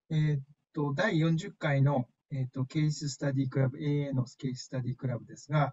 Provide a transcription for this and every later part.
えーっ第40回の、ケーススタディクラブ、AA のケーススタディクラブですが、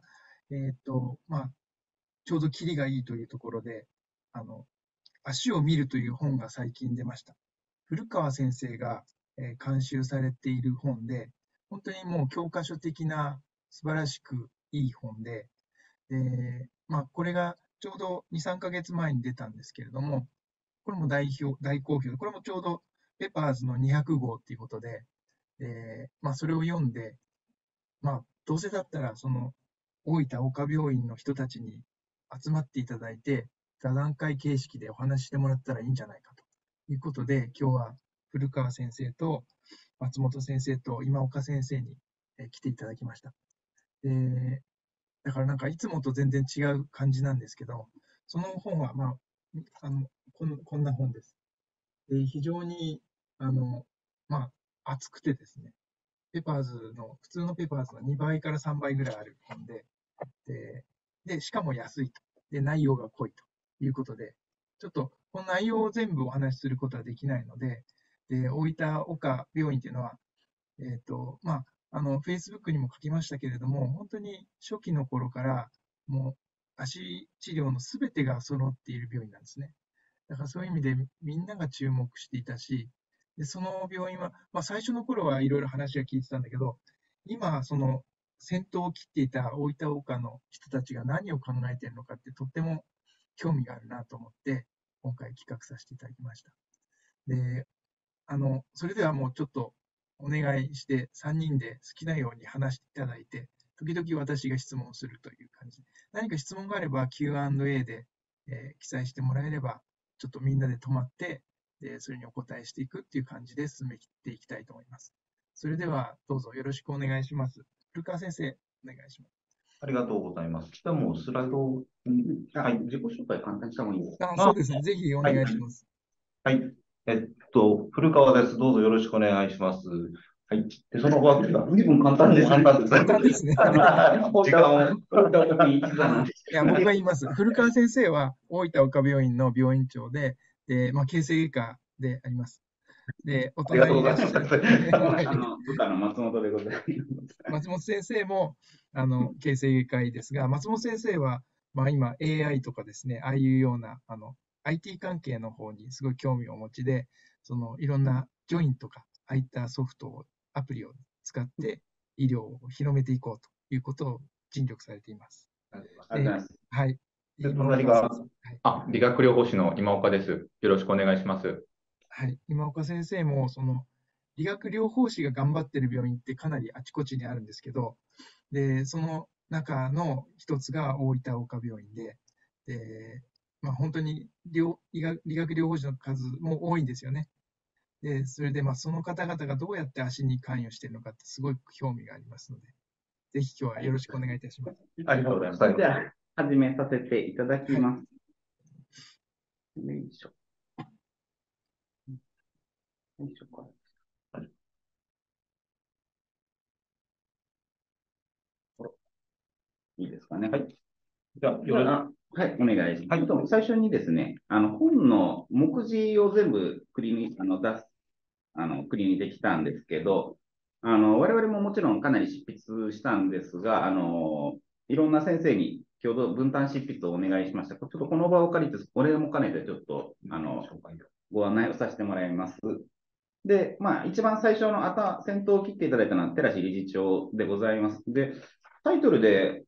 ちょうどキリがいいというところで、あの、足を見るという本が最近出ました。古川先生が、監修されている本で、本当にもう教科書的な素晴らしくいい本で、これがちょうど2、3ヶ月前に出たんですけれども、これも大好評で、これもちょうどペパーズの200号っていうことで、それを読んで、どうせだったら、大分岡病院の人たちに集まっていただいて、座談会形式でお話ししてもらったらいいんじゃないかということで、今日は古川先生と松本先生と今岡先生に来ていただきました。だからなんかいつもと全然違う感じなんですけど、その本は、こんな本です。非常に、あの、厚くてですね、普通のペパーズの2倍から3倍ぐらいある本で、しかも安いと。で、内容が濃いということで、ちょっと、この内容を全部お話しすることはできないので、大分岡病院っていうのは、Facebook にも書きましたけれども、本当に初期の頃から、もう、足治療のすべてが揃っている病院なんですね。だからそういう意味でみんなが注目していたし、で、その病院は、最初の頃はいろいろ話は聞いてたんだけど、今、先頭を切っていた大分岡の人たちが何を考えているのかってとっても興味があるなと思って、今回企画させていただきました。で、それではもうちょっとお願いして、3人で好きなように話していただいて、時々私が質問するという感じで、何か質問があれば Q&A で、記載してもらえれば、ちょっとみんなで止まって、それにお答えしていくっていう感じで進めていきたいと思います。それではどうぞよろしくお願いします。古川先生、お願いします。 ありがとうございます。じゃあもうスライドを、はい、自己紹介簡単にした方がいいですか？ そうですね。ぜひおはい、 願いします。 はい。古川です。どうぞよろしくお願いします。はい。で、その後は、随分簡単です。 簡単ですね。 時間を、 いや、僕が言います。古川先生は大分岡病院の病院長で、形成外科であります。で、おありがとう隣にいらっしゃる、 ございます。 はい、 部下の松本でございます。 松本先生も、形成外科医ですが、松本先生は、今 AI とかですね、ああいうような、IT 関係の方にすごい興味をお持ちで、いろんなジョインとか、ああいったソフトを、アプリを使って医療を広めていこうということを尽力されています。 ありがとうござで、 います。 はい。 で、 今隣が、 岡先生。はい。 理学療法士の今岡です。よろしくお願いします。 はい。今岡先生も、理学療法士が頑張ってる病院ってかなりあちこちにあるんですけど、で、その中の一つが大分岡病院で、本当に理学療法士の数も多いんですよね。で、それで、その方々がどうやって足に関与しているのかってすごい興味がありますので、ぜひ今日はよろしくお願いいたします。 ありがとうございます。 じゃあ、始めさせていただきはい。 ます。よいしょ。よいしょか。いいですかね。はい。 じゃあ、 はい、お願いします。最初にですね、本の目次を全部クリにできたんですけど、我々ももちろんかなり執筆したんですが、いろんな先生に共同分担執筆をお願いしました。ちょっとこの場を借りて、お礼も兼ねてちょっと、ご案内をさせてもらいます。で、一番最初の先頭を切っていただいたのは寺師理事長でございます。で、タイトルで、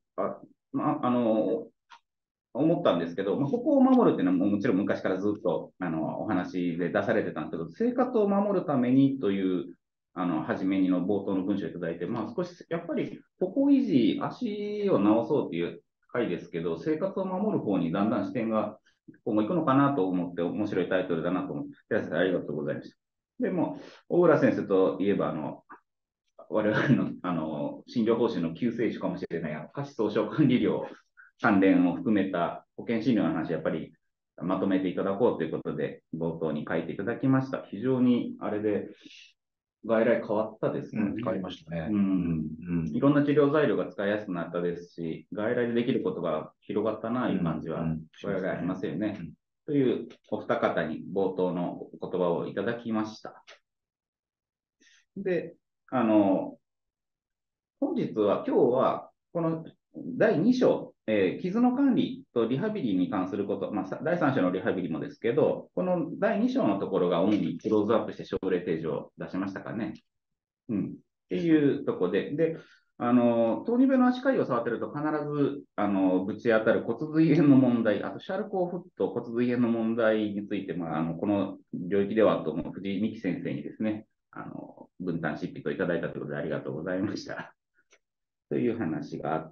思ったんですけど、ここを守るっていうのはもちろん昔からずっとお話で出されてたんですけど、生活を守るためにという初めにの冒頭の文章をいただいて、少しやっぱり歩行維持、足を治そうという回ですけど、生活を守る方にだんだん視点が今後行くのかなと思って面白いタイトルだなと思って、寺先生ありがとうございました。でも、大浦先生といえば、我々の診療報酬の救世主かもしれない下肢総症管理料関連を含めた保険診療の話、やっぱりまとめていただこうということで、冒頭に書いていただきました。非常にあれで外来変わったですね。 変わりましたね。 いろんな治療材料が使いやすくなったですし、外来でできることが広がったなという感じは、我々ありますよね。というお二方に冒頭のお言葉をいただきました。 で、本日は、今日は、この第2章、傷の管理とリハビリに関すること、第3章のリハビリもですけど、この第2章のところが主にクローズアップして症例提示を出しましたかね。っていうところで、糖尿病の足かゆを触ってると必ず、ぶち当たる骨髄炎の問題、あとシャルコーフット骨髄炎の問題について、この領域ではと藤井美希先生にですね、分担執筆をいただいたということでありがとうございました。という話があって、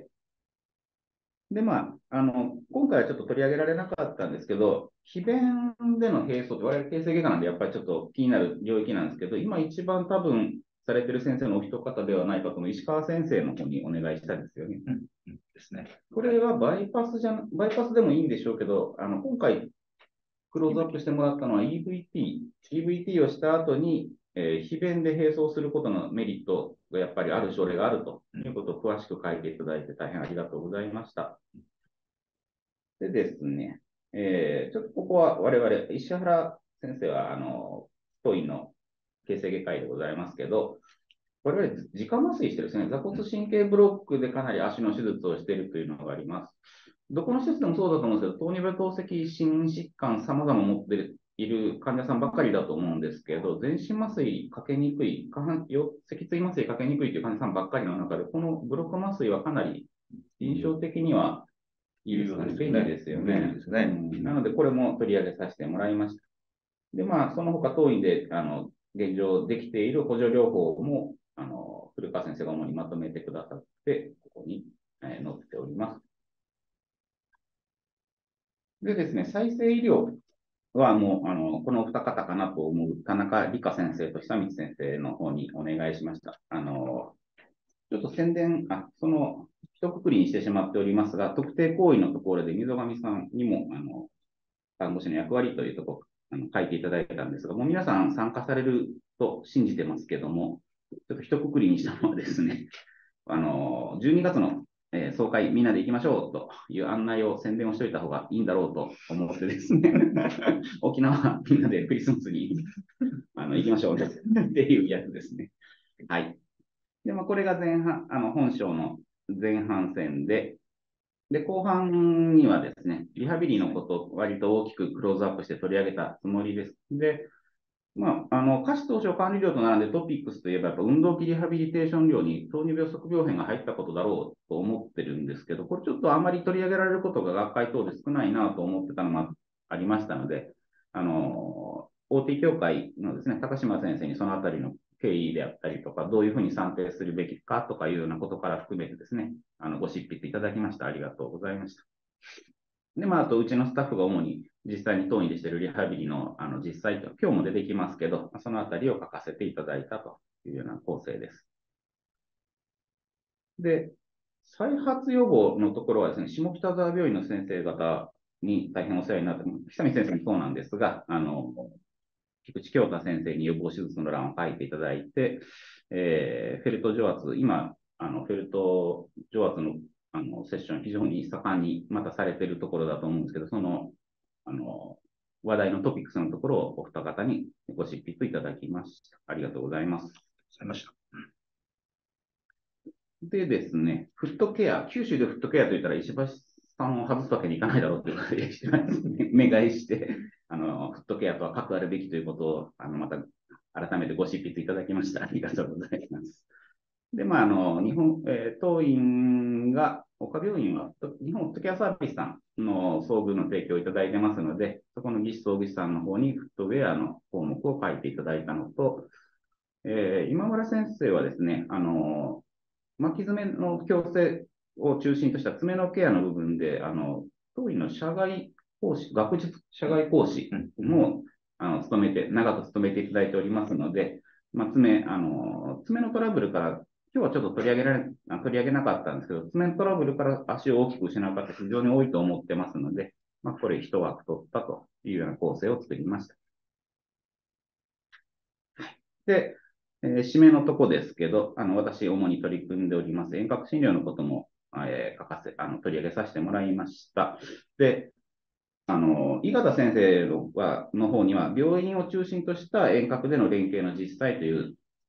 で、今回はちょっと取り上げられなかったんですけど、非弁での並走って、我々形成外科なんでやっぱりちょっと気になる領域なんですけど、今一番多分されてる先生のお一方ではないかと思う石川先生の方にお願いしたんですよね。 ですね。 これはバイパスでもいいんでしょうけど、今回クローズアップしてもらったのは EVT をした後に、非弁で並走することのメリットがやっぱりある症例があるということを詳しく書いていただいて大変ありがとうございました。でですね、ちょっとここは我々、石原先生は当院の形成外科医でございますけど、我々、自家麻酔してるですね、座骨神経ブロックでかなり足の手術をしているというのがあります。どこの施設でもそうだと思うんですけど、糖尿病、透析、心疾患、様々持っている患者さんばっかりだと思うんですけど、全身麻酔かけにくい、脊椎麻酔かけにくいという患者さんばっかりの中で、このブロック麻酔はかなり印象的にはいいですかね。便利ですよね。 便利ですね。 なので、これも取り上げさせてもらいました。で、その他当院で、現状できている補助療法も、古川先生が主にまとめてくださって、ここに、載っております。でですね、再生医療はもう、このお二方かなと思う田中理香先生と久光先生の方にお願いしました。ちょっと宣伝、一括りにしてしまっておりますが、特定行為のところで溝上さんにも、看護師の役割というところ、書いていただいたんですが、もう皆さん参加されると信じてますけども、ちょっと一括りにしたのはですね、12月の総会みんなで行きましょうという案内を宣伝をしておいた方がいいんだろうと思ってですね、沖縄みんなでクリスマスに行きましょうっていうやつですね。はい。で、これが前半、本章の前半戦で、後半にはですね、リハビリのことを割と大きくクローズアップして取り上げたつもりです。で、下肢凍傷管理療と並んでトピックスといえば、やっぱ運動器リハビリテーション療に糖尿病側病変が入ったことだろうと思ってるんですけど、これちょっとあまり取り上げられることが学会等で少ないなと思ってたのもありましたので、OT 協会のですね、高島先生にそのあたりの経緯であったりとか、どういうふうに算定するべきかとかいうようなことから含めてですね、ご執筆いただきました。ありがとうございました。で、あと、うちのスタッフが主に実際に当院でしているリハビリの実際と、今日も出てきますけど、そのあたりを書かせていただいたというような構成です。で、再発予防のところはですね、下北沢病院の先生方に大変お世話になって、久見先生もそうなんですが、菊池京太先生に予防手術の欄を書いていただいて、フェルト除圧、今、フェルト除圧のセッション非常に盛んにまたされているところだと思うんですけど、その、話題のトピックスのところをお二方にご執筆いただきました。ありがとうございます。 ございました。 でですね、フットケア、九州でフットケアといったら石橋さんを外すわけにいかないだろうということで、目返して、フットケアとは核あるべきということを、また改めてご執筆いただきました。ありがとうございます。で、当院が、岡病院は、日本フットケアサービスさんの総合の提供をいただいてますので、そこの技師総技師さんの方にフットウェアの項目を書いていただいたのと、今村先生はですね、巻き爪の矯正を中心とした爪のケアの部分で、当院の社外講師、学術社外講師も、長く務めていただいておりますので、爪のトラブルから、今日はちょっと取り上げなかったんですけど、爪のトラブルから足を大きく失う方非常に多いと思ってますので、これ一枠取ったというような構成を作りました。で、締めのとこですけど、私、主に取り組んでおります遠隔診療のことも、取り上げさせてもらいました。で、井形先生の方には、病院を中心とした遠隔での連携の実際という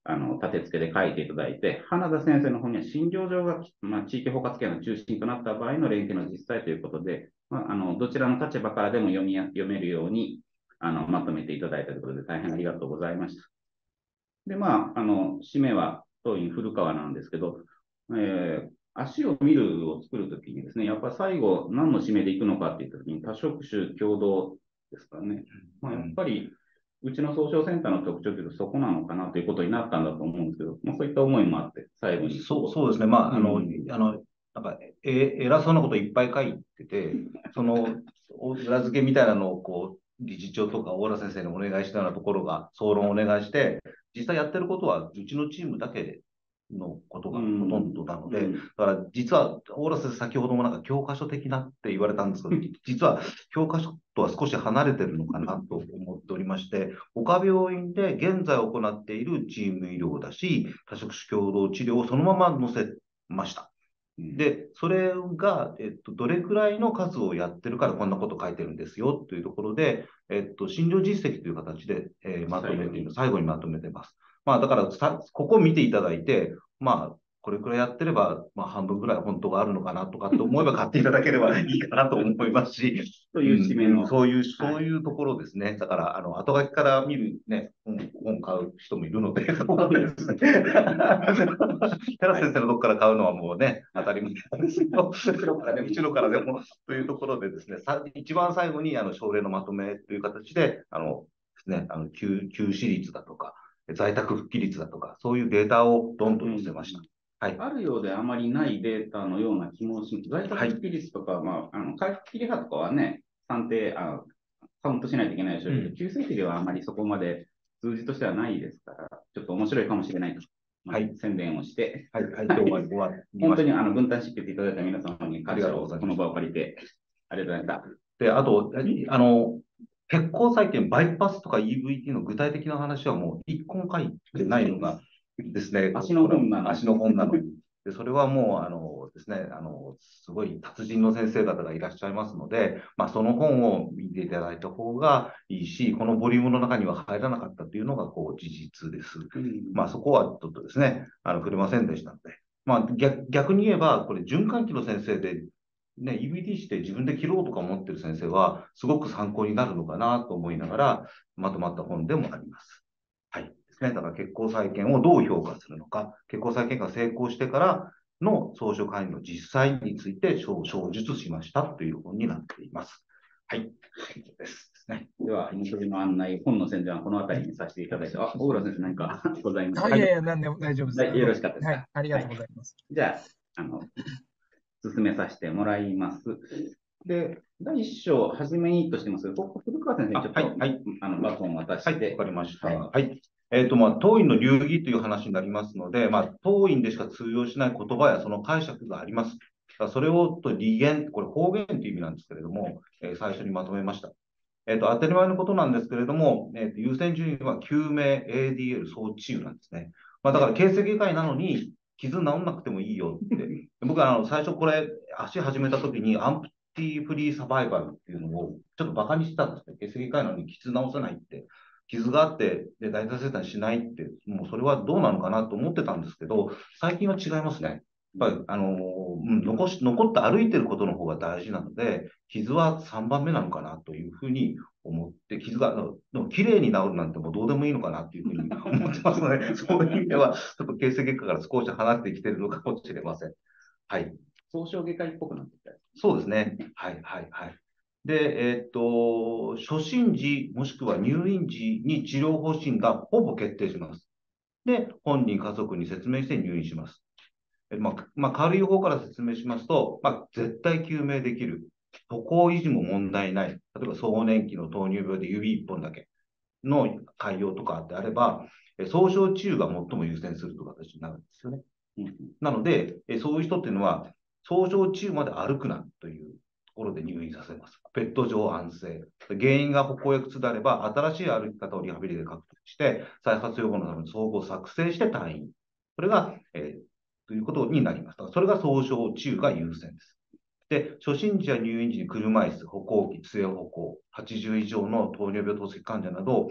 立て付けで書いていただいて、花田先生の方には診療所が、地域包括ケアの中心となった場合の連携の実態ということで、どちらの立場からでも読めるようにまとめていただいたということで、大変ありがとうございました。で、締めは当院古川なんですけど、足を見るを作るときにですね、やっぱり最後、何の締めでいくのかっていったときに、多職種共同ですからね。やっぱり、うちの総称センターの特徴というと、そこなのかなということになったんだと思うんですけど、そういった思いもあって、最後に。 そうですね。なんか、偉そうなこといっぱい書いてて、その、裏付けみたいなのを、理事長とか大浦先生にお願いしたようなところが、総論をお願いして、実際やってることは、うちのチームだけのことがほとんどなので、だから実は、大浦先生、先ほどもなんか教科書的なって言われたんですけど、実は教科書とは少し離れてるのかなと思っておりまして、他病院で現在行っているチーム医療だし、多職種共同治療をそのまま載せました。で、それが、どれくらいの数をやってるからこんなこと書いてるんですよというところで、診療実績という形で、まとめている、最後にまとめてます。だからここを見ていただいて、これくらいやってれば、半分くらい本当があるのかなとかって思えば買っていただければいいかなと思いますし、 という締めの、 そういうところですね。だから、後書きから見るね、本買う人もいるので、そうですね。寺先生のとこから買うのはもうね、当たり前なんですけど、後ろからでも、というところでですね、一番最後に、症例のまとめという形で、ですね、休止率だとか、在宅復帰率だとか、そういうデータをどんどん載せました。はい、 あるようであまりないデータのような気もします。在宅復帰率とか、回復期リハとかはね、算定、カウントしないといけないでしょうけど、急性期ではあまりそこまで数字としてはないですから、ちょっと面白いかもしれないと、宣伝をして、本当に分担していただいた皆様に感謝をこの場を借りて、ありがとうございました。 で、あと、血行再建、バイパスとか EVT の具体的な話はもう一個も書いてないのがですね、 足の本なのに。で、それはもう、ですね、すごい達人の先生方がいらっしゃいますので、その本を見ていただいた方がいいし、このボリュームの中には入らなかったというのが、事実です。そこはちょっとですね、触れませんでしたので、逆に言えば、これ、循環器の先生で、ね、EVT して自分で切ろうとか思ってる先生は、すごく参考になるのかなと思いながら、まとまった本でもあります。はい。ですね。だから血行再建をどう評価するのか、血行再建が成功してからの総書管理の実際について詳述しましたという本になっています。はい。ですね。 では、印象の案内、本の宣伝はこの辺りにさせていただいて、大浦先生、何かございますか？ いやいや、何でも大丈夫です。 よろしかったですか？ はい、ありがとうございます。 じゃあ、進めさせてもらいます。で、第1章、はじめにとしてます。古川先生にちょっと、バトンを渡して。 はい、わかりました。はい。当院の流儀という話になりますので、当院でしか通用しない言葉やその解釈があります。それを利言、これ方言という意味なんですけれども、最初にまとめました。当たり前のことなんですけれども、優先順位は救命 ADL 総治癒なんですね。だから形成外科医なのに、傷治んなくてもいいよって。僕は最初これ、足始めた時にアンプティフリーサバイバルっていうのをちょっと馬鹿にしてたんですね。形成外科医なのに傷治せないって。傷があって、で、大腿切断しないって、もうそれはどうなのかなと思ってたんですけど、最近は違いますね。やっぱり、残って歩いてることの方が大事なので、傷は3番目なのかなというふうに思って、傷が、でも綺麗に治るなんてもうどうでもいいのかなっていうふうに思ってますので、そういう意味では、ちょっと形成外科から少し離れてきているのかもしれません。はい。 総称外科医っぽくなってきた。 そうですね。はい、はい、はい。で、初診時もしくは入院時に治療方針がほぼ決定します。で、本人、家族に説明して入院します。軽い方から説明しますと、絶対救命できる。歩行維持も問題ない。例えば、壮年期の糖尿病で指1本だけの潰瘍とかであれば、総称治癒が最も優先するという形になるんですよね。なので、そういう人っていうのは、総称治癒まで歩くなというところで入院させます。ベッド上安静。原因が歩行や靴であれば、新しい歩き方をリハビリで獲得して、再発予防のための総合を作成して退院。それが、ということになります。それが総称治癒が優先です。で、初診時や入院時に車椅子、歩行器、杖歩行、80以上の糖尿病透析患者など、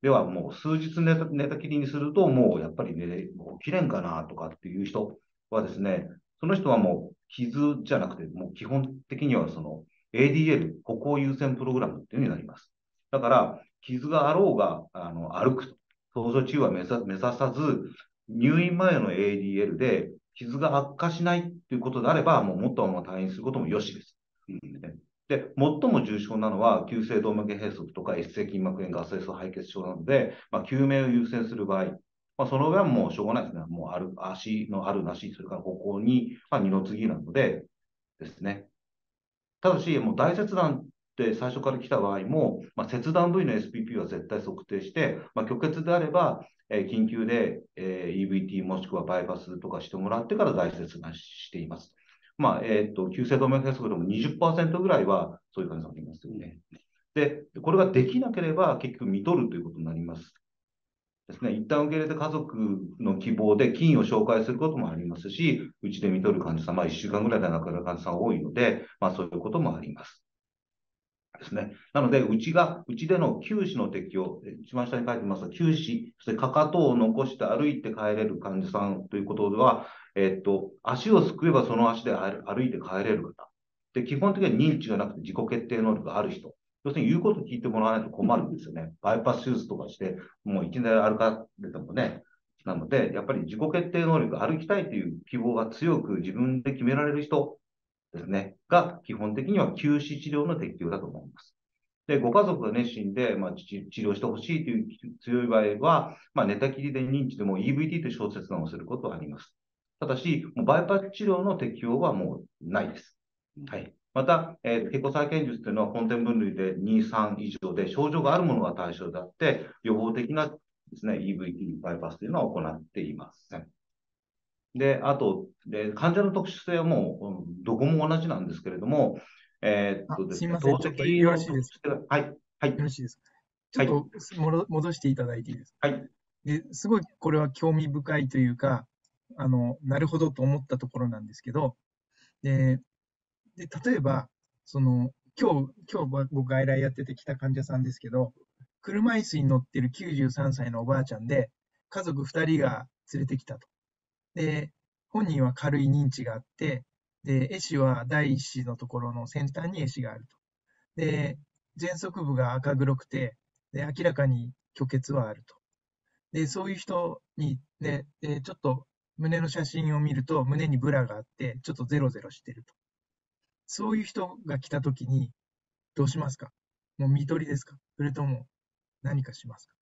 ではもう数日寝たきりにすると、もうやっぱりもう起きれんかなとかっていう人はですね、その人はもう傷じゃなくて、もう基本的にはその ADL、歩行優先プログラムっていうのになります。だから、傷があろうが、歩くと。逃走中は目指さず、入院前の ADL で傷が悪化しないっていうことであれば、もうもっと退院することもよしです。で、最も重症なのは、急性動脈閉塞とか、越性筋膜炎、合併性敗血症なので、救命を優先する場合、その上はもうしょうがないですね。もう足のあるなし、それから歩行に、二の次なのでですね。ただし、もう大切断って最初から来た場合も、切断部位の SPP は絶対測定して、虚血であれば、緊急で、EVT もしくはバイパスとかしてもらってから大切断しています。急性動脈閉塞でも20%ぐらいはそういう患者さんがいますよね。で、これができなければ結局見とるということになります。ですね、一旦受け入れて家族の希望で菌を紹介することもありますし、うちで見とる患者さん、1週間ぐらいで亡くなる患者さんが多いので、そういうこともあります。ですね。なので、うちでの休止の適用、一番下に書いてますが、休止、そしてかかとを残して歩いて帰れる患者さんということでは、足をすくえばその足で歩いて帰れる方。で、基本的には認知がなくて自己決定能力がある人。要するに言うことを聞いてもらわないと困るんですよね。バイパス手術とかして、もういきなり歩かれてもね。なので、やっぱり自己決定能力、歩きたいという希望が強く自分で決められる人ですね、が基本的には休止治療の適用だと思います。で、ご家族が熱心で、治療してほしいという強い場合は、寝たきりで認知でも EVT という小切断をすることはあります。ただし、もうバイパス治療の適用はもうないです。はい。また、結構再建術というのは根点分類で2、3以上で症状があるものが対象であって、予防的なですね、EVT バイパスというのは行っていません。で、あと、患者の特殊性はもう、どこも同じなんですけれども、ですね、 すいません。 透ちょっと析のよろしいですか？ 特殊性が、はい、はい、 よろしいですか？ちょはい、 っと戻していただいていいですか？ はい、 すごいこれは興味深いというか、なるほどと思ったところなんですけど、で、例えば、今日ご外来やってて来た患者さんですけど、車椅子に乗ってる93歳のおばあちゃんで、家族2人が連れてきたと。で、本人は軽い認知があって、で、壊死は第一子のところの先端に壊死があると。で、喘息部が赤黒くて、で、明らかに虚血はあると。で、そういう人に、ね、ちょっと胸の写真を見ると、胸にブラがあって、ちょっとゼロゼロしてると。そういう人が来たときに、どうしますか？もう見取りですか？それとも何かしますか？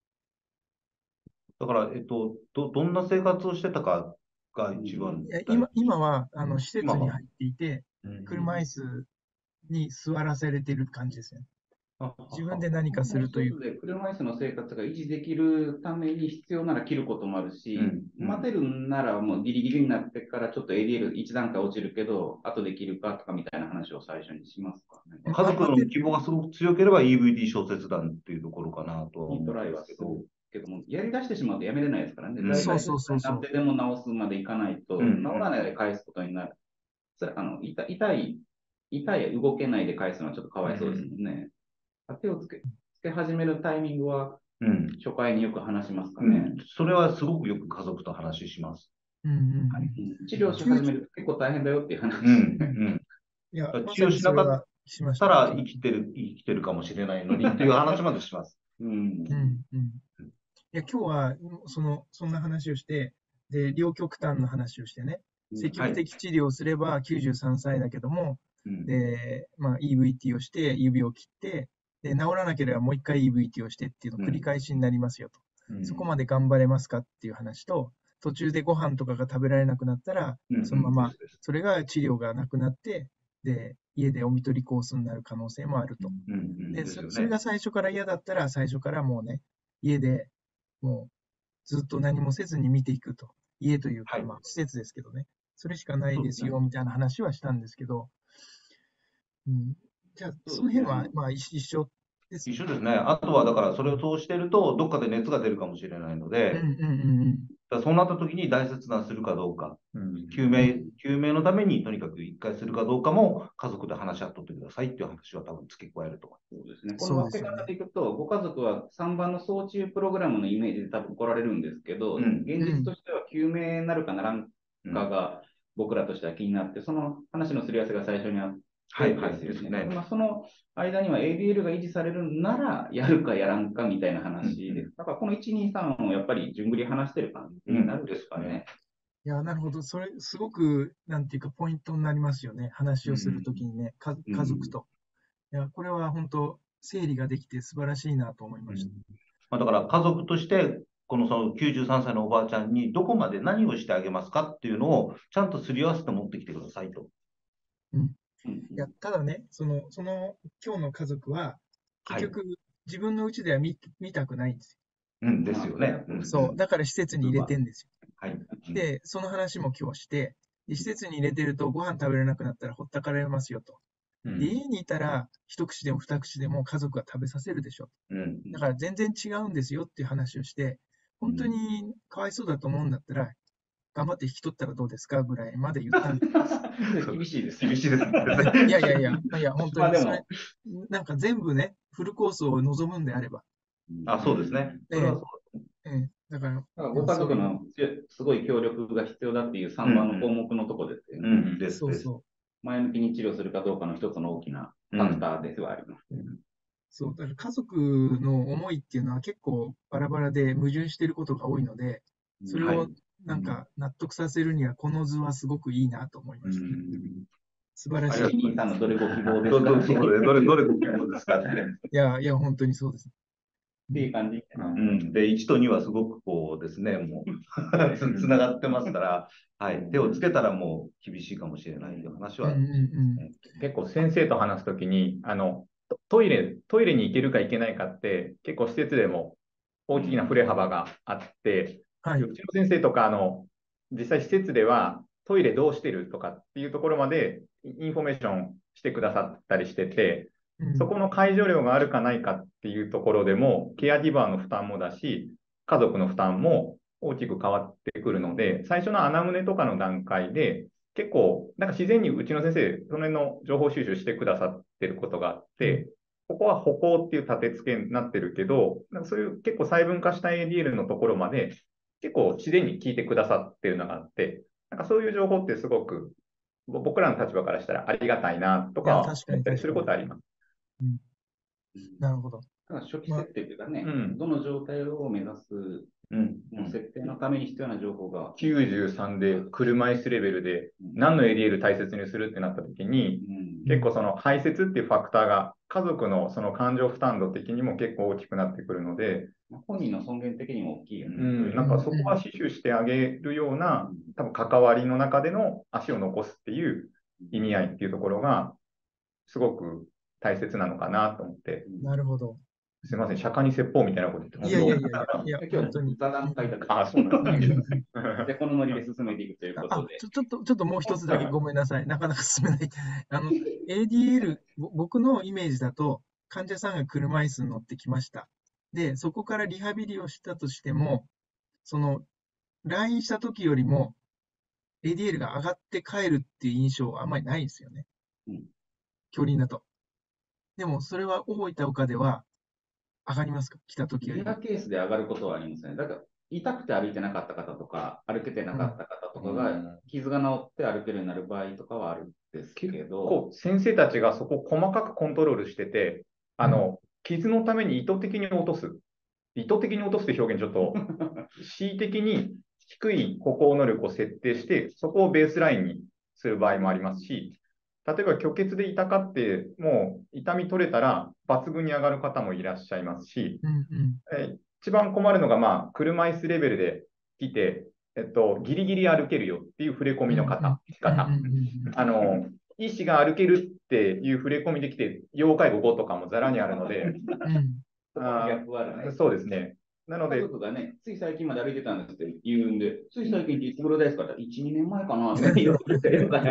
だから、どんな生活をしてたかが一番いや、 大事。 今は、施今は、 設に入っていて、車椅子に座らされてる感じですね。自分で何かするという。 一つで、車椅子の生活が維持できるために必要なら切ることもあるし、待てるんならもうギリギリになってからちょっと ADL1 段階落ちるけど、後で切るかとかみたいな話を最初にしますかね。 家族の希望がすごく強ければ EVD 小切断っていうところかなとは思トうんですけど。 ライはするけども、やり出してしまうとやめれないですからね。 そう大体、 そうそうそうなってでも治すまでいかないと、治らないで返すことになる。それ痛い、動けないで返すのはちょっとかわいそうですもんね。手をつけ始めるタイミングは、初回によく話しますかね。 それはすごくよく家族と話します。 治療し始めると結構大変だよっていう話。 いや、 治療しなかったら生きてるかもしれないのにっていう話までします。 いや、今日はそんな話をして、で、両極端の話をしてね、積極的治療をすれば93歳だけども、で、EVT をして指を切って、で、治らなければもう一回 EVT をしてっていうのを繰り返しになりますよと。そこまで頑張れますかっていう話と、途中でご飯とかが食べられなくなったら、そのまま、それが治療がなくなって、で、家でお見取りコースになる可能性もあると。で、それが最初から嫌だったら、最初からもうね、家でもうずっと何もせずに見ていくと。家というか、施設ですけどね。それしかないですよ、みたいな話はしたんですけど、じゃあ、その辺は、一緒ですね。 一緒ですね。あとは、だから、それを通していると、どっかで熱が出るかもしれないので、 そうなった時に大切なするかどうか、救命のためにとにかく一回するかどうかも家族で話し合っとってくださいっていう話は多分付け加えると思います。 そうですね。この分け方でいくと、ご家族は3番の送中プログラムのイメージで多分来られるんですけど、現実としては救命になるかならんかが僕らとしては気になって、その話のすり合わせが最初にあって、ですね。その間には ADL が維持されるなら、やるかやらんかみたいな話です。だからこの1、2、3をやっぱり順繰り話してる感じになるんですかね。 いや、なるほど。それ、すごく、なんていうか、ポイントになりますよね。話をするときにね、家族と。いや、これは本当、整理ができて素晴らしいなと思いました。 だから家族として、その93歳のおばあちゃんにどこまで何をしてあげますかっていうのをちゃんとすり合わせて持ってきてくださいと。 いや、ただね、今日の家族は、結局、自分の家では見たくないんですよ。ですよね。 そう。だから施設に入れてんですよ。 で、その話も今日して、施設に入れてるとご飯食べれなくなったらほったかれますよと。で、家にいたら一口でも二口でも家族が食べさせるでしょ。だから全然違うんですよっていう話をして、本当にかわいそうだと思うんだったら、頑張って引き取ったらどうですかぐらいまで言ったんです。 厳しいです。 厳しいです。 いや、本当にそれ、なんか全部ね、フルコースを望むんであれば。 そうですね。 だから、 ご家族のすごい協力が必要だっていう3番の項目のところですよね。 そう。 前向きに治療するかどうかの一つの大きなファクターではあります。 そう、だから家族の思いっていうのは結構バラバラで矛盾していることが多いので、それをなんか納得させるにはこの図はすごくいいなと思いました。素晴らしい。 兄さんのどれご希望ですか？ どれご希望ですかって。 いや、本当にそうです。 っていう感じ。 で、1と2はすごくこうですね、もうつながってますから、手をつけたらもう厳しいかもしれないという話は。 結構先生と話すときに、トイレに行けるか行けないかって、結構施設でも大きな振れ幅があって、うちの先生とか、実際施設ではトイレどうしてるとかっていうところまでインフォメーションしてくださったりしてて、そこの介助量があるかないかっていうところでも、ケアギバーの負担もだし、家族の負担も大きく変わってくるので、最初の穴胸とかの段階で、結構、なんか自然にうちの先生、その辺の情報収集してくださってることがあって、ここは歩行っていう立て付けになってるけど、なんかそういう結構細分化した ADL のところまで、結構自然に聞いてくださってるのがあって、なんかそういう情報ってすごく、僕らの立場からしたらありがたいなとか思ったりすることあります。 なるほど。 初期設定というかね、どの状態を目指す設定のために必要な情報が。 93で車椅子レベルで何の ADL 大切にするってなった時に、結構その排泄っていうファクターが家族のその感情負担度的にも結構大きくなってくるので、 本人の尊厳的にも大きいよね。 なんかそこは死守してあげるような多分関わりの中での足を残すっていう意味合いっていうところがすごく大切なのかなと思って。 なるほど。 すみません、釈迦に説法みたいなこと言ってます。 いや、本当に。 座談会だから。そうなんですね。で、このノリで進めていくということで。 ちょっともう一つだけごめんなさい。なかなか進めない。ADL、僕のイメージだと、患者さんが車椅子に乗ってきました。で、そこからリハビリをしたとしても、来院した時よりも、ADL が上がって帰るっていう印象はあんまりないですよね。距離だと。でも、それは大分岡では上がりますか？来た時よりも。 レアケースで上がることはありますね。だから、痛くて歩いてなかった方とか、歩けてなかった方とかが、傷が治って歩けるようになる場合とかはあるんですけど。 先生たちがそこを細かくコントロールしてて、傷のために意図的に落とす。意図的に落とすって表現ちょっと、恣意的に低い歩行能力を設定して、そこをベースラインにする場合もありますし、例えば虚血で痛かって、もう痛み取れたら抜群に上がる方もいらっしゃいますし、一番困るのが、車椅子レベルで来て、ギリギリ歩けるよっていう触れ込みの方。医師が歩けるっていう触れ込みできて、要介護5とかもざらにあるので、そうですね。なので、 家族がね、つい最近まで歩いてたんですって言うんで、つい最近っていつ頃ですかって、1、2年前かなって言ってるから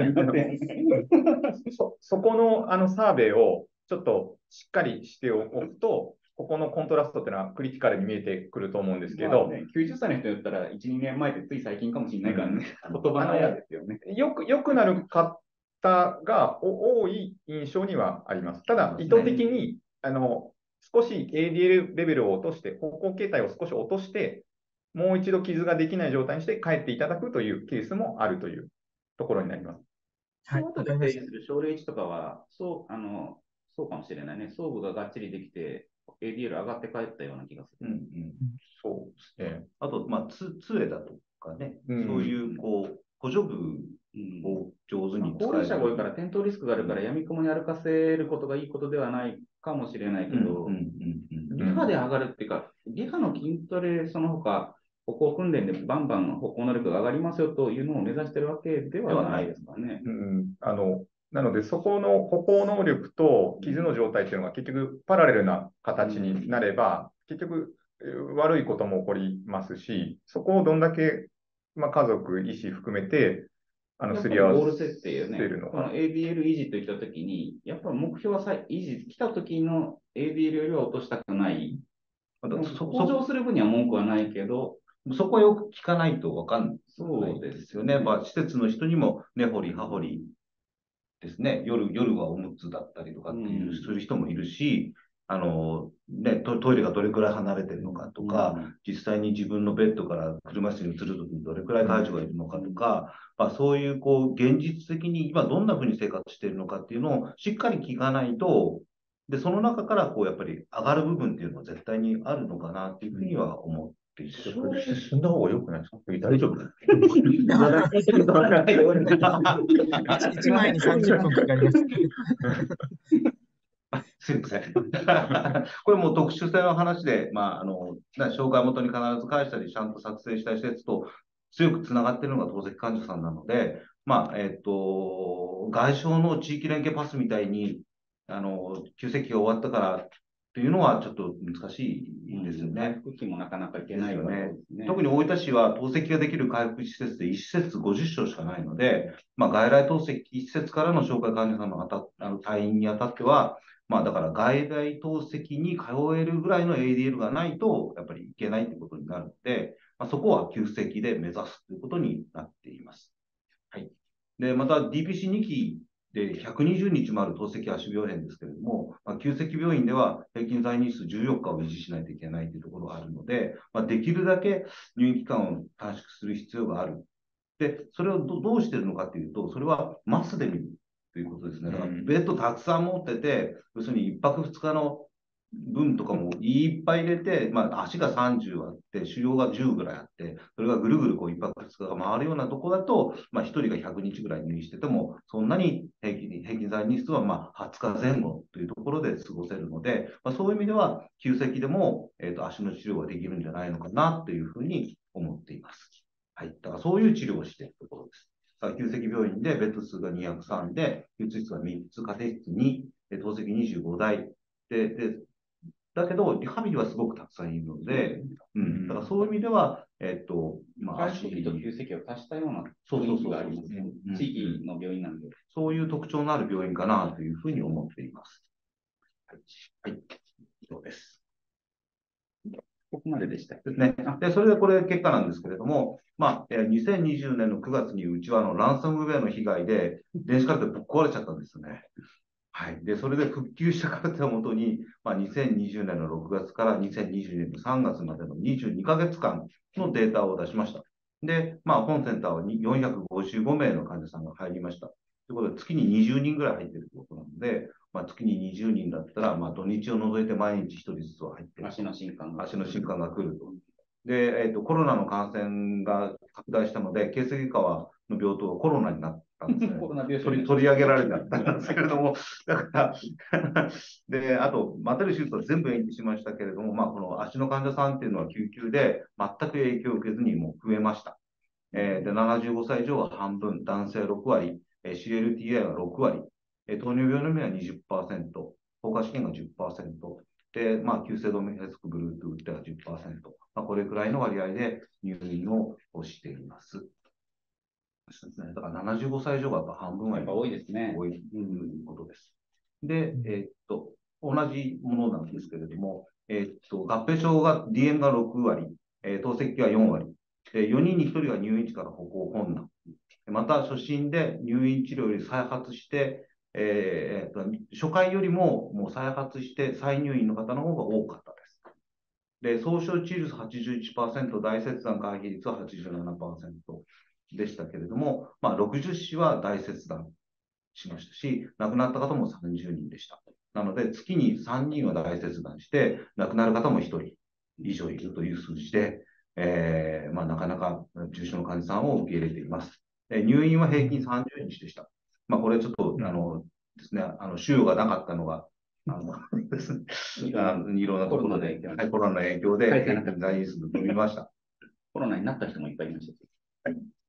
そこのサーベイをちょっとしっかりしておくと、 ここのコントラストっていうのはクリティカルに見えてくると思うんですけど、 ね、90歳の人だったら1、2年前ってつい最近かもしれないからね、言葉のあやですよね。 よくなる方が多い印象にはあります。ただ、意図的に、少し ADL レベルを落として、方向形態を少し落として、もう一度傷ができない状態にして帰っていただくというケースもあるというところになります。 はい、 後で定義する症例値とかは、そうかもしれないね。装具ががっちりできて、ADL 上がって帰ったような気がする。 そうですね。 あと、杖だとかね、そういう補助具を上手に使える。 高齢者が多いから転倒リスクがあるから、やみくもに歩かせることがいいことではないかもしれないけど、リハで上がるっていうか、リハの筋トレその他、歩行訓練でバンバン歩行能力が上がりますよというのを目指しているわけではないですかね。 なので、そこの歩行能力と傷の状態っていうのが結局パラレルな形になれば、結局悪いことも起こりますし、そこをどんだけ、家族、医師含めて、すり合わゴール設定よね。 せるのか。 この ADL 維持といったときに、やっぱり目標は維持、来た時の ADL よりは落としたくない。向上する分には文句はないけど、 そこはよく聞かないとわかんないそうですよね。施設の人にも根掘り葉掘りですね、夜はおむつだったりとかっていう、する人もいるし、トイレがどれくらい離れてるのかとか、実際に自分のベッドから車椅子に移るときにどれくらい介助がいるのかとか、そういう現実的に今どんなふうに生活しているのかっていうのをしっかり聞かないと、で、その中からやっぱり上がる部分っていうのは絶対にあるのかなっていうふうには思っていて。 進んだ方が良くないですか？大丈夫 1枚に30分かかります。 すいません。これも特殊性の話で、紹介元に必ず返したり、ちゃんと作成した施設と強くつながっているのが透析患者さんなので、外傷の地域連携パスみたいに、急性期が終わったからっていうのはちょっと難しいんですよね。 回復期もなかなかいけないよね。 特に大分市は透析ができる回復施設で1施設50床しかないので、外来透析施設からの紹介患者さんの退院にあたっては、だから外来透析に通えるぐらいの ADL がないと、やっぱりいけないということになるので、そこは急性期で目指すということになっています。はい。で、また DPC2 期で120日もある透析足病変ですけれども、急性期病院では平均在院日数14日を維持しないといけないというところがあるので、できるだけ入院期間を短縮する必要がある。で、それをどうしているのかというと、それはマスで見るということですね。だからベッドたくさん持ってて、要するに1泊2日の分とかもいっぱい入れて、足が30あって、腫瘍が10ぐらいあって、それがぐるぐる1泊2日が回るようなところだと、1人が100日ぐらい入院してても、そんなに平均在院日数は20日前後というところで過ごせるので、そういう意味では、急性期でも、足の治療ができるんじゃないのかなというふうに思っています。はい。だからそういう治療をしているところです。急性期病院でベッド数が203で、手術室が3つ、家庭室2、透析25台で、だけど、リハビリはすごくたくさんいるので、だからそういう意味では、 回復期と急性期を足したような雰囲気がありますね。地域の病院なんで。 そういう特徴のある病院かなというふうに思っています。はい。以上です。 ここまででした。 ですね。で、それでこれ結果なんですけれども、2020年の9月にうちはランサムウェアの被害で電子カルテぶっ壊れちゃったんですね。はい。で、それで復旧したカルテをもとに、2020年の6月から2022年の3月までの22ヶ月間のデータを出しました。で、本センターは455名の患者さんが入りました。ということで、月に20人ぐらい入っているということなので、月に20人だったら、土日を除いて毎日1人ずつは入っている。 足の新歓が来ると。で、コロナの感染が拡大したので、形成外科の病棟がコロナになったんですね。取り上げられたんですけれども、だからで、あと、待てる手術は全部延期しましたけれども、この足の患者さんっていうのは救急で全く影響を受けずにもう増えました。で、75歳以上は半分、男性6割、CLTI は6割、糖尿病のみは 20%、放火試験が 10%、で、急性動脈閉塞ブルートゥーでは 10%、これくらいの割合で入院をしています。だから75歳以上がやっぱ半分はやっぱ多いですね。 多いということです。で、同じものなんですけれども、 合併症が DM が6割、透析が4割、4人に1人が入院時から歩行困難。また、初診で入院治療より再発して、初回よりももう再発して再入院の方の方が多かったです。で、総症致死率81%、大切断回避率は87%でしたけれども、60死は大切断しましたし、亡くなった方も30人でした。なので、月に3人は大切断して、亡くなる方も1人以上いるという数字で、なかなか重症の患者さんを受け入れています。入院は平均30日でした。これちょっと、ですね、収容がなかったのが、ですね、いろんなところで、コロナの影響で、在院数が伸びました。 コロナになった人もいっぱいいました。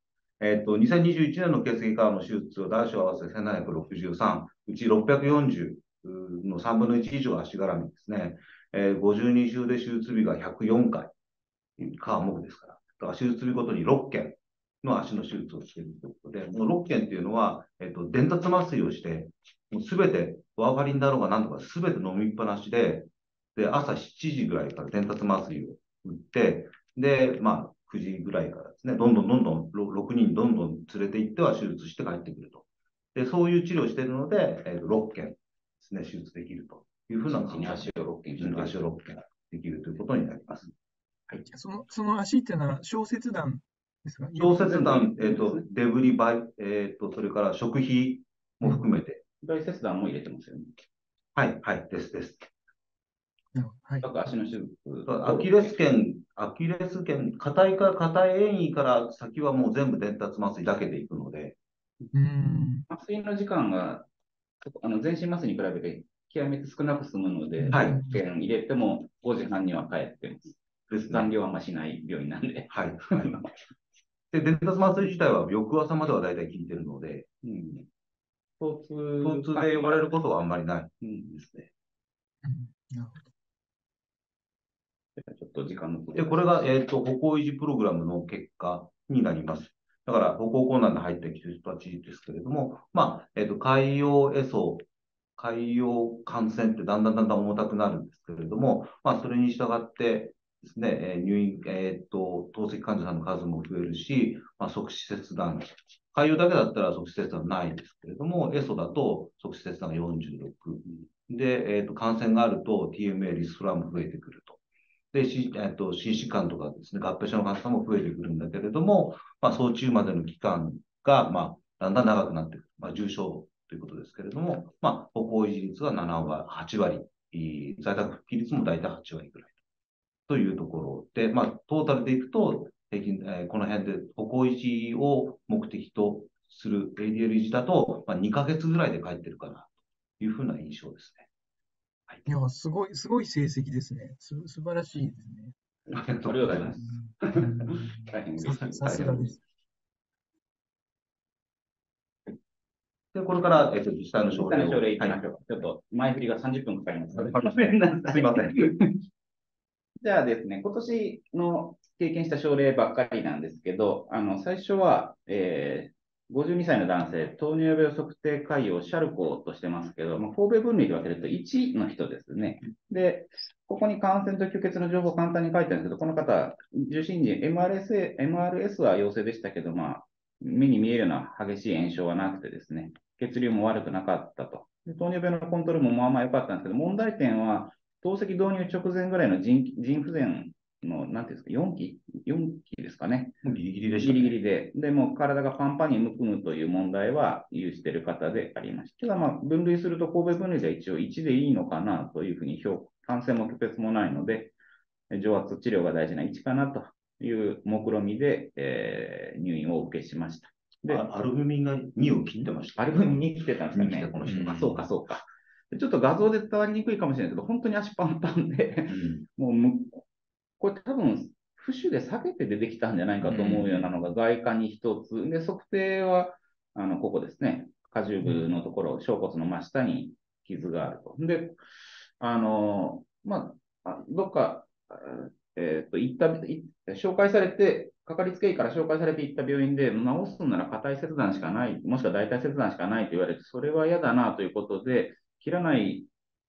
2021年の血液科の手術は男子合わせ1763、うち640の3分の1以上足絡みですね。52週で手術日が104回、科目ですから。だから手術日ごとに6件の足の手術をしているということで、この6件っていうのは、伝達麻酔をして、すべてワーファリンだろうが何とかすべて飲みっぱなしで、朝7時ぐらいから伝達麻酔を打って、で、9時ぐらいからですね、どんどん6人どんどん連れて行っては手術して帰ってくると。で、そういう治療をしているので、6件ですね、手術できるというふうな感じで、 足を6件できるということになります。 はい、その足っていうのは小切断ですか？ 小切断、デブリバイ、それから食費も含めて。 大切断も入れてますよね。 はい、です。 はい。 足の手術。 アキレス腱、硬い遠位から先はもう全部伝達麻酔だけでいくので。 麻酔の時間が、全身麻酔に比べて極めて少なく済むので、 はい。 入れても5時半には帰ってます。 ですね。 残量はあんましない病院なんで。 はい。で、伝達麻酔自体は翌朝までは大体効いてるので、疼痛で呼ばれることはあんまりないですね。 なるほど。 ちょっと時間ので、これが、歩行維持プログラムの結果になります。だから、歩行困難で入ってきている人たちですけれども、海洋感染ってだんだん重たくなるんですけれども、それに従ってですね、入院、透析患者さんの数も増えるし、即死切断。海洋だけだったら即死切断ないですけれども、エソだと即死切断が46。で、感染があると TMA リストラも増えてくると。で、心疾患とかですね、合併症の患者さんも増えてくるんだけれども、早中までの期間が、だんだん長くなってくる。重症ということですけれども、歩行維持率が7割、8割、在宅復帰率も大体8割ぐらいというところで、トータルでいくと、平均、この辺で歩行維持を目的とする ADL 維持だと、2ヶ月ぐらいで帰ってるかなというふうな印象ですね。 いや、すごい成績ですね。素晴らしいですね。 ありがとうございます。大変嬉しい。 さすがです。 で、これから、実際の症例いきましょう。ちょっと前振りが30分かかりますので。 すみません。 じゃあですね、今年の経験した症例ばっかりなんですけど、最初は、52歳の男性、糖尿病測定潰瘍シャルコとしてますけど、神戸分類で分けると1の人ですね。で、ここに感染と虚血の情報を簡単に書いてあるんですけど、この方、受診時 MRS は陽性でしたけど、目に見えるような激しい炎症はなくてですね、血流も悪くなかったと。で糖尿病のコントロールも良かったんですけど、問題点は、透析導入直前ぐらいの腎不全の、なんていうんですか、4期ですかね。 ギリギリでした、 ギリギリで。で、もう体がパンパンにむくむという問題は有している方でありました。ただ、分類すると、神戸分類では一応1でいいのかなというふうに感染も虚血もないので、上圧治療が大事な1かなという目論見で、入院をお受けしました。 で、アルブミンが2を切ってました。 アルブミン2切ってたんですかね。 この人が。 そうか。ちょっと画像で伝わりにくいかもしれないけど、本当に足パンパンで、もうこれ多分、浮腫で避けて出てきたんじゃないかと思うようなのが外科に一つ。で、測定は、ここですね。下重部のところ、小骨の真下に傷があると。で、どっか、紹介されて、かかりつけ医から紹介されていった病院で、治すなら硬い切断しかない、もしくは大体切断しかないと言われて、それは嫌だなということで、切らない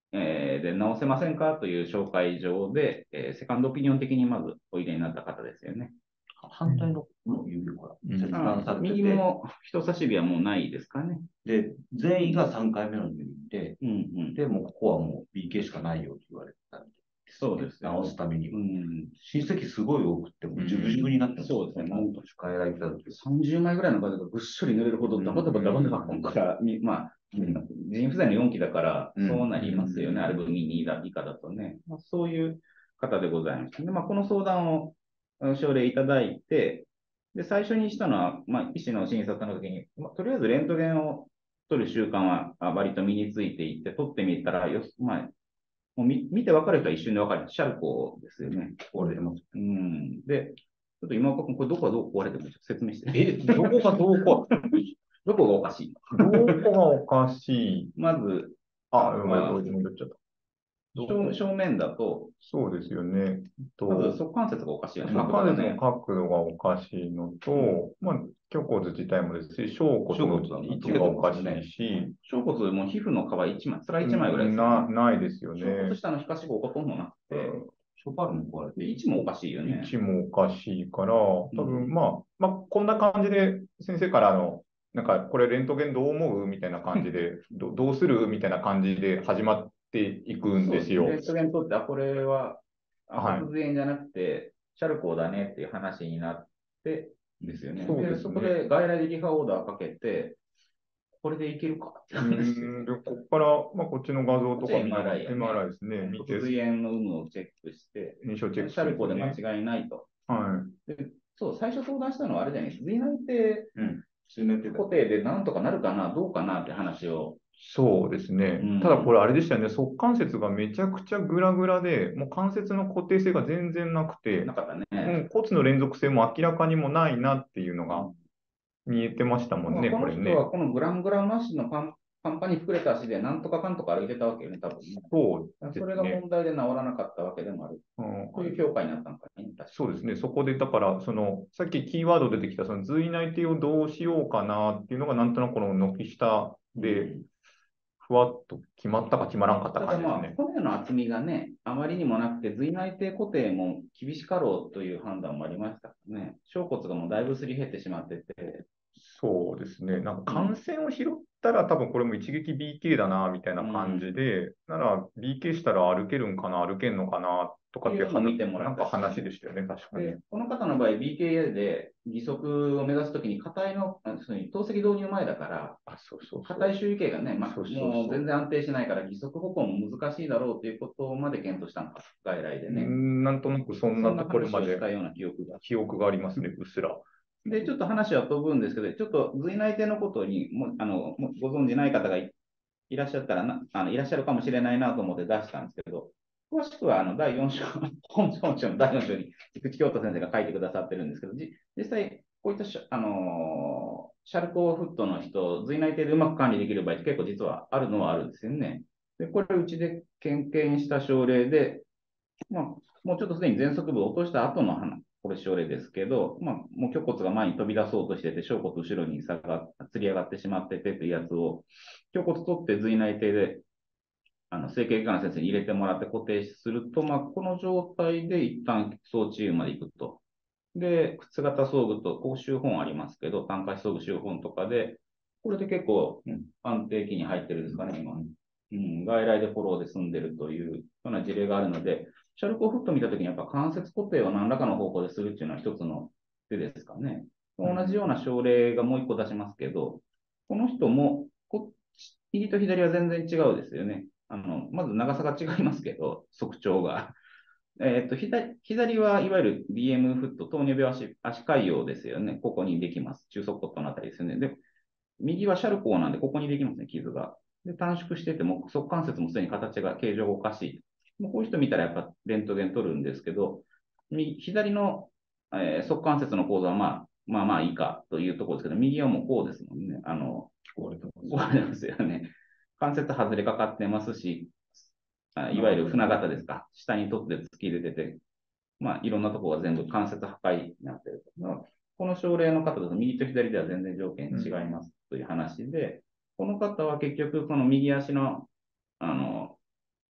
で直せませんかという紹介状で、セカンドオピニオン的にまずおいでになった方ですよね。 反対の指を切断されてて、 右も人差し指はもうないですかね。 で、善意が3回目の入院で、で、もうここはもう BK しかないよと言われたんで、 そうですね。 治すためには。親戚すごい多くて、もうジュグジュグになってます。 そうですね。 もう変えられた時 30枚ぐらいの数がぐっしょり濡れるほど、ダバダバダバダバ、今から、まあ、腎不全の4期だから、そうなりますよね。アルブミン2以下だとね。そういう方でございます。で、この相談を症例いただいて、で、最初にしたのは、医師の診察の時に、とりあえずレントゲンを取る習慣は割と身についていって、取ってみたら、もう見て分かる人は一瞬で分かる。シャルコですよね。これでも。で、ちょっと今岡君、これどこがどう壊れてるか説明して。 どこがどこどこがおかしいどこがおかしいまず、 戻っちゃった。 正面だと、 そうですよね。 まず、側関節がおかしいよね。 側関節の角度がおかしいのと、胸骨自体もですし、小骨の位置がおかしいし、 小骨も皮膚の皮1枚、面1枚ぐらいですよね。ないですよね。 小骨下の皮下脂肪ほとんどなくて、ショパールも壊れて、位置もおかしいよね。 位置もおかしいから、多分こんな感じで先生からなんかこれレントゲンどう思うみたいな感じで、どうするみたいな感じで始まっていくんですよ。 レントゲン取って、これは、骨髄炎じゃなくて、シャルコーだねっていう話になってですよね。そこで外来でリハオーダーかけて、これでいけるかって話で、ここから、こっちの画像とか MRI ですね、見て、 骨髄炎の有無をチェックして、 印象チェックシャルコーで間違いないと。でそう、最初相談したのはあれじゃないですか。髄内定固定でなんとかなるかな、どうかなって話を。 そうですね。ただこれあれでしたよね、側関節がめちゃくちゃグラグラで、もう関節の固定性が全然なくて、 なかったね。 骨の連続性も明らかにもないなっていうのが見えてましたもんね、 この人はこのグラングランマッシュのパンパンに膨れた足でなんとかかんとか歩いてたわけよね、多分ね。それが問題で治らなかったわけでもある。こういう評価になったのかね。 そうですね。そこで、だから、さっきキーワード出てきた、髄内定をどうしようかなっていうのが、なんとなくこの軒下で、ふわっと決まったか決まらんかった感じですね。 骨の厚みがね、あまりにもなくて、髄内定固定も厳しかろうという判断もありましたね。小骨がもうだいぶすり減ってしまってて。 そうですね。なんか感染を拾ったら、多分これも一撃 BK だな、みたいな感じで、なら BK したら歩けるんかな、歩けんのかな、とかっていうなんか話でしたよね、確かに。 この方の場合、BKA で義足を目指すときに、硬いの、透析導入前だから、硬い周囲形がね、もう全然安定しないから、義足歩行も難しいだろうということまで検討したのか、外来でね。 なんとなくそんなところまでしたような記憶がありますね、うっすら。 で、ちょっと話は飛ぶんですけど、ちょっと髄内定のことにご存じない方がいらっしゃったらいらっしゃるかもしれないなと思って出したんですけど、詳しくは第4章、本書の第4章に菊池京都先生が書いてくださってるんですけど、実際、こういったシャルコーフットの人、髄内定でうまく管理できる場合って結構実はあるのはあるんですよね。で、これうちで経験した症例で、もうちょっとすでに前足部を落とした後のこれ症例ですけど、もう胸骨が前に飛び出そうとしてて、小骨後ろにつり上がってしまっててというやつを、胸骨取って髄内定で、整形外科の先生に入れてもらって固定すると、この状態で一旦装置まで行くと。で、靴型装具と、こう周本ありますけど、単価装具周本とかで、これで結構安定期に入ってるんですかね、今。外来でフォローで済んでるというような事例があるので、シャルコーフット見たときにやっぱ関節固定を何らかの方法でするっていうのは一つの手ですかね。同じような症例がもう一個出しますけど、この人も右と左は全然違うですよね。まず長さが違いますけど、側長が。左はいわゆる BM フット、糖尿病足潰瘍ですよね。ここにできます。中足骨のあたりですよね。で、右はシャルコーなんで、ここにできますね、傷が。で、短縮してても、側関節もすでに形が、形状がおかしい。もうこういう人見たらやっぱレントゲン取るんですけど、左の、側関節の構造はまあいいかというところですけど、右はもうこうですもんね。壊れてますよね。関節外れかかってますし、いわゆる船型ですか。下に取って突き入れてて、いろんなところが全部関節破壊になっている。この症例の方だと右と左では全然条件違いますという話で、この方は結局、この右足の、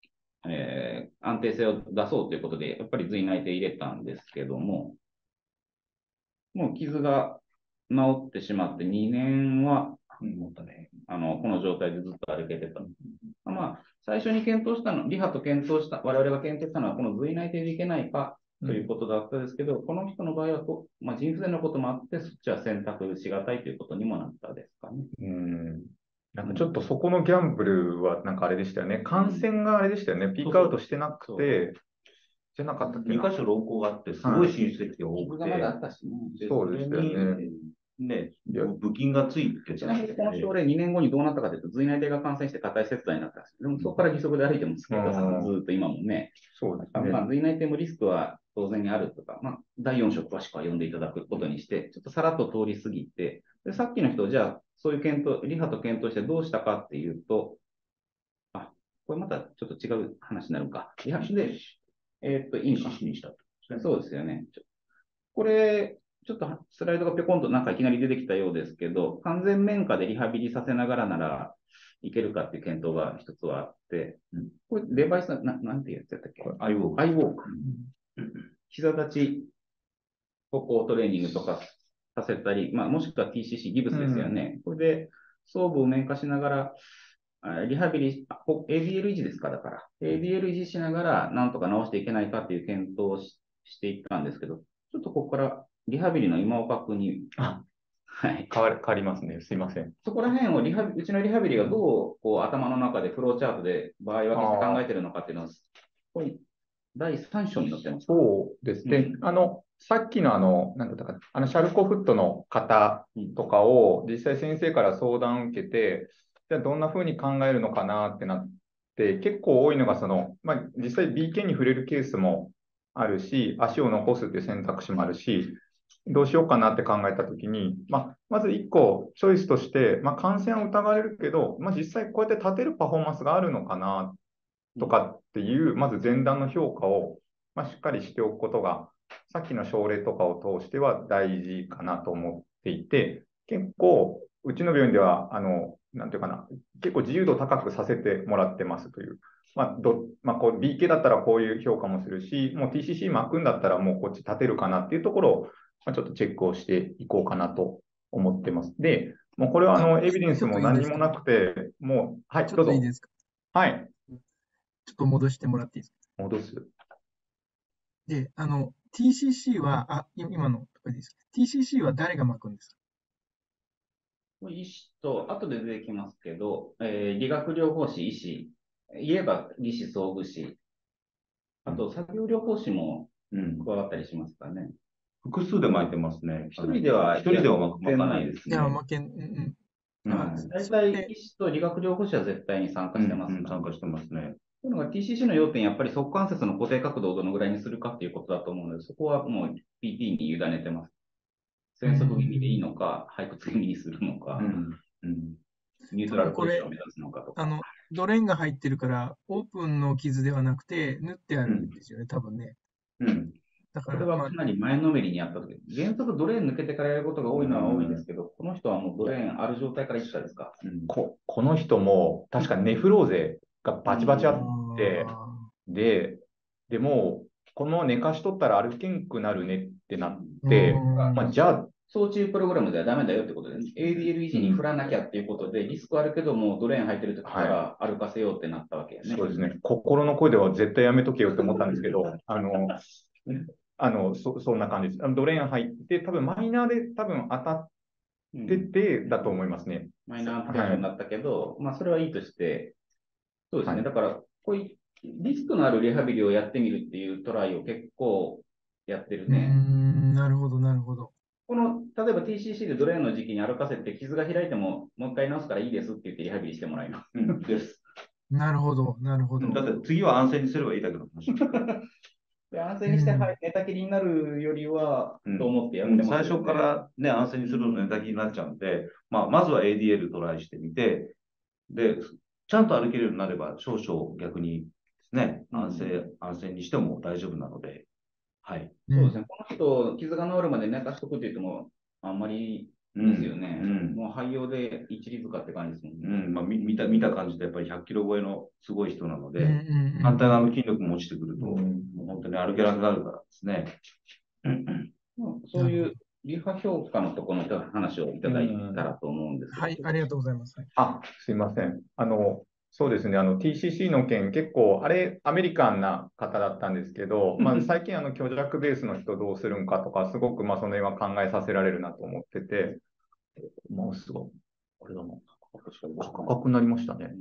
安定性を出そうということで、やっぱり髄内定入れたんですけども、もう傷が治ってしまって2年は、もったね、この状態でずっと歩けてた。まあ、最初に検討したの、リハと検討した、我々が検討したのは、この髄内定でいけないかということだったんですけど、この人の場合はまあ、腎不全のこともあって、そっちは選択しがたいということにもなったですかね。 なんかちょっとそこのギャンブルはなんかあれでしたよね。感染があれでしたよね。ピークアウトしてなくて、じゃなかったっけな。 2箇所論考があって、すごい親戚が多くて、 まだあったしね。 そうですよね。 ね、部金がついてちなみにこの症例2年後にどうなったかというと、髄内定が感染して硬い切断になったんです。でもそこから義足で歩いてますけど、ずっと今もね。 そうですね。 まあ、髄内定もリスクは当然にあるとか、まあ、第4章詳しくは読んでいただくことにして、ちょっとさらっと通り過ぎて、でさっきの人、じゃあ、そういう検討、リハと検討してどうしたかっていうと、これまたちょっと違う話になるか。リハで、いいのか。そうですよね。これ、ちょっとスライドがぴょこんとなんかいきなり出てきたようですけど、完全面下でリハビリさせながらならいけるかっていう検討が一つはあって、これデバイスなんてやつやったっけ？アイウォーク。膝立ち、歩行トレーニングとかさせたり、まあ、もしくは TCC、ギブスですよね。これで装部を面化しながら、リハビリ、ADL 維持ですか、だから。ADL 維持しながら、なんとか直していけないかっていう検討をしていったんですけど、ちょっとここからリハビリの今岡君に、 はい、変わりますね。すいません。 そこら辺をうちのリハビリがどうこう頭の中でフローチャートで場合分けして考えてるのかっていうのは、これ第3章に載ってます。 そうですね。さっきのなんだったか、シャルコフットの方とかを実際先生から相談を受けて、じゃあどんな風に考えるのかなってなって、結構多いのがまあ、実際 BK に触れるケースもあるし、足を残すっていう選択肢もあるし、どうしようかなって考えたときに、まず1個チョイスとして、感染は疑われるけど、実際こうやって立てるパフォーマンスがあるのかなとかっていう、まず前段の評価を、しっかりしておくことが、さっきの症例とかを通しては大事かなと思っていて、結構、うちの病院では、なんていうかな、結構自由度高くさせてもらってますという。こう BK だったらこういう評価もするし、もう TCC 巻くんだったらもうこっち立てるかなっていうところを、ちょっとチェックをしていこうかなと思ってます。で、もうこれはエビデンスも何もなくて、もう、はい、 ちょっといいですか？ はい。 ちょっと戻してもらっていいですか？ 戻す。 で、TCC は、今のところでいいですか？ TCC は誰が巻くんですか？ 医師と、後で出てきますけど、理学療法士、医師、言えば技師、装具士、あと作業療法士も加わったりしますかね。 複数で巻いてますね。 一人では巻かないですね。 大体、医師と理学療法士は絶対に参加してます。 参加してますね。 というのが TCC の要点、やっぱり側関節の固定角度をどのぐらいにするかっていうことだと思うので、そこはもう PT に委ねてます。戦速気味でいいのか、背屈気味にするのか、ニュートラルポジションを目指すのかとか。 ドレーンが入ってるから、オープンの傷ではなくて、縫ってあるんですよね、多分ね。 だから、これはかなり前のめりにやったとき、原則ドレーン抜けてからやることが多いのは多いですけど、この人はもうドレーンある状態からいったですか？ この人も、確かネフローゼがバチバチあって、でもう、このまま寝かしとったら歩けんくなるねってなって、じゃあ、 装置プログラムではダメだよってことで、ADL 維持に振らなきゃっていうことで、リスクあるけども、ドレーン入ってるときから歩かせようってなったわけよね。 そうですね。心の声では絶対やめとけよって思ったんですけど、そんな感じです。ドレーン入って、多分マイナーで多分当たっててだと思いますね。 マイナーアンプテーションになったけど、それはいいとして、そうですね。だから、こういうリスクのあるリハビリをやってみるっていうトライを結構やってるね。 なるほど、なるほど。 この、例えば TCC でドレーンの時期に歩かせて傷が開いても、もう一回直すからいいですって言ってリハビリしてもらいます。です。 なるほど、なるほど。 だって次は安静にすればいいだけの話。 安静にして寝たきりになるよりは、と思ってやってます、 最初からね、安静にするの寝たきりになっちゃうんで、まずは ADL トライしてみて、で、ちゃんと歩けるようになれば、少々逆にですね、安静にしても大丈夫なので、はい。 そうですね。この人、傷が治るまで寝かしとくって言っても、あんまりですよね。 うん。 もう廃用で一里塚って感じですもんね。 うん。まあ、見た感じでやっぱり100キロ超えのすごい人なので、 うんうん反対側の筋力も落ちてくると、 うんもう本当に歩けなくなるからですね。 そういうリハ評価のところの話をいただいたらと思うんですけど。 はい、ありがとうございます。 すいません。そうですね。TCC の件、結構、あれ、アメリカンな方だったんですけど、まあ、最近、虚弱ベースの人どうするんかとか、すごく、まあ、その辺は考えさせられるなと思ってて、マウスが、これだな。赤くなりましたね。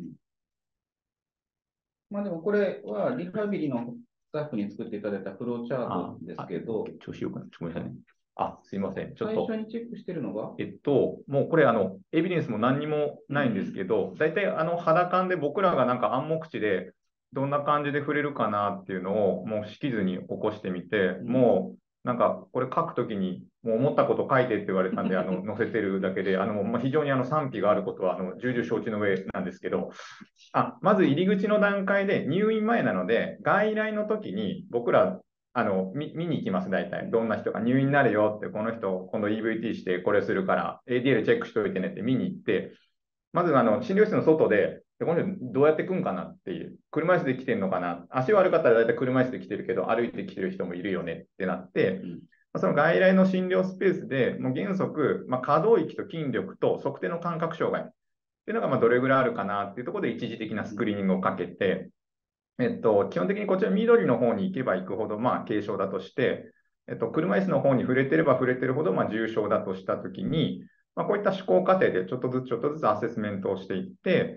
まあでもこれはリハビリのスタッフに作っていただいたフローチャートですけど、 調子よくなっごめんなさいね。すいません。ちょっ最と。 初にチェックしてるのがもうこれエビデンスも何にもないんですけど、大体肌感で僕らがなんか暗黙知でどんな感じで触れるかなっていうのをもう識図に起こしてみて、もうなんかこれ書くときにもう思ったこと書いてって言われたんで載せてるだけで、まあ、非常に賛否があることは重々承知の上なんですけど、まず入り口の段階で入院前なので、外来の時に僕ら見に行きます、大体。どんな人が入院になるよって、この人、今度 EVT してこれするから、ADL チェックしておいてねって見に行って、まず診療室の外で、この人どうやって来るんかなっていう、車椅子で来てるのかな、足悪かったら大体車椅子で来てるけど、歩いて来てる人もいるよねってなって、その外来の診療スペースでもう原則、可動域と筋力と測定の感覚障害っていうのがどれぐらいあるかなっていうところで一時的なスクリーニングをかけて、基本的にこちら緑の方に行けば行くほど、軽症だとして、車椅子の方に触れてれば触れてるほど、重症だとしたときに、こういった思考過程でちょっとずつアセスメントをしていって、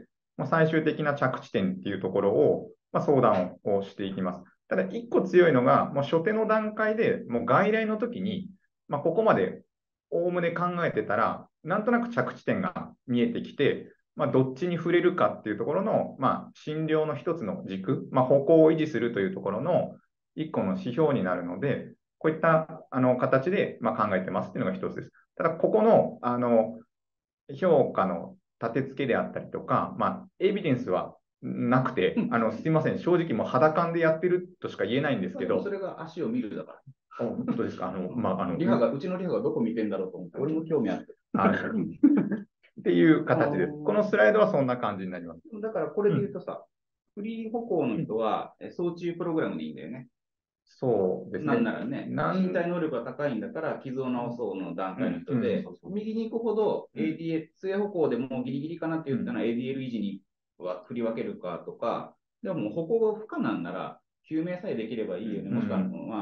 最終的な着地点っていうところを、相談をしていきます。ただ、一個強いのが、もう初手の段階で、もう外来の時に、ここまでおおむね考えてたら、なんとなく着地点が見えてきて、どっちに触れるかっていうところの、診療の一つの軸、方向を維持するというところの一個の指標になるので、こういった形で考えてますっていうのが一つです。ただ、ここの評価の立て付けであったりとか、エビデンスはなくて、すいません、正直もう肌感でやってるとしか言えないんですけど。 それが足を見るだから。 本当ですか。うちのリハがどこ見てんだろうと思って、俺も興味あって。 っていう形です。このスライドはそんな感じになります。 だからこれで言うとさ、フリー歩行の人は、装置プログラムでいいんだよね。 そうですね。 なんならね、身体能力が高いんだから、傷を治そうの段階の人で、右に行くほど ADL、末歩行でもギリギリかなっていうのは ADL 維持には振り分けるかとか、でも歩行が不可難なら、救命さえできればいいよね。もしくは、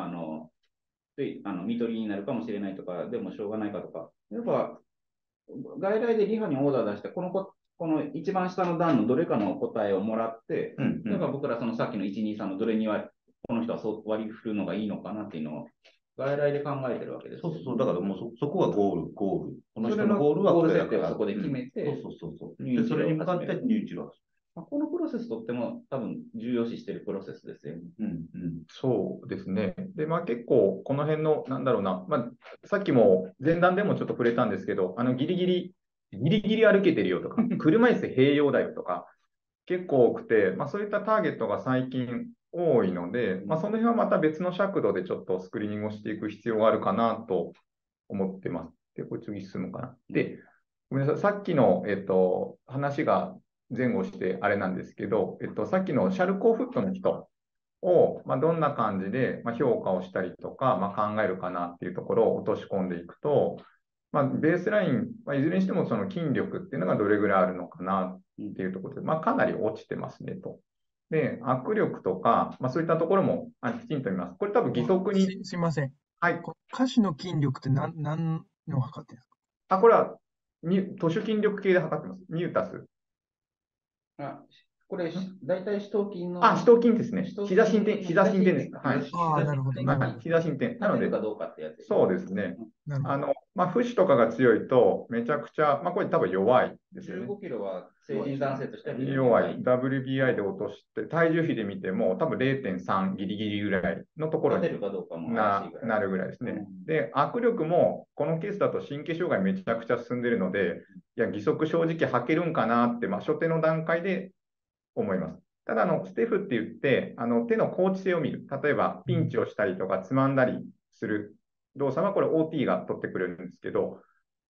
看取りになるかもしれないとか、でもしょうがないかとか。やっぱ、外来でリハにオーダー出して、この一番下の段のどれかの答えをもらって、だから僕らそのさっきの1、2、3のどれには、この人はそう割り振るのがいいのかなっていうのを、外来で考えてるわけです。 そう、だからもうそこはゴール。この人のゴゴールはゴール設定をそこで決めて、 で、それに向かって入院治療。 このプロセスとっても多分重要視しているプロセスですよね。 そうですね。で、結構この辺の、なんだろうな、さっきも前段でもちょっと触れたんですけど、ギリギリ歩けてるよとか、車椅子併用だよとか、結構多くて、そういったターゲットが最近多いので、その辺はまた別の尺度でちょっとスクリーニングをしていく必要があるかなと思ってます。で、これ次進むかな。で、ごめんなさい。さっきの、話が前後してあれなんですけど、さっきのシャルコーフットの人を、どんな感じで、評価をしたりとか、考えるかなっていうところを落とし込んでいくと、ベースライン、いずれにしてもその筋力っていうのがどれぐらいあるのかなっていうところで、かなり落ちてますねと。で、握力とか、そういったところもきちんと見ます。これ多分義足に。 すいません。 はい。 下肢の筋力って何の測ってるんですか？ これは徒手筋力計で測ってます。ミュータス。 これ、大体四頭筋の。 四頭筋ですね。膝伸展です。はい。 なるほど。 膝伸展。なので、 かどうかってやつ。 そうですね。浮腫とかが強いと、めちゃくちゃ、これ多分弱いですよね。 15キロは成人男性としては弱い。WBI で落として、体重比で見ても、多分 0.3 ギリギリぐらいのところになるぐらいですね。で、握力も、このケースだと神経障害めちゃくちゃ進んでるので、いや、義足正直履けるんかなって、初手の段階で思います。ただ、ステフって言って、手の高知性を見る。例えば、ピンチをしたりとか、つまんだりする動作は、これ OT が取ってくれるんですけど、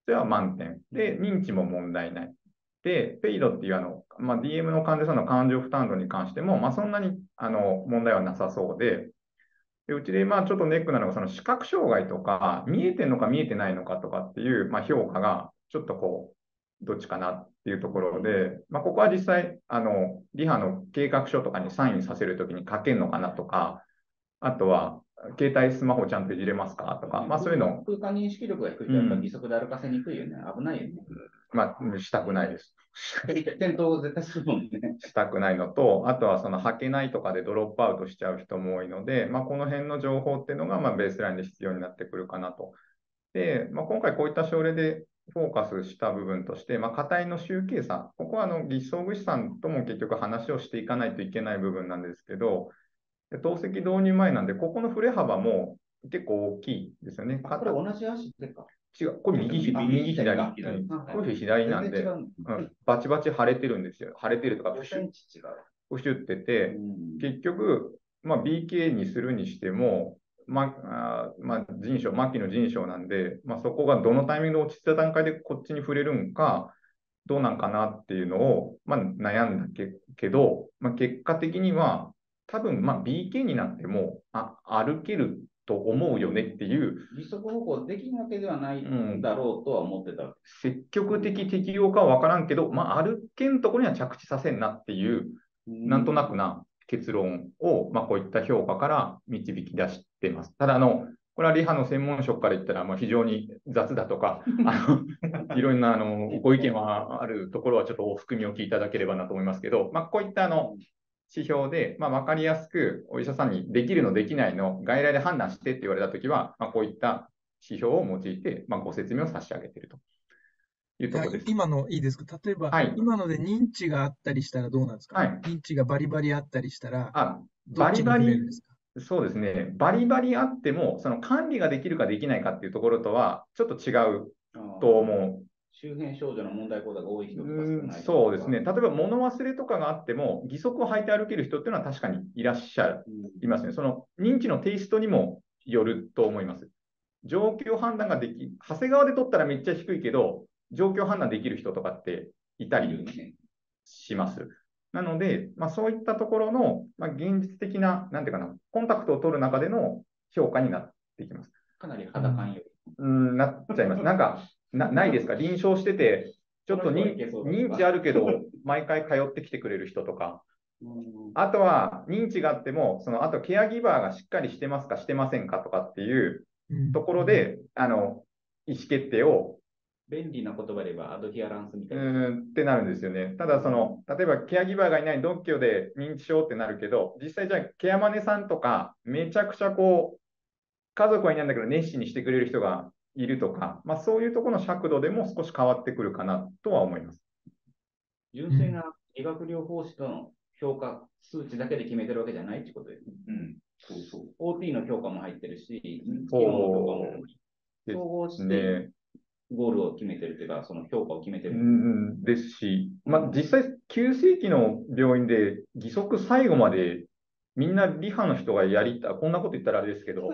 しては満点。で、認知も問題ない。で、ペイドっていうDM の患者さんの感情負担度に関しても、そんなに問題はなさそうで、うちでちょっとネックなのが、その視覚障害とか、見えてるのか見えてないのかとかっていう、評価が、ちょっとどっちかなっていうところで、ここは実際、リハの計画書とかにサインさせるときに書けるのかなとか、あとは、携帯スマホちゃんといじれますかとか、そういうの。 空間認識力が低いと、やっぱり義足で歩かせにくいよね。危ないよね。 したくないです。 転倒を絶対するもんね。 したくないのと、あとは履けないとかでドロップアウトしちゃう人も多いので、この辺の情報っていうのがベースラインで必要になってくるかなと。で、今回こういった症例でフォーカスした部分として、課体の周形差、ここは義肢装具士さんとも結局話をしていかないといけない部分なんですけど、透析導入前なんで、ここの振れ幅も結構大きいですよね。 これ同じ足でか。 違う、これ右左。これ左なんで、バチバチ腫れてるんですよ。腫れてるとか、プシュってて、結局、BK にするにしても、末期の腎症なんで、そこがどのタイミングで落ちた段階でこっちに触れるんか、どうなんかなっていうのを、悩んだけど、結果的には、多分、BK になっても、歩けると思うよねっていう。 義足歩行できるわけではないだろうとは思ってた。 積極的適用かは分からんけど、歩けんところには着地させんなっていう、なんとなくな結論を、こういった評価から導き出しています。ただ、これはリハの専門職から言ったら、非常に雑だとか、いろんなご意見はあるところはちょっとお含みおきいただければなと思いますけど、こういった指標で、分かりやすくお医者さんにできるのできないの外来で判断してって言われたときは、こういった指標を用いて、ご説明を差し上げているというところです。 今のいいですか？例えば、今ので認知があったりしたらどうなんですか？認知がバリバリあったりしたら、 バリバリ、そうですね。バリバリあっても、その管理ができるかできないかっていうところとは、ちょっと違うと思う。 周辺症状の問題行動が多い人とか少ない。 そうですね。例えば物忘れとかがあっても、義足を履いて歩ける人っていうのは確かにいらっしゃいますね。その認知のテイストにもよると思います。状況判断ができ、長谷川で取ったらめっちゃ低いけど、状況判断できる人とかっていたりします。なので、そういったところの、現実的な、なんていうかな、コンタクトを取る中での評価になっていきます。 かなり肌感より。 なっちゃいます。ないですか？臨床してて、ちょっと認知あるけど、毎回通ってきてくれる人とか。あとは、認知があっても、あとケアギバーがしっかりしてますか、してませんかとかっていうところで、意思決定を。 便利な言葉で言えば、アドヒアランスみたいな。 ってなるんですよね。ただ、例えば、ケアギバーがいない独居で認知症ってなるけど、実際じゃあ、ケアマネさんとか、めちゃくちゃ家族はいないんだけど、熱心にしてくれる人がいるとか、そういうところの尺度でも少し変わってくるかなとは思います。 純粋な理学療法士との評価数値だけで決めてるわけじゃないってことですね。OT の評価も入ってるし、機能の評価も総合して、ゴールを決めてるというか、その評価を決めてる。 ですし、実際、急性期の病院で義足最後までみんなリハの人がこんなこと言ったらあれですけど、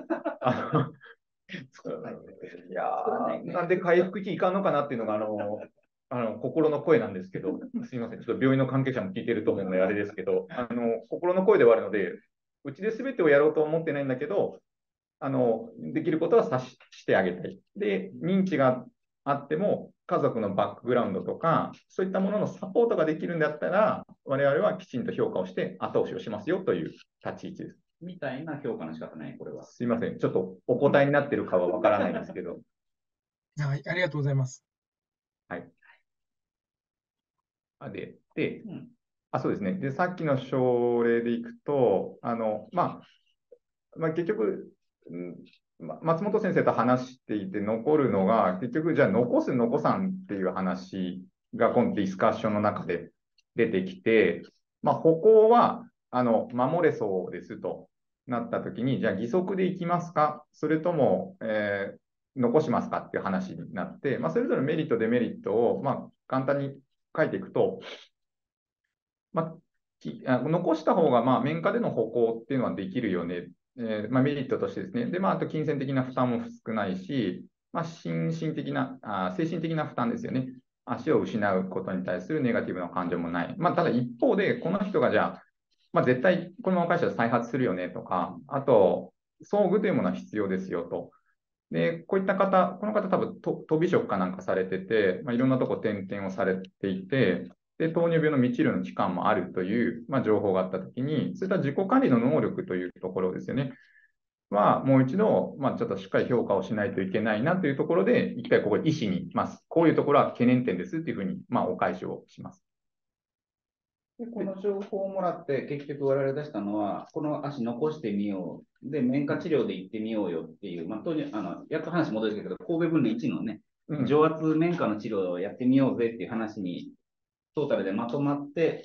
いやなんで回復期いかんのかなっていうのが、心の声なんですけど、すいません、ちょっと病院の関係者も聞いてると思うのであれですけど、心の声ではあるので、うちで全てをやろうと思ってないんだけど、できることはしてあげたい。で、認知があっても、家族のバックグラウンドとか、そういったもののサポートができるんだったら、我々はきちんと評価をして後押しをしますよという立ち位置です。 みたいな評価の仕方ね、これは。 すいません。ちょっとお答えになってるかはわからないですけど。 はい、ありがとうございます。 はい。そうですね。で、さっきの症例でいくと、結局、松本先生と話していて残るのが、結局、じゃあ残す、残さんっていう話が今度ディスカッションの中で出てきて、歩行は、守れそうですとなったときに、じゃあ義足でいきますか、それとも、残しますかっていう話になって、それぞれメリット、デメリットを、簡単に書いていくと、残した方が、面下での歩行っていうのはできるよね。メリットとしてですね。で、あと金銭的な負担も少ないし、 心身的な、精神的な負担ですよね。足を失うことに対するネガティブな感情もない。ただ一方で、この人がじゃあ、絶対このまま会社で再発するよねとか、あと、装具というものは必要ですよと。で、こういった方、この方多分飛び職かなんかされてて、いろんなとこ転々をされていて、で、糖尿病の未治療の期間もあるという、情報があったときに、そういった自己管理の能力というところですよね。もう一度、ちょっとしっかり評価をしないといけないなというところで、一回ここ医師に、こういうところは懸念点ですというふうに、お返しをします。 でこの情報をもらって、結局我々出したのは、この足残してみよう。で、面下治療で行ってみようよっていう、当時、やっと話戻るけど、神戸分離1のね、上圧面下の治療をやってみようぜっていう話に、トータルでまとまって、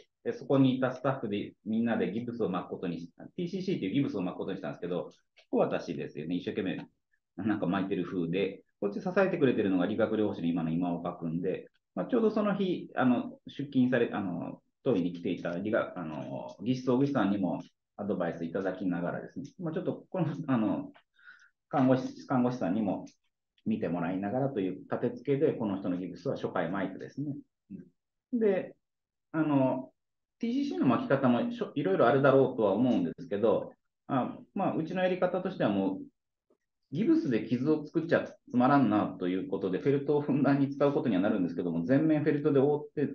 でそこにいたスタッフでみんなでギブスを巻くことにした。TCC っていうギブスを巻くことにしたんですけど、私ですよね、一生懸命なんか巻いてる風で、こっち支えてくれてるのが理学療法士の今岡君で、ちょうどその日、出勤され、当院に来ていた技師総具士さんにもアドバイスいただきながらですね、ちょっとこの、看護師さんにも見てもらいながらという立て付けで、この人のギブスは初回巻いてですね。で、TCC の巻き方もいろいろあるだろうとは思うんですけど、うちのやり方としてはもう、ギブスで傷を作っちゃつまらんなということで、フェルトをふんだんに使うことにはなるんですけども、全面フェルトで覆って、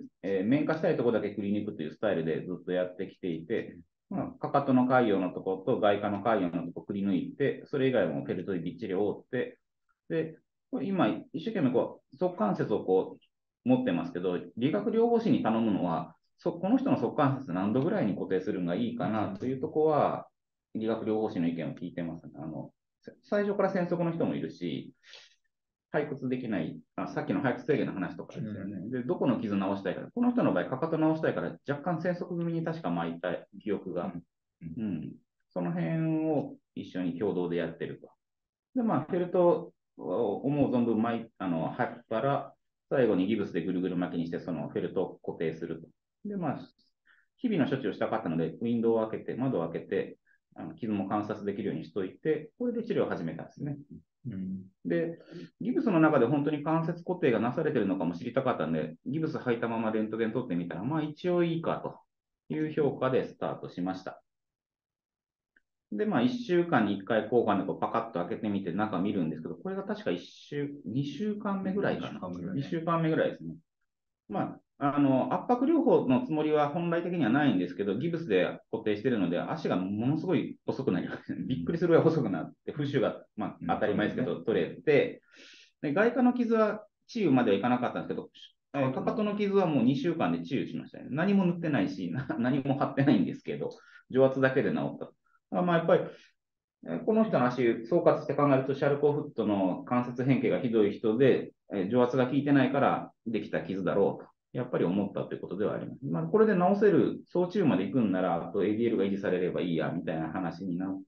面化したいところだけくり抜くというスタイルでずっとやってきていて、かかとの海洋のところと外科の海洋のところをくり抜いて、それ以外もフェルトでびっちり覆って、で、今、一生懸命側関節を持ってますけど、理学療法士に頼むのは、この人の側関節何度ぐらいに固定するのがいいかなというところは、理学療法士の意見を聞いてます、ね。最初から喘息の人もいるし、背屈できない、さっきの背屈制限の話とかですよね。で、どこの傷直したいか、この人の場合、かかと直したいから、若干喘息気味に確か巻いた記憶が、その辺を一緒に共同でやってると。で、フェルトを思う存分貼ったら、最後にギブスでぐるぐる巻きにして、そのフェルトを固定すると。で、日々の処置をしたかったので、ウィンドウを開けて、窓を開けて、傷も観察できるようにしといて、これで治療を始めたんですね。で、ギブスの中で本当に関節固定がなされているのかも知りたかったんで、ギブス履いたままレントゲン取ってみたら、一応いいかという評価でスタートしました。で、1週間に1回交換でパカッと開けてみて中見るんですけど、これが確か2週間目ぐらいかな。2週間目ぐらいですね。圧迫療法のつもりは本来的にはないんですけど、ギブスで固定しているので、足がものすごい細くなります。びっくりするぐらい細くなって、浮腫が、当たり前ですけど、取れて、で外科の傷は治癒まではいかなかったんですけど、かかとの傷はもう2週間で治癒しましたね。何も塗ってないし、何も貼ってないんですけど、除圧だけで治った。やっぱり、この人の足、総括して考えると、シャルコーフットの関節変形がひどい人で、除圧が効いてないからできた傷だろうと、やっぱり思ったということではあります。これで治せる、総治癒まで行くんなら、あと ADL が維持されればいいや、みたいな話になって、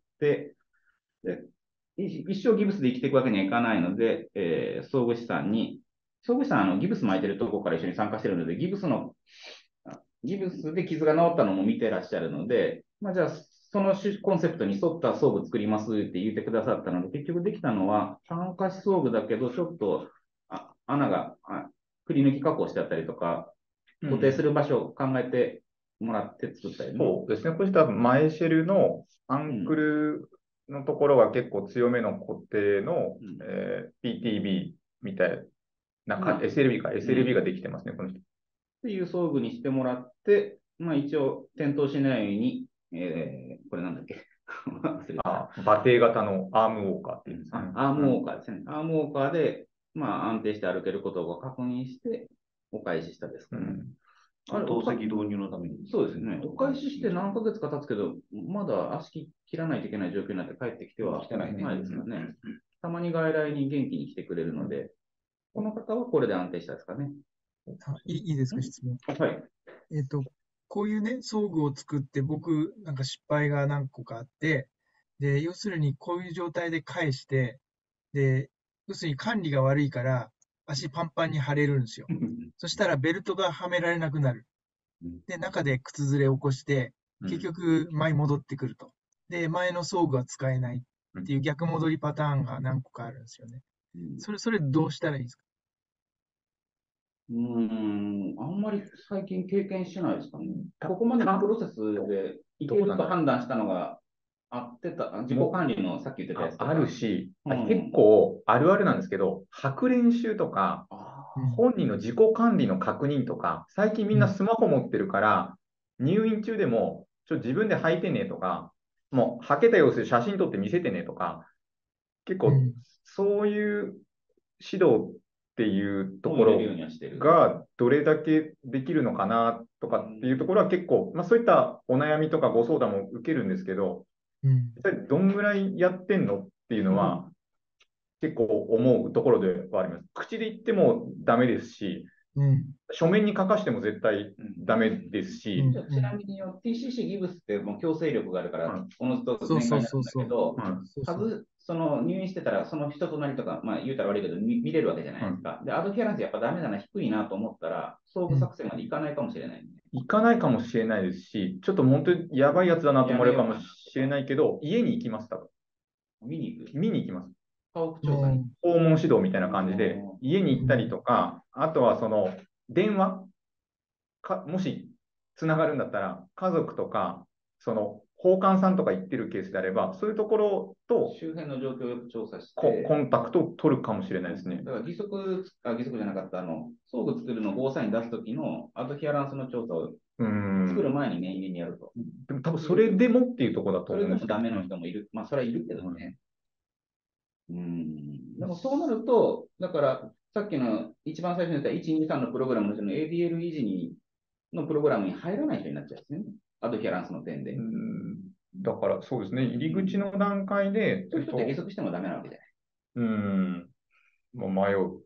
で一生ギブスで生きていくわけにはいかないので、総具士さんギブス巻いてるところから一緒に参加してるので、ギブスで傷が治ったのも見てらっしゃるので、じゃあ、そのコンセプトに沿った装具作りますって言ってくださったので、結局できたのは、単価子装具だけど、ちょっと穴がくり抜き加工してあったりとか、固定する場所を考えてもらって作ったり、ね、 そうですね。これ多分前シェルのアンクルのところは結構強めの固定の、PTB みたいな、SLB か、SLB ができてますね、この人。 っていう装具にしてもらって、一応転倒しないように、これなんだっけ馬蹄型のアームウォーカーっていうんですかね。 アームウォーカーですね。アームウォーカーで、安定して歩けることを確認して、お返ししたですかね。 透析導入のために。 そうですね。お返しして何ヶ月か経つけど、まだ足切らないといけない状況になって帰ってきてはないですかね。たまに外来に元気に来てくれるので、この方はこれで安定したですかね。 いいですか、質問。 はい。 こういうね、装具を作って、僕、なんか失敗が何個かあって、で、要するにこういう状態で返して、で、要するに管理が悪いから、足パンパンに腫れるんですよ。そしたらベルトがはめられなくなる。で、中で靴ずれを起こして、結局、前戻ってくると。で、前の装具は使えないっていう逆戻りパターンが何個かあるんですよね。 それどうしたらいいですか？ あんまり最近経験してないですかね。ここまでのプロセスでいけると判断したのが自己管理のさっき言ってたやつとか。 あるし、 うん結構あるあるなんですけど、吐く練習とか、本人の自己管理の確認とか、最近みんなスマホ持ってるから、入院中でも、自分で吐いてねとか、もう吐けた様子で写真撮って見せてねとか、結構そういう指導っていうところがどれだけできるのかなとかっていうところは結構、そういったお悩みとかご相談も受けるんですけど、実際どんぐらいやってんのっていうのは結構思うところではあります。口で言ってもダメですし、書面に書かしても絶対ダメですし。 ちなみにTCC ギブスってもう強制力があるから、おのずと年間になるんだけど、その入院してたら、その人となりとか、言うたら悪いけど見れるわけじゃないですか。で、アドヒアランスやっぱダメだな、低いなと思ったら、総部作戦までいかないかもしれない、 いかないかもしれないですし、ちょっと本当にやばいやつだなと思われるかもしれないけど、家に行きます、多分。見に行きます。訪問指導みたいな感じで、家に行ったりとか、あとはその電話もしつながるんだったら、家族とか、その訪韓さんとか行ってるケースであれば、そういうところと周辺の状況をよく調査してコンタクトを取るかもしれないですね。 だから義足じゃなかった、装具作るのをゴーサイン出すときのアドヒアランスの調査を作る前に念入りにやると。 でも多分それでもっていうところだと思うんですけど。 それでもダメな人もいる。それはいるけどね。でもそうなると、だからさっきの一番最初に言った1、2、3のプログラムの人の ADL 維持のプログラムに入らない人になっちゃうんですね。アドヒアランスの点で。 だからそうですね、入り口の段階で。 そういう人って利息してもダメなわけじゃない。 もう迷う。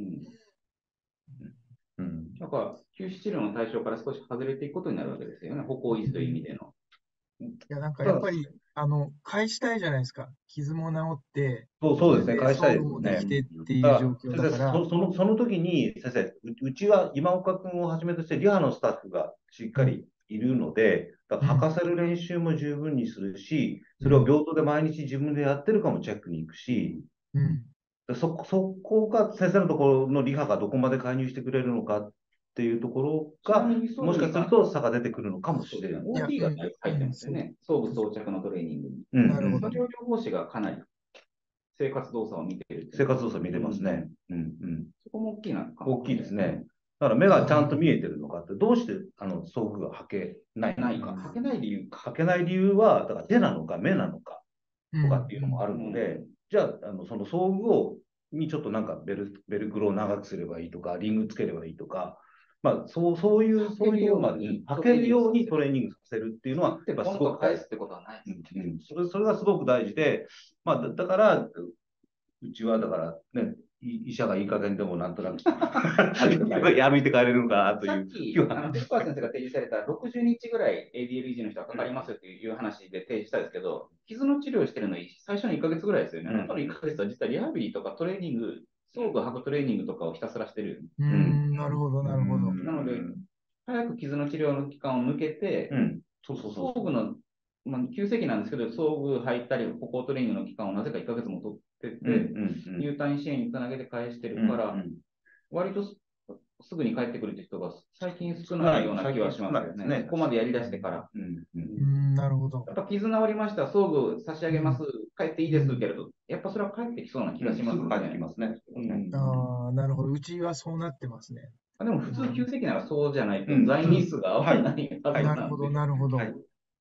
だから、休止治療の対象から少し外れていくことになるわけですよね。歩行維持という意味での。 いや、なんかやっぱり、返したいじゃないですか。傷も治って、 そうですね、返したいですもできてっていう状況だから。 その時に、先生、うちは今岡君をはじめとして、リハのスタッフがしっかりいるので、だから履かせる練習も十分にするし、それを病棟で毎日自分でやってるかもチェックに行くし、そこが先生のところのリハがどこまで介入してくれるのかっていうところが、もしかすると差が出てくるのかもしれない。 OT が入ってますよね。装具装着のトレーニングに。 なるほど。 療法士がかなり生活動作を見てる。 生活動作見てますね。 そこも大きいな。 大きいですね。だから目がちゃんと見えてるのかって、どうして装具が履けないのか。 履けない理由履けない理由は、だから手なのか目なのかとかっていうのもあるので、じゃあ、その装具にちょっとなんかベルクロを長くすればいいとか、リングつければいいとか、そういうところまで履けるようにトレーニングさせるっていうのは、 やっぱすごく大事ってことはない。 それがすごく大事で、だから、うちはだからね、医者がいい加減でもなんとなくやめて帰れるのかなという。 さっき、ペッパー先生が提示された60日ぐらい ADL 維持の人はかかりますっていう話で提示したんですけど、傷の治療してるの最初の1ヶ月ぐらいですよね。あとの1ヶ月は実はリハビリとかトレーニング、装具を履くトレーニングとかをひたすらしてる。 なるほど、なるほど。 なので、早く傷の治療の期間を抜けて、装具の急性期なんですけど、装具履いたり、歩行トレーニングの期間をなぜか1ヶ月も取ってて、入退院支援につなげて返してるから、割とすぐに帰ってくるって人が最近少ないような気はしますね。ここまでやりだしてから。 なるほど。 やっぱ傷治りました、装具差し上げます、帰っていいですけれど、やっぱそれは帰ってきそうな気がしますね。 帰ってきますね。 なるほど。うちはそうなってますね。 でも普通急性期ならそうじゃないと、在院日数が合わないはずなるほど、なるほど。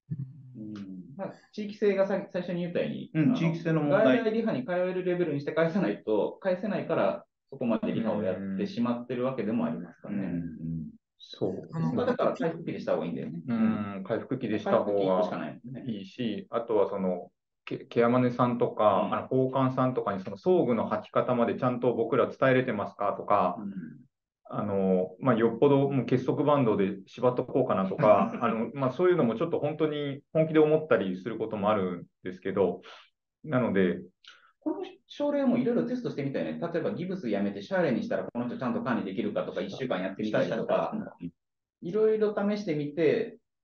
地域性が最初に言ったように、 地域性の問題。 外来リハに通えるレベルにして返さないと、返せないから、そこまでリハをやってしまってるわけでもありますからね。 そう。 だから回復期でした方がいいんだよね。 回復期でした方がいいし、あとはその、ケアマネさんとか、訪韓さんとかにその装具の履き方までちゃんと僕ら伝えれてますかとか、よっぽどもう結束バンドで縛っとこうかなとか、そういうのもちょっと本当に本気で思ったりすることもあるんですけど、なので、 この症例もいろいろテストしてみたいね。例えばギブスやめてシャーレにしたらこの人ちゃんと管理できるかとか、1週間やってみたりとか、いろいろ試してみて、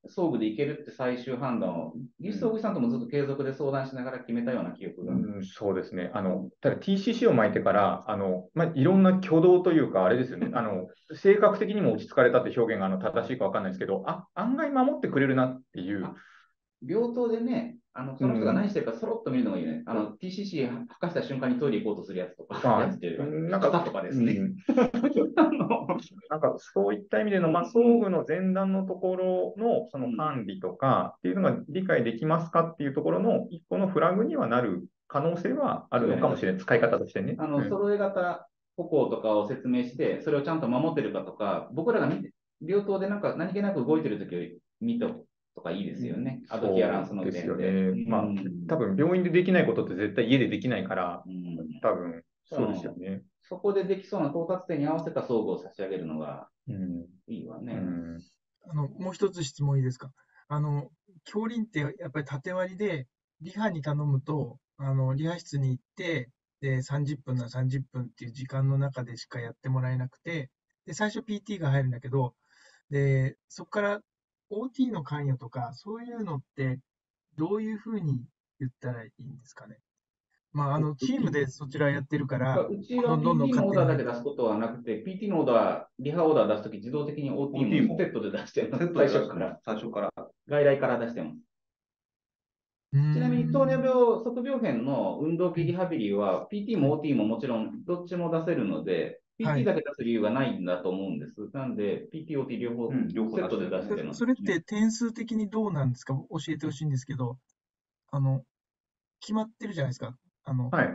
装具でいけるって最終判断を、技術総具さんともずっと継続で相談しながら決めたような記憶が。 そうですね。ただ TCC を巻いてから、いろんな挙動というか、あれですよね。性格的にも落ち着かれたって表現が正しいかわかんないですけど、案外守ってくれるなっていう。 病棟でね、その人が何してるかそろっと見るのがいいね。TCC 吐かした瞬間にトイレ行こうとするやつとか、やつっていうか、 なんか方とかですね。 なんかそういった意味での、装具の前段のところのその管理とかっていうのが理解できますかっていうところの一個のフラグにはなる可能性はあるのかもしれない。使い方としてね。 揃え型歩行とかを説明して、それをちゃんと守ってるかとか、僕らが病棟で何気なく動いてるときを見ととかいいですよね。あと、ヒアランスの点ですよね。多分病院でできないことって絶対家でできないから、多分そうですよね。 そこでできそうな到達点に合わせた装具を差し上げるのがいいわね。 もう一つ質問いいですか。教輪ってやっぱり縦割りで、リハに頼むと、リハ室に行って、で、30分なら30分っていう時間の中でしかやってもらえなくて、で、最初 PT が入るんだけど、で、そこから OT の関与とか、そういうのって、どういうふうに言ったらいいんですかね。チームでそちらやってるから、 うちは PT のオーダーだけ出すことはなくて、PT のオーダー、リハオーダー出すとき自動的に OT もセットで出してます。最初から。外来から出してます。ちなみに糖尿病、側病変の運動器リハビリは PT も OT ももちろんどっちも出せるので、PT だけ出す理由がないんだと思うんです。なんで、PT、OT 両方セットで出してます。 それって点数的にどうなんですか？教えてほしいんですけど、決まってるじゃないですか。 はい。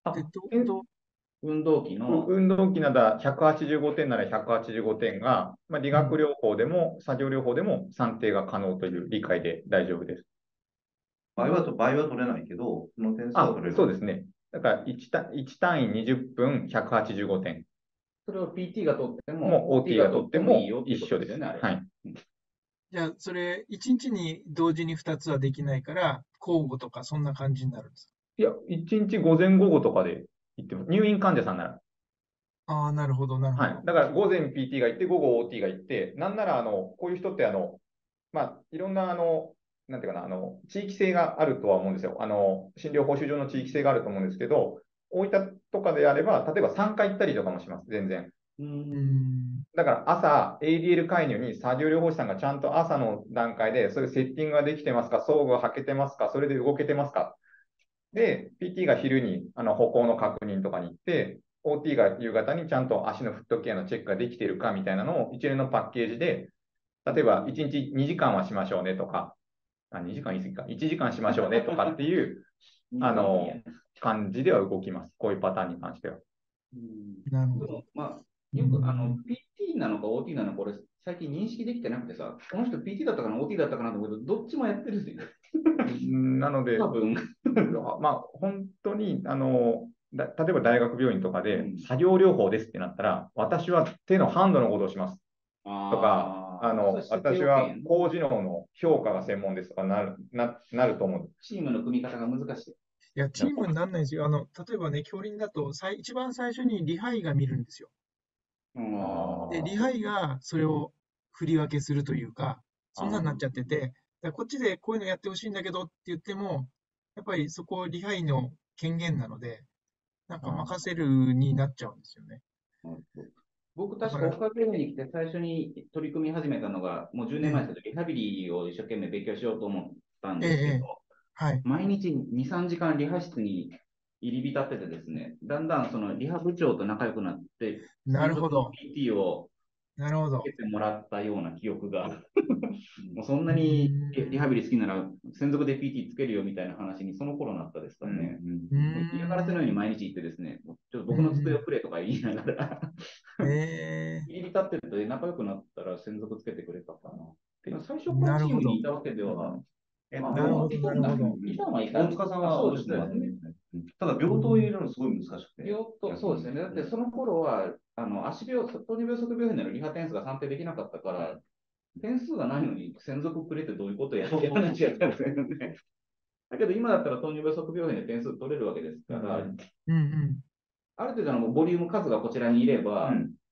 運動器なら185点なら185点が、理学療法でも作業療法でも算定が可能という理解で大丈夫です。 場合は取れないけど、その点数は取れる。 そうですね。だから1単位20分185点。 それを PT が取っても、 OT が取っても一緒ですよね。はい。 じゃあ、それ、1日に同時に2つはできないから、交互とかそんな感じになるんですか？ いや、1日午前午後とかで行っても、入院患者さんなら。 ああ、なるほど、なるほど。 はい。だから午前 PT が行って、午後 OT が行って、なんなら、こういう人って、いろんな、なんていうかな、地域性があるとは思うんですよ。診療報酬上の地域性があると思うんですけど、大分とかであれば、例えば3回行ったりとかもします、全然。だから朝、ADL 介入に作業療法士さんがちゃんと朝の段階で、そういうセッティングができてますか、装具が履けてますか、それで動けてますか。で、PT が昼に歩行の確認とかに行って、OT が夕方にちゃんと足のフットケアのチェックができているかみたいなのを一連のパッケージで、例えば1日2時間はしましょうねとか、2時間言い過ぎか、1時間しましょうねとかっていう、感じでは動きます。こういうパターンに関しては。 なるほど。 よくPT なのか OT なのか、俺、最近認識できてなくてさ、この人 PT だったかな、OT だったかなと思うけど、どっちもやってるんですよ。 なので、 多分本当に、例えば大学病院とかで作業療法ですってなったら、私は手のハンドのことをします。とか、私は高次能の評価が専門ですとかなると思う。 チームの組み方が難しい。 いや、チームにならないですよ。例えばね、教輪だと、一番最初にリハイが見るんですよ。で、リハイがそれを振り分けするというか、そんなになっちゃってて、こっちでこういうのやってほしいんだけどって言っても、やっぱりそこリハイの権限なので、なんか任せるになっちゃうんですよね。 僕、確か岡病院に来て最初に取り組み始めたのが、もう10年前ですけど、リハビリを一生懸命勉強しようと思ったんですけど、毎日2、3時間リハ室に入り浸っててですね、だんだんそのリハ部長と仲良くなって、 なるほど。 PT をつけてもらったような記憶が、もうそんなにリハビリ好きなら専属で PT つけるよみたいな話にその頃なったですかね。嫌がらせのように毎日行ってですね、ちょっと僕の机をくれとか言いながら入り浸ってると仲良くなったら専属つけてくれたかな。最初からチームにいたわけでは。 なるほど、なるほど。 大塚さんはそうですね。ただ、病棟を入れるのすごい難しくて。 そうですね。だってその頃は、糖尿病側病変のリハ点数が算定できなかったから、点数がないのに専属くれってどういうことやって話やったんですよね。だけど今だったら糖尿病側病変で点数取れるわけですから、ある程度のボリューム数がこちらにいれば、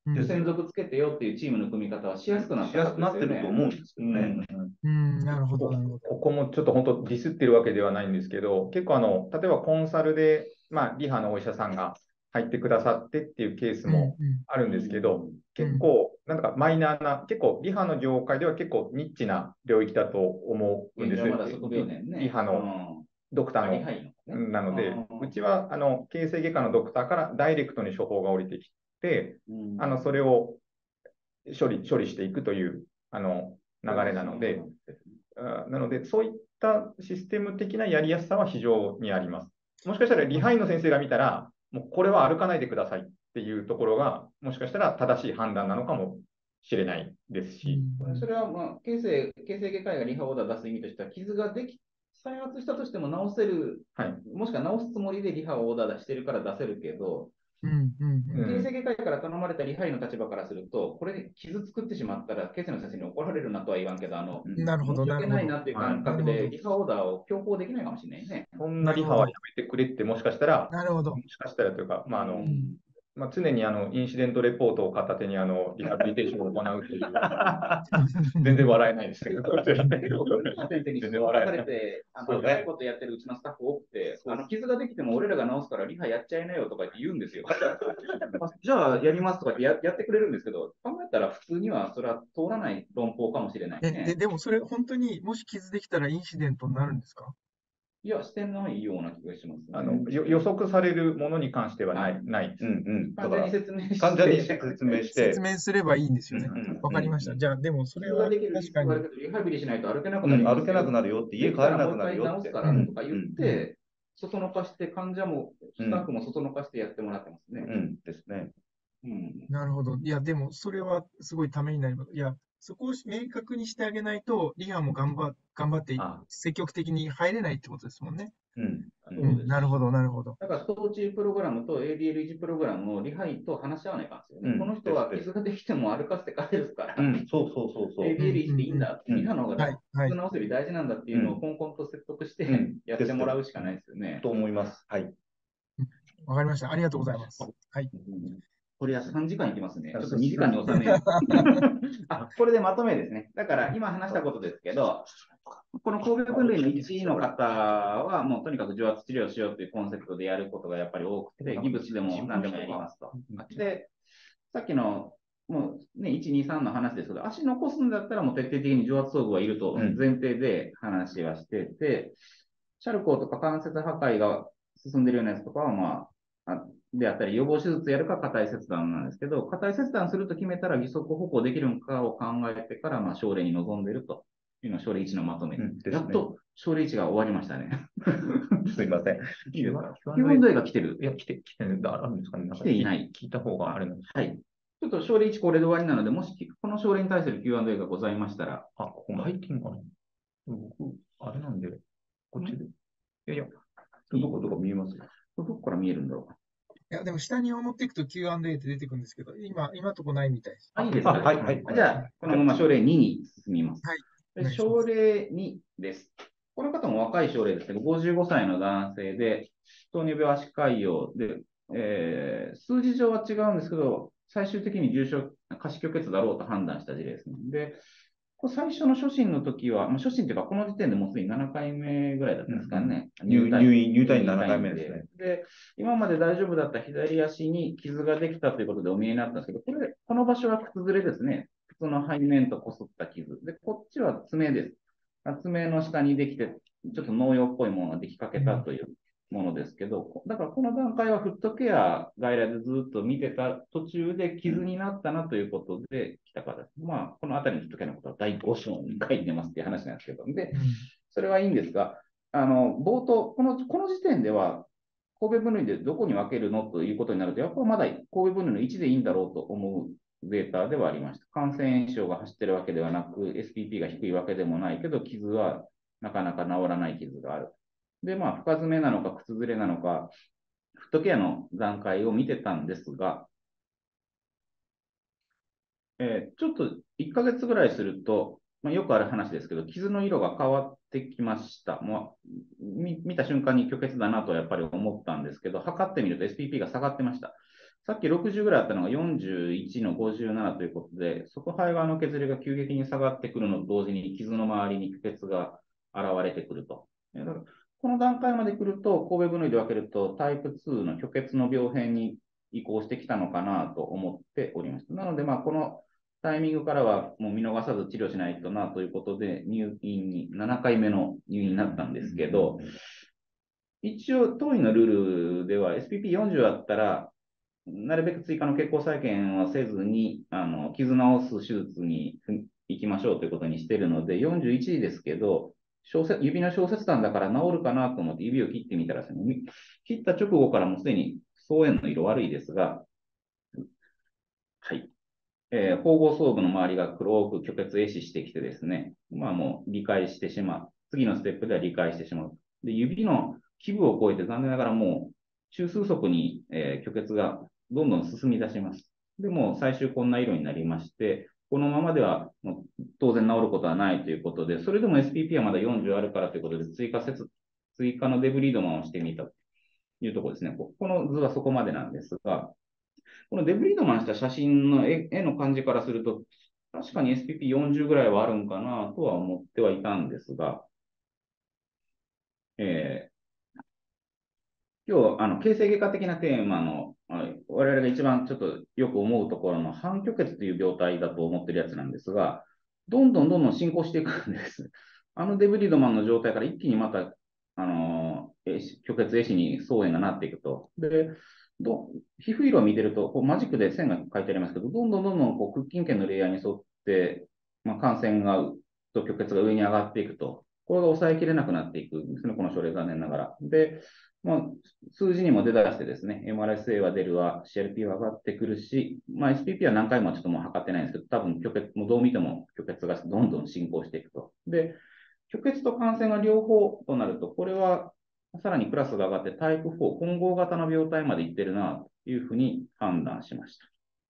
専属つけてよっていうチームの組み方はしやすくなっしたやすくなってると思うんですよね。 なるほど、なるほど。 ここもちょっと本当ディスってるわけではないんですけど、結構例えばコンサルで、リハのお医者さんが入ってくださってっていうケースもあるんですけど、結構、なんかマイナーな、結構リハの業界では結構ニッチな領域だと思うんですよ。リハのドクターの、なので、うちは形成外科のドクターからダイレクトに処方が降りてきて、それを処理していくという流れなので、そういったシステム的なやりやすさは非常にあります。もしかしたら、リハインの先生が見たら、もうこれは歩かないでくださいっていうところが、もしかしたら正しい判断なのかもしれないですし。 それは、形成外科医がリハオーダー出す意味としては、傷が再発したとしても治せる、もしくは治すつもりでリハをオーダー出してるから出せるけど、形成外科医から頼まれたリハ医の立場からすると、これで傷作ってしまったら、形成の先生に怒られるなとは言わんけど、申し訳ないなっていう感覚で、リハオーダーを強行できないかもしれないね。 そんなリハはやめてくれって、もしかしたら、もしかしたらというか、常にインシデントレポートを片手にリハビリテーションを行うという、全然笑えないですけど、全然笑えない。長いことやってるうちのスタッフ多くて、傷ができても俺らが治すからリハやっちゃいなよとか言うんですよ。じゃあやりますとかってやってくれるんですけど、考えたら普通にはそれは通らない論法かもしれないね。 でもそれ本当にもし傷できたらインシデントになるんですか？ いや、してないような気がします、 予測されるものに関してはないです。 完全に説明して。 説明すればいいんですよね。わかりました。じゃあ、でもそれは確かに。 リハビリしないと歩けなくなる。 歩けなくなるよって、家帰れなくなるよって。 直すからとか言って、そそのかして、患者もスタッフもそそのかしてやってもらってますね。 ですね。 なるほど。いや、でもそれはすごいためになります。いや、そこを明確にしてあげないと、リハも頑張って積極的に入れないってことですもんね。なるほど、なるほど。 だから、ストーチプログラムと ADL 維持プログラムをリハイと話し合わないかんですよね。この人は傷ができても歩かせて帰るから、ADL 維持でいいんだ。リハの方が治すより大事なんだっていうのをコンコンと説得してやってもらうしかないですよね。 と思います。はい。 わかりました。ありがとうございます。はい。 これは3時間いきますね。ちょっと2時間に収めよう。これでまとめですね。だから今話したことですけど、この神戸分類の1の方は、もうとにかく重圧治療しようというコンセプトでやることがやっぱり多くて、ギブスでも何でもやりますと。で、さっきのもうね、1、2、3の話ですけど、足残すんだったらもう徹底的に重圧装具はいると前提で話はしてて、シャルコーとか関節破壊が進んでるようなやつとかは、であったり、予防手術やるか硬い切断なんですけど、硬い切断すると決めたら義足歩行できるのかを考えてから、症例に臨んでいるというのが症例1のまとめ。やっと症例1が終わりましたね。 すいません。 Q&A が来てる。 いや、来てるあるんですかね。 来ていない。 聞いた方があるの。 はい。ちょっと症例1これで終わりなので、もしこの症例に対する Q&A がございましたら。 ここ入っていいのかな？僕、あれなんで、こっちで。いや、 どこ見えます？ どこから見えるんだろうか。 いや、でも下に持っていくと Q&A って出てくるんですけど、今とこないみたいです。 いいですか？はい。じゃあ、このまま症例2に進みます。はい。症例2です。この方も若い症例ですけど、55歳の男性で、糖尿病足潰瘍で、数字上は違うんですけど、最終的に重症、下肢虚血だろうと判断した事例ですね。で、最初の初診の時は、初診というか、この時点でもうすでに7回目ぐらいだったんですかね。 入退院7回目ですね。 で、今まで大丈夫だった左足に傷ができたということでお見えになったんですけど、この場所は靴ずれですね。靴の背面とこすった傷。で、こっちは爪です。爪の下にできて、ちょっと農用っぽいものができかけたというものですけど、だからこの段階はフットケア外来でずっと見てた途中で傷になったなということで来た方です。このあたりのフットケアのことは第5章に書いてますっていう話なんですけど、で、それはいいんですが、冒頭、この時点では、神戸分類でどこに分けるのということになると、やっぱりまだ神戸分類の1でいいんだろうと思うデータではありました。感染炎症が走ってるわけではなく、SPP が低いわけでもないけど、傷はなかなか治らない傷がある。で、深爪なのか、靴ずれなのか、フットケアの段階を見てたんですが、ちょっと1ヶ月ぐらいすると、よくある話ですけど、傷の色が変わってきました。見た瞬間に虚血だなとやっぱり思ったんですけど、測ってみると SPP が下がってました。 さっき60ぐらいあったのが41の57ということで、側肺側の削りが急激に下がってくるのと同時に、傷の周りに虚血が現れてくると。だからこの段階まで来ると、神戸分類で分けると、タイプ2の虚血の病変に移行してきたのかなと思っております。なので、このタイミングからはもう見逃さず治療しないとなということで、7回目の入院になったんですけど、一応、当院のルールでは SPP40 あったら、なるべく追加の血行再建はせずに、傷治す手術に行きましょうということにしているので、41ですけど、指の小切断だから治るかなと思って指を切ってみたらですね、切った直後からもうすでに双円の色悪いですが、はい。縫合装具の周りが黒く虚血壊死してきてですね、もう理解してしまう。次のステップでは理解してしまう。で、指の基部を越えて残念ながらもう中枢側に、虚血がどんどん進み出します。でも最終こんな色になりまして、このままではもう当然治ることはないということで、それでも SPP はまだ40あるからということで追加のデブリードマンをしてみたというところですね。この図はそこまでなんですが、このデブリードマンした写真の絵の感じからすると、確かに SPP40 ぐらいはあるんかなとは思ってはいたんですが、今日、形成外科的なテーマの、我々が一番ちょっとよく思うところの半虚血という病態だと思ってるやつなんですが、どんどん進行していくんです。デブリードマンの状態から一気にまた、虚血壊死に相違がなっていくと。で、皮膚色を見てると、マジックで線が書いてありますけど、どんどん屈筋腱のレイヤーに沿って、感染と虚血が上に上がっていくと。これが抑えきれなくなっていくんですね、この症例、残念ながら。で、数字にも出だしてですね、MRSA は出るわ、CRP は上がってくるし、SPP は何回もちょっともう測ってないんですけど、多分虚血、もうどう見ても虚血がどんどん進行していくと。で、虚血と感染が両方となると、これはさらにクラスが上がってタイプ4、混合型の病態までいってるなというふうに判断しました。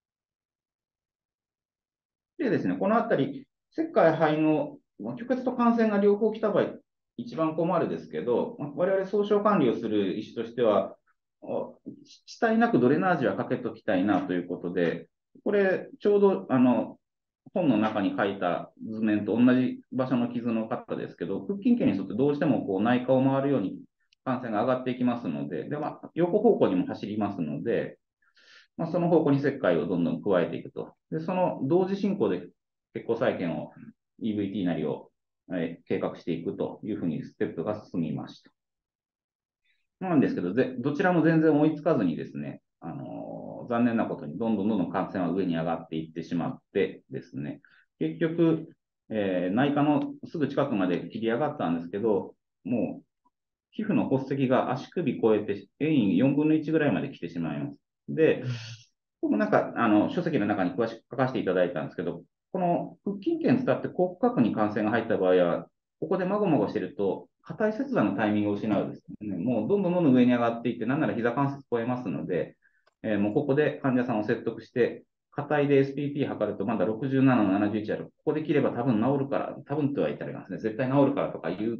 でですね、このあたり、石灰肺の虚血と感染が両方来た場合、一番困るですけど、我々総称管理をする医師としては、死体なくドレナージはかけときたいなということで、これ、ちょうど、本の中に書いた図面と同じ場所の傷の方ですけど、腹筋腱に沿ってどうしてもこう内科を回るように感染が上がっていきますので、横方向にも走りますので、その方向に石灰をどんどん加えていくと。で、その同時進行で血行再建を EVT なりを、計画していくというふうにステップが進みました。なんですけど、どちらも全然追いつかずにですね、残念なことにどんどん感染は上に上がっていってしまってですね、結局、内科のすぐ近くまで切り上がったんですけど、もう皮膚の骨石が足首越えて、遠位4分の1ぐらいまで来てしまいます。で、僕も書籍の中に詳しく書かせていただいたんですけど、この腹筋腱伝って骨格に感染が入った場合は、ここでまごまごしてると、硬い切断のタイミングを失うですね。もうどんどん上に上がっていって、なんなら膝関節超えますので、もうここで患者さんを説得して、硬いで SPP 測るとまだ67の71ある。ここで切れば多分治るから、多分とは言ってありますね。絶対治るからとか言って、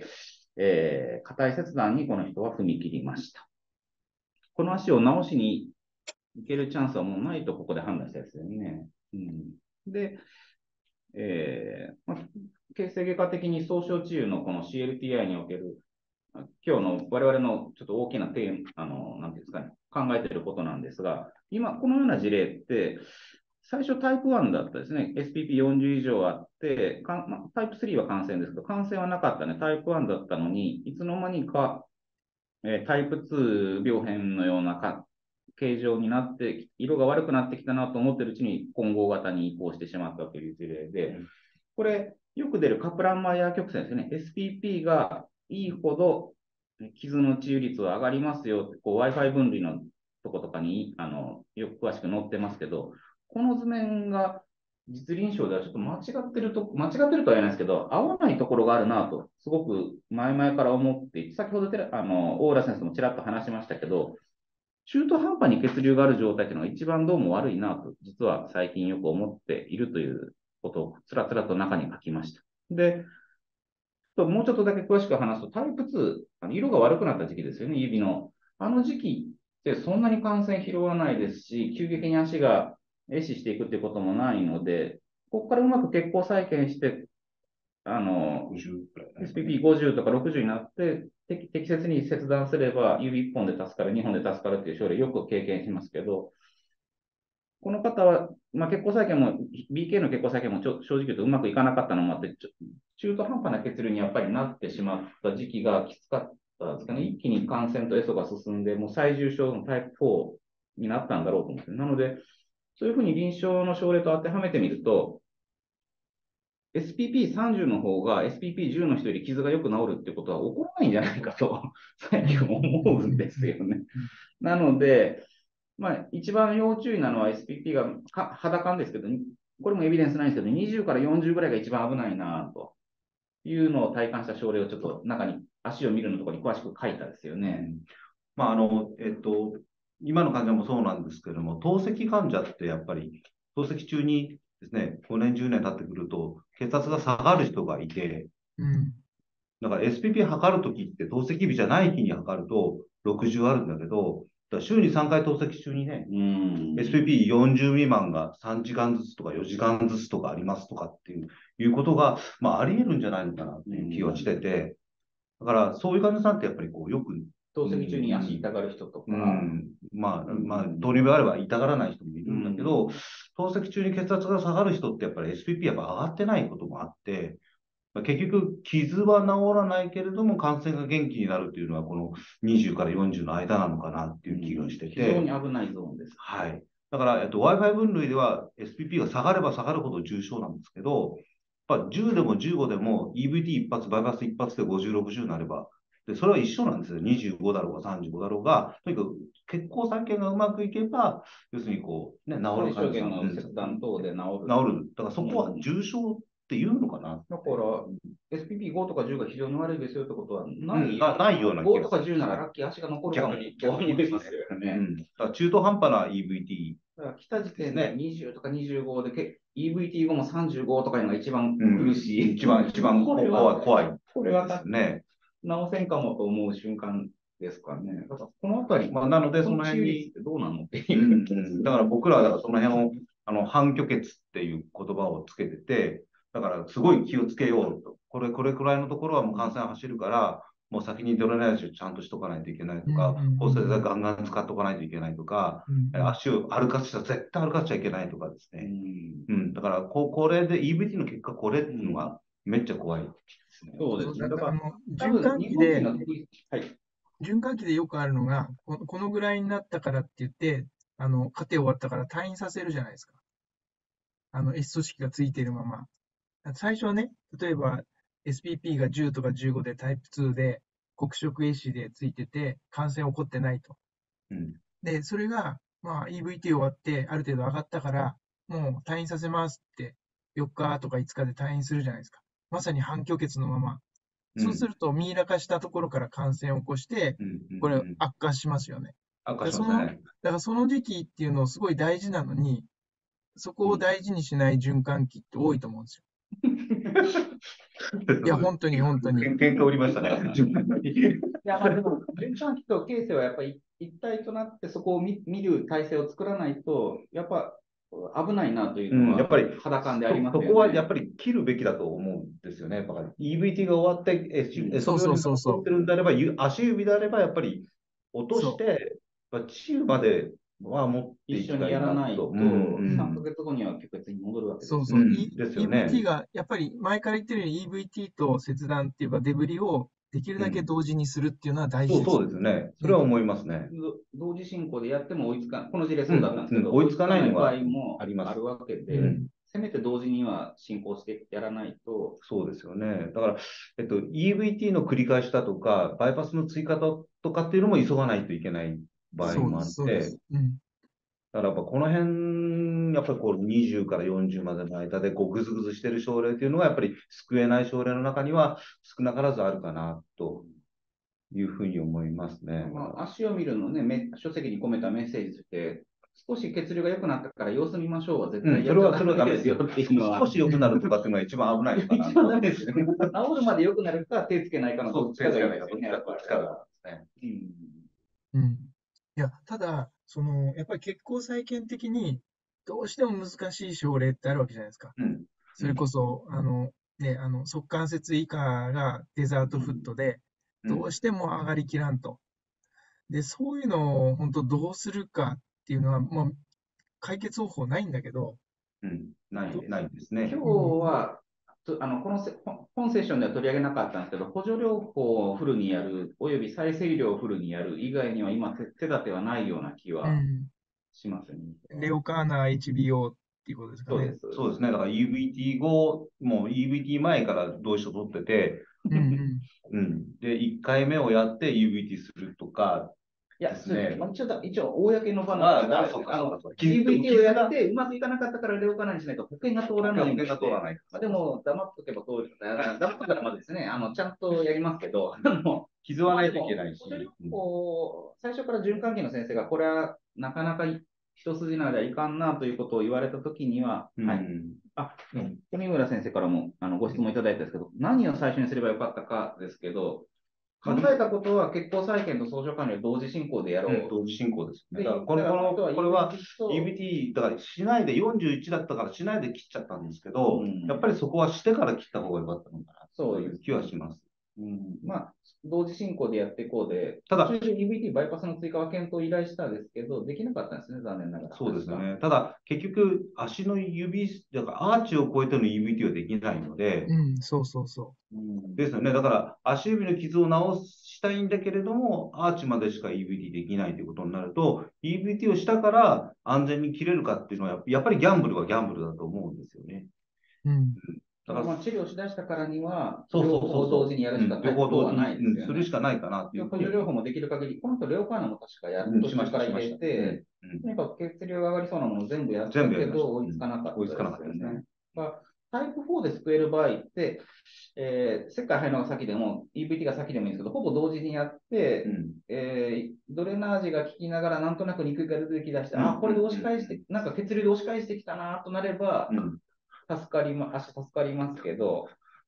硬い切断にこの人は踏み切りました。この足を治しに行けるチャンスはもうないとここで判断したやつですよね。で、形成外科的に総称治癒のこの CLTI における今日の我々のちょっと大きなテーマ、なんていうんですかね、考えていることなんですが、今、このような事例って、最初タイプ1だったですね、SPP40 以上あって、タイプ3は感染ですけど、感染はなかったね、タイプ1だったのに、いつの間にか、タイプ2病変のような形状になって、色が悪くなってきたなと思っているうちに混合型に移行してしまったという事例で、これ、よく出るカプランマイヤー曲線ですね。SPP がいいほど傷の治癒率は上がりますよって、Wi-Fi 分類のとことかによく詳しく載ってますけど、この図面が実臨床ではちょっと間違ってるとは言えないですけど、合わないところがあるなと、すごく前々から思っていて、先ほど大浦先生もちらっと話しましたけど、中途半端に血流がある状態というのが一番どうも悪いなと、実は最近よく思っているということをつらつらと中に書きました。で、もうちょっとだけ詳しく話すと、タイプ2、色が悪くなった時期ですよね、指の。あの時期で、そんなに感染拾わないですし、急激に足が壊死していくってこともないので、ここからうまく血行再建して、 50くらいね。 SPP50 とか60になって、適切に切断すれば、指1本で助かる、2本で助かるっていう症例よく経験しますけど、この方は、血行再建も、BK の血行再建も正直言うとうまくいかなかったのもあって、中途半端な血流にやっぱりなってしまった時期がきつかったですかね。一気に感染とエソが進んで、もう最重症のタイプ4になったんだろうと思って。なので、そういうふうに臨床の症例と当てはめてみると、SPP30 の方が SPP10 の人より傷がよく治るってことは起こらないんじゃないかと最近思うんですよね。なので、一番要注意なのは SPP が肌感ですけど、これもエビデンスないんですけど、20から40ぐらいが一番危ないなというのを体感した症例をちょっと中に足を見るのところに詳しく書いたですよね。 今の患者もそうなんですけれども、透析患者ってやっぱり、透析中にですね、5年、10年経ってくると、血圧が下がる人がいて、だから SPP 測るときって、透析日じゃない日に測ると60あるんだけど、だから週に3回透析中にね、SPP40 未満が3時間ずつとか4時間ずつとかありますとかっていうことが、あり得るんじゃないのかなっていう気はしてて、だからそういう患者さんってやっぱりこうよく、 透析中に足痛がる人とか。 糖尿病あれば痛がらない人もいるんだけど、透析中に血圧が下がる人ってやっぱり SPP やっぱ上がってないこともあって、結局、傷は治らないけれども、感染が元気になるというのは、この20から40の間なのかなっていう気がしてて。 非常に危ないゾーンです。 はい。だから、Wi-Fi 分類では SPP が下がれば下がるほど重症なんですけど、やっぱ10でも15でも EVT 一発、バイパス一発で50、60になれば、で、それは一緒なんですよ。25だろうが35だろうが、とにかく血行再建がうまくいけば、要するにこう、ね、治る最小限の切断等で治る。 治る。だからそこは重症っていうのかな。 だから、SPP5 とか10が非常に悪いですよってことはないような気がする。 5とか10ならラッキー足が残るかもに思いますよね。 だから中途半端な EVT。 だから来た時点で20とか25で、EVT5 も35とかいうのが一番苦しい。 一番怖い。 これはね、治せんかもと思う瞬間ですかね。だからこのあたり、 なのでその辺に、 どうなのっていう。 だから僕らはその辺を、反虚血っていう言葉をつけてて、だからすごい気をつけようと。これくらいのところはもう感染走るから、もう先にドレナージをちゃんとしとかないといけないとか、抗生剤ガンガン使っとかないといけないとか、足を歩かせたら絶対歩かせちゃいけないとかですね。だからこれで EVT の結果これっていうのがめっちゃ怖いですね。 そうですね。だから循環器でよくあるのが、このぐらいになったからって言って、カテ終わったから退院させるじゃないですか。S 組織がついているまま。最初はね、例えば SPP が10とか15でタイプ2で黒色壊死でついてて感染起こってないと。で、それが、EVT 終わってある程度上がったから、もう退院させますって4日とか5日で退院するじゃないですか。まさに反虚血のまま。そうすると、ミイラ化したところから感染を起こして、これ悪化しますよね。 悪化しますね。 だからその時期っていうのをすごい大事なのに、そこを大事にしない循環器って多いと思うんですよ。いや、本当に。 喧嘩売りましたね。 いや、でも、循環器と形成はやっぱり一体となってそこを見る体制を作らないと、やっぱ危ないなというのは、 やっぱり肌感でありますよね。 そこはやっぱり切るべきだと思うんですよね。EVT が終わって、それより残ってるんであれば、足指であればやっぱり落として、治癒までは持っていきたいなと。 一緒にやらないと、3ヶ月後には結核に戻るわけです。 EVT が、やっぱり前から言ってるように EVT と切断っていうかデブリをできるだけ同時にするっていうのは大事です。 そうですね。それは思いますね。 同時進行でやっても追いつかない。この事例そうだったんですけど、 追いつかない場合もあるわけで、せめて同時には進行してやらないと。 そうですよね。だから、EVT の繰り返しだとか、バイパスの追加とかっていうのも急がないといけない場合もあって、だからやっぱこの辺、やっぱりこう20から40までの間でこうぐずぐずしてる症例というのは、やっぱり救えない症例の中には少なからずあるかなというふうに思いますね。 足を見るのね、書籍に込めたメッセージとして、少し血流が良くなったから様子見ましょうは絶対それはダメですよっていうのは。少し良くなるとかっていうのが一番危ないのかな。 一番ダメですよね。治るまで良くなるか手つけないかのどっちかがいいですよね。 いや、ただ、やっぱり血行再建的に、どうしても難しい症例ってあるわけじゃないですか。 うん。 それこそ、ね、足関節以下がデザートフットで、 うん。 どうしても上がりきらんと。で、そういうのを本当どうするかっていうのは、もう解決方法ないんだけど、 うん。などい、ないです今ね。 日うん、 は、この本セッションでは取り上げなかったんですけど、補助療法をフルにやる、および再生医療をフルにやる以外には今手立てはないような気はうん、 しますね。 レオカーナ HBO っていうことですかね。 そうです。 そうですね。だから EVT 後、もう EVT 前から同意書取ってて、 うん、 うん。で、1回目をやって EVT するとかいや、 ですね。 まあ、一応、公の場の、 そうか、そうか、そうか。 EVT をやって、うまくいかなかったからレオカナにしないと保険が通らない保険が通らない。 まあ、でも、黙っとけば通る。黙っとけばまずですね、ちゃんとやりますけど、 傷はないといけないし。 補助療法、最初から循環器の先生が、これはなかなか一筋縄ではいかんなということを言われたときには、はい。富村先生からもご質問いただいたんですけど、何を最初にすればよかったかですけど、考えたことは血行再建と相乗管理を同時進行でやろう。 同時進行ですね。 でだからこれは EVT、だからしないで41だったからしないで切っちゃったんですけど、やっぱりそこはしてから切った方がよかったのかなという気はします。 まあ、同時進行でやっていこうで、 ただ、 EVT バイパスの追加は検討を依頼したんですけど、できなかったんですね、残念ながら。 そうですね。ただ、結局、足の指、だからアーチを超えての EVT はできないので、 うん、そうそうそですよね。だから、足指の傷を治したいんだけれども、アーチまでしか EVT できないということになると、EVT をしたから安全に切れるかっていうのは、やっぱりギャンブルはギャンブルだと思うんですよね。 う。うん。 だから治療しだしたからには、 両方同時にやるしか両方同時はないですよね。 するしかないかなっていう。 補助療法もできる限り、今度レオカーナも確かやるとしましたから入れて、とにかく血流が上がりそうなもの全部やったけど、追いつかなかったですよね。タイプ4で救える場合って、切開入るのが先でも、EVT が先でもいいんですけど、ほぼ同時にやって、ドレナージが効きながら、なんとなく肉が出てきだして、これで押し返して、なんか血流で押し返してきたなとなれば、足助かりますけど、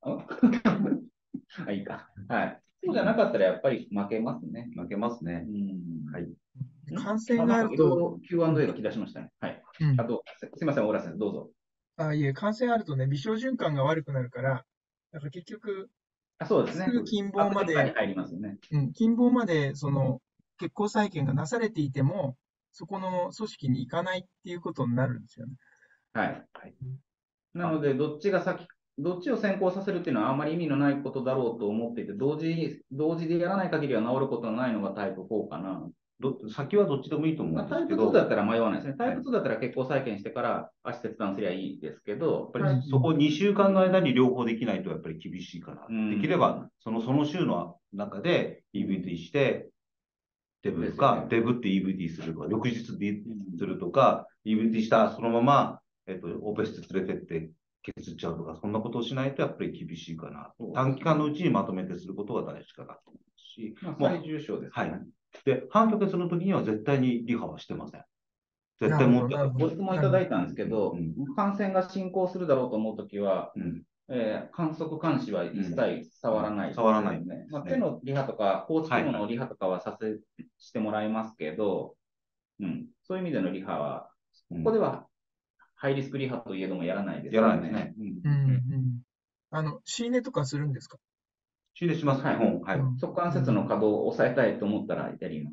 いいか。はい。そうじゃなかったらやっぱり負けますね。 負けますね。はい。 感染があると。 Q&A が来だしましたね。はい。あと、すみません、小倉先生、どうぞ。 いえ、感染あるとね、微小循環が悪くなるから、だから結局、 そうですね。 すぐ近傍まで、近傍まで、血行再建がなされていても、そこの組織に行かないっていうことになるんですよね。 はい。なので、どっちを先行させるっていうのはあんまり意味のないことだろうと思っていて、同時でやらない限りは治ることはないのがタイプ4かな。 先はどっちでもいいと思うんですけど。 タイプ2だったら迷わないですね。タイプ2だったら血行再建してから足切断すりゃいいですけど、 やっぱりそこ2週間の間に両方できないとやっぱり厳しいかな。できれば、その週の中で EVT して、デブとか、デブって EVT するとか、翌日でするとか、EVT したそのまま、オペ室連れてって削っちゃうとか、そんなことをしないとやっぱり厳しいかな。短期間のうちにまとめてすることが大事かなと思うし。 最重症ですね。 はい。で、半虚血の時には絶対にリハはしてません。絶対持ってご質問いただいたんですけど、感染が進行するだろうと思うときは、観測監視は一切触らない、 触らない。 手のリハとか、高知機能のリハとかはしてもらいますけど、そういう意味でのリハは、ここではハイリスクリハといえどもやらないですよね。やらないですね。 シーネとかするんですか？ シーネします、基本。 はい。側関節の可動を抑えたいと思ったらやります。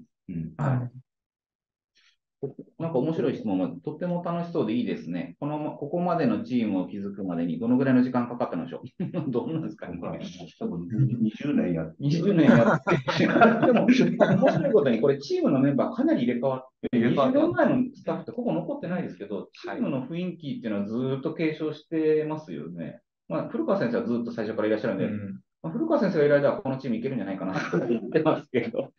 なんか面白い質問がとっても楽しそうでいいですね。ここまでのチームを築くまでにどのぐらいの時間かかったのでしょう。どうなんですかね、これ。 多分20年やって。 20年やって。でも、面白いことに、これチームのメンバーかなり入れ替わって、20年前のスタッフってほぼ残ってないですけど、チームの雰囲気っていうのはずっと継承してますよね。古川先生はずっと最初からいらっしゃるんで、古川先生がいる間はこのチームいけるんじゃないかなと思ってますけど。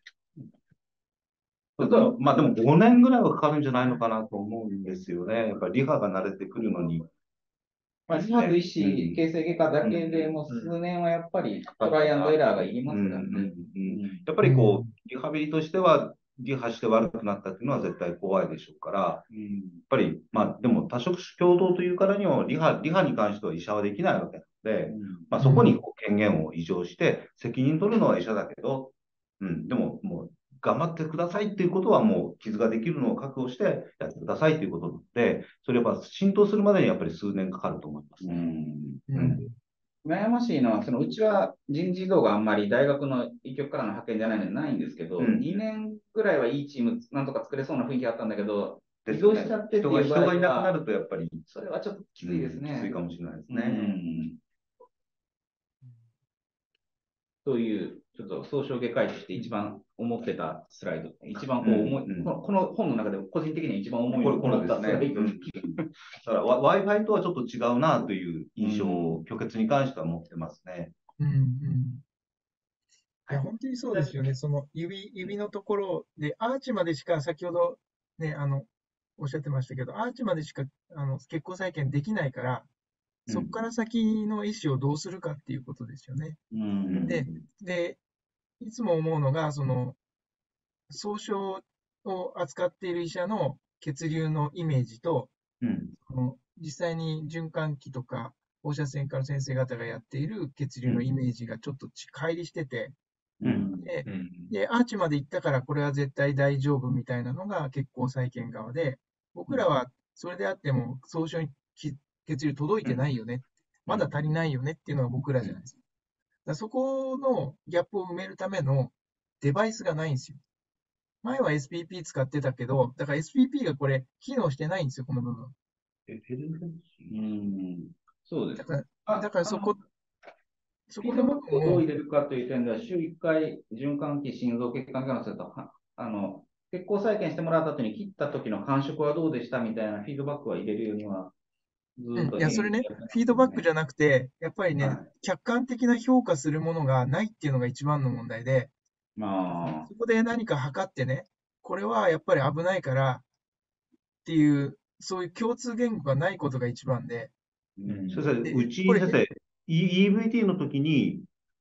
まあでも5年ぐらいはかかるんじゃないのかなと思うんですよね。やっぱりリハが慣れてくるのに。 リハと医師、形成外科だけでも数年はやっぱりトライアンドエラーがいりますからね。 やっぱりこう、リハビリとしては、リハして悪くなったっていうのは絶対怖いでしょうから、やっぱり、まあでも多職種共同というからにはリハに関しては医者はできないわけなので、まあそこにこう権限を移譲して、責任取るのは医者だけど、でももう頑張ってくださいっていうことはもう傷ができるのを覚悟してやってくださいということなので、それやっぱ浸透するまでにやっぱり数年かかると思いますね。 悩ましいのは、うちは人事異動があんまり大学の医局からの派遣じゃないのでないんですけど、2年ぐらいはいいチームなんとか作れそうな雰囲気あったんだけど、移動しちゃってっていう場合は人がいなくなるとやっぱり、 それはちょっときついですね。 きついかもしれないですね。 という、ちょっと総称外科医として一番思ってたスライド、一番こうこの本の中で個人的には一番思いを持ったスライド。 だから Wi-Fi とはちょっと違うなという印象を、虚血に関しては持ってますね。 いや、本当にそうですよね。その指のところで、アーチまでしか、先ほどね、おっしゃってましたけど、アーチまでしか、血行再建できないから、そこから先の医師をどうするかっていうことですよね。で、いつも思うのが、総称を扱っている医者の血流のイメージと、実際に循環器とか放射線科の先生方がやっている血流のイメージがちょっと乖離してて、で、アーチまで行ったからこれは絶対大丈夫みたいなのが血行再建側で、僕らはそれであっても総称に血流届いてないよね、まだ足りないよねっていうのが僕らじゃないですか。そこのギャップを埋めるためのデバイスがないんですよ。前は SPP 使ってたけど、だから SPP がこれ機能してないんですよ、この部分。 そうです。 だからそこの部分をどう入れるかという点では、週1回循環器、心臓、血管検査すると、血行再建してもらった後に切った時の感触はどうでしたみたいなフィードバックは入れるようには、 いや、それね、フィードバックじゃなくて、やっぱりね、客観的な評価するものがないっていうのが一番の問題で、そこで何か測ってね、これはやっぱり危ないからっていう、そういう共通言語がないことが一番で。 先生、うち先生、EVT の時に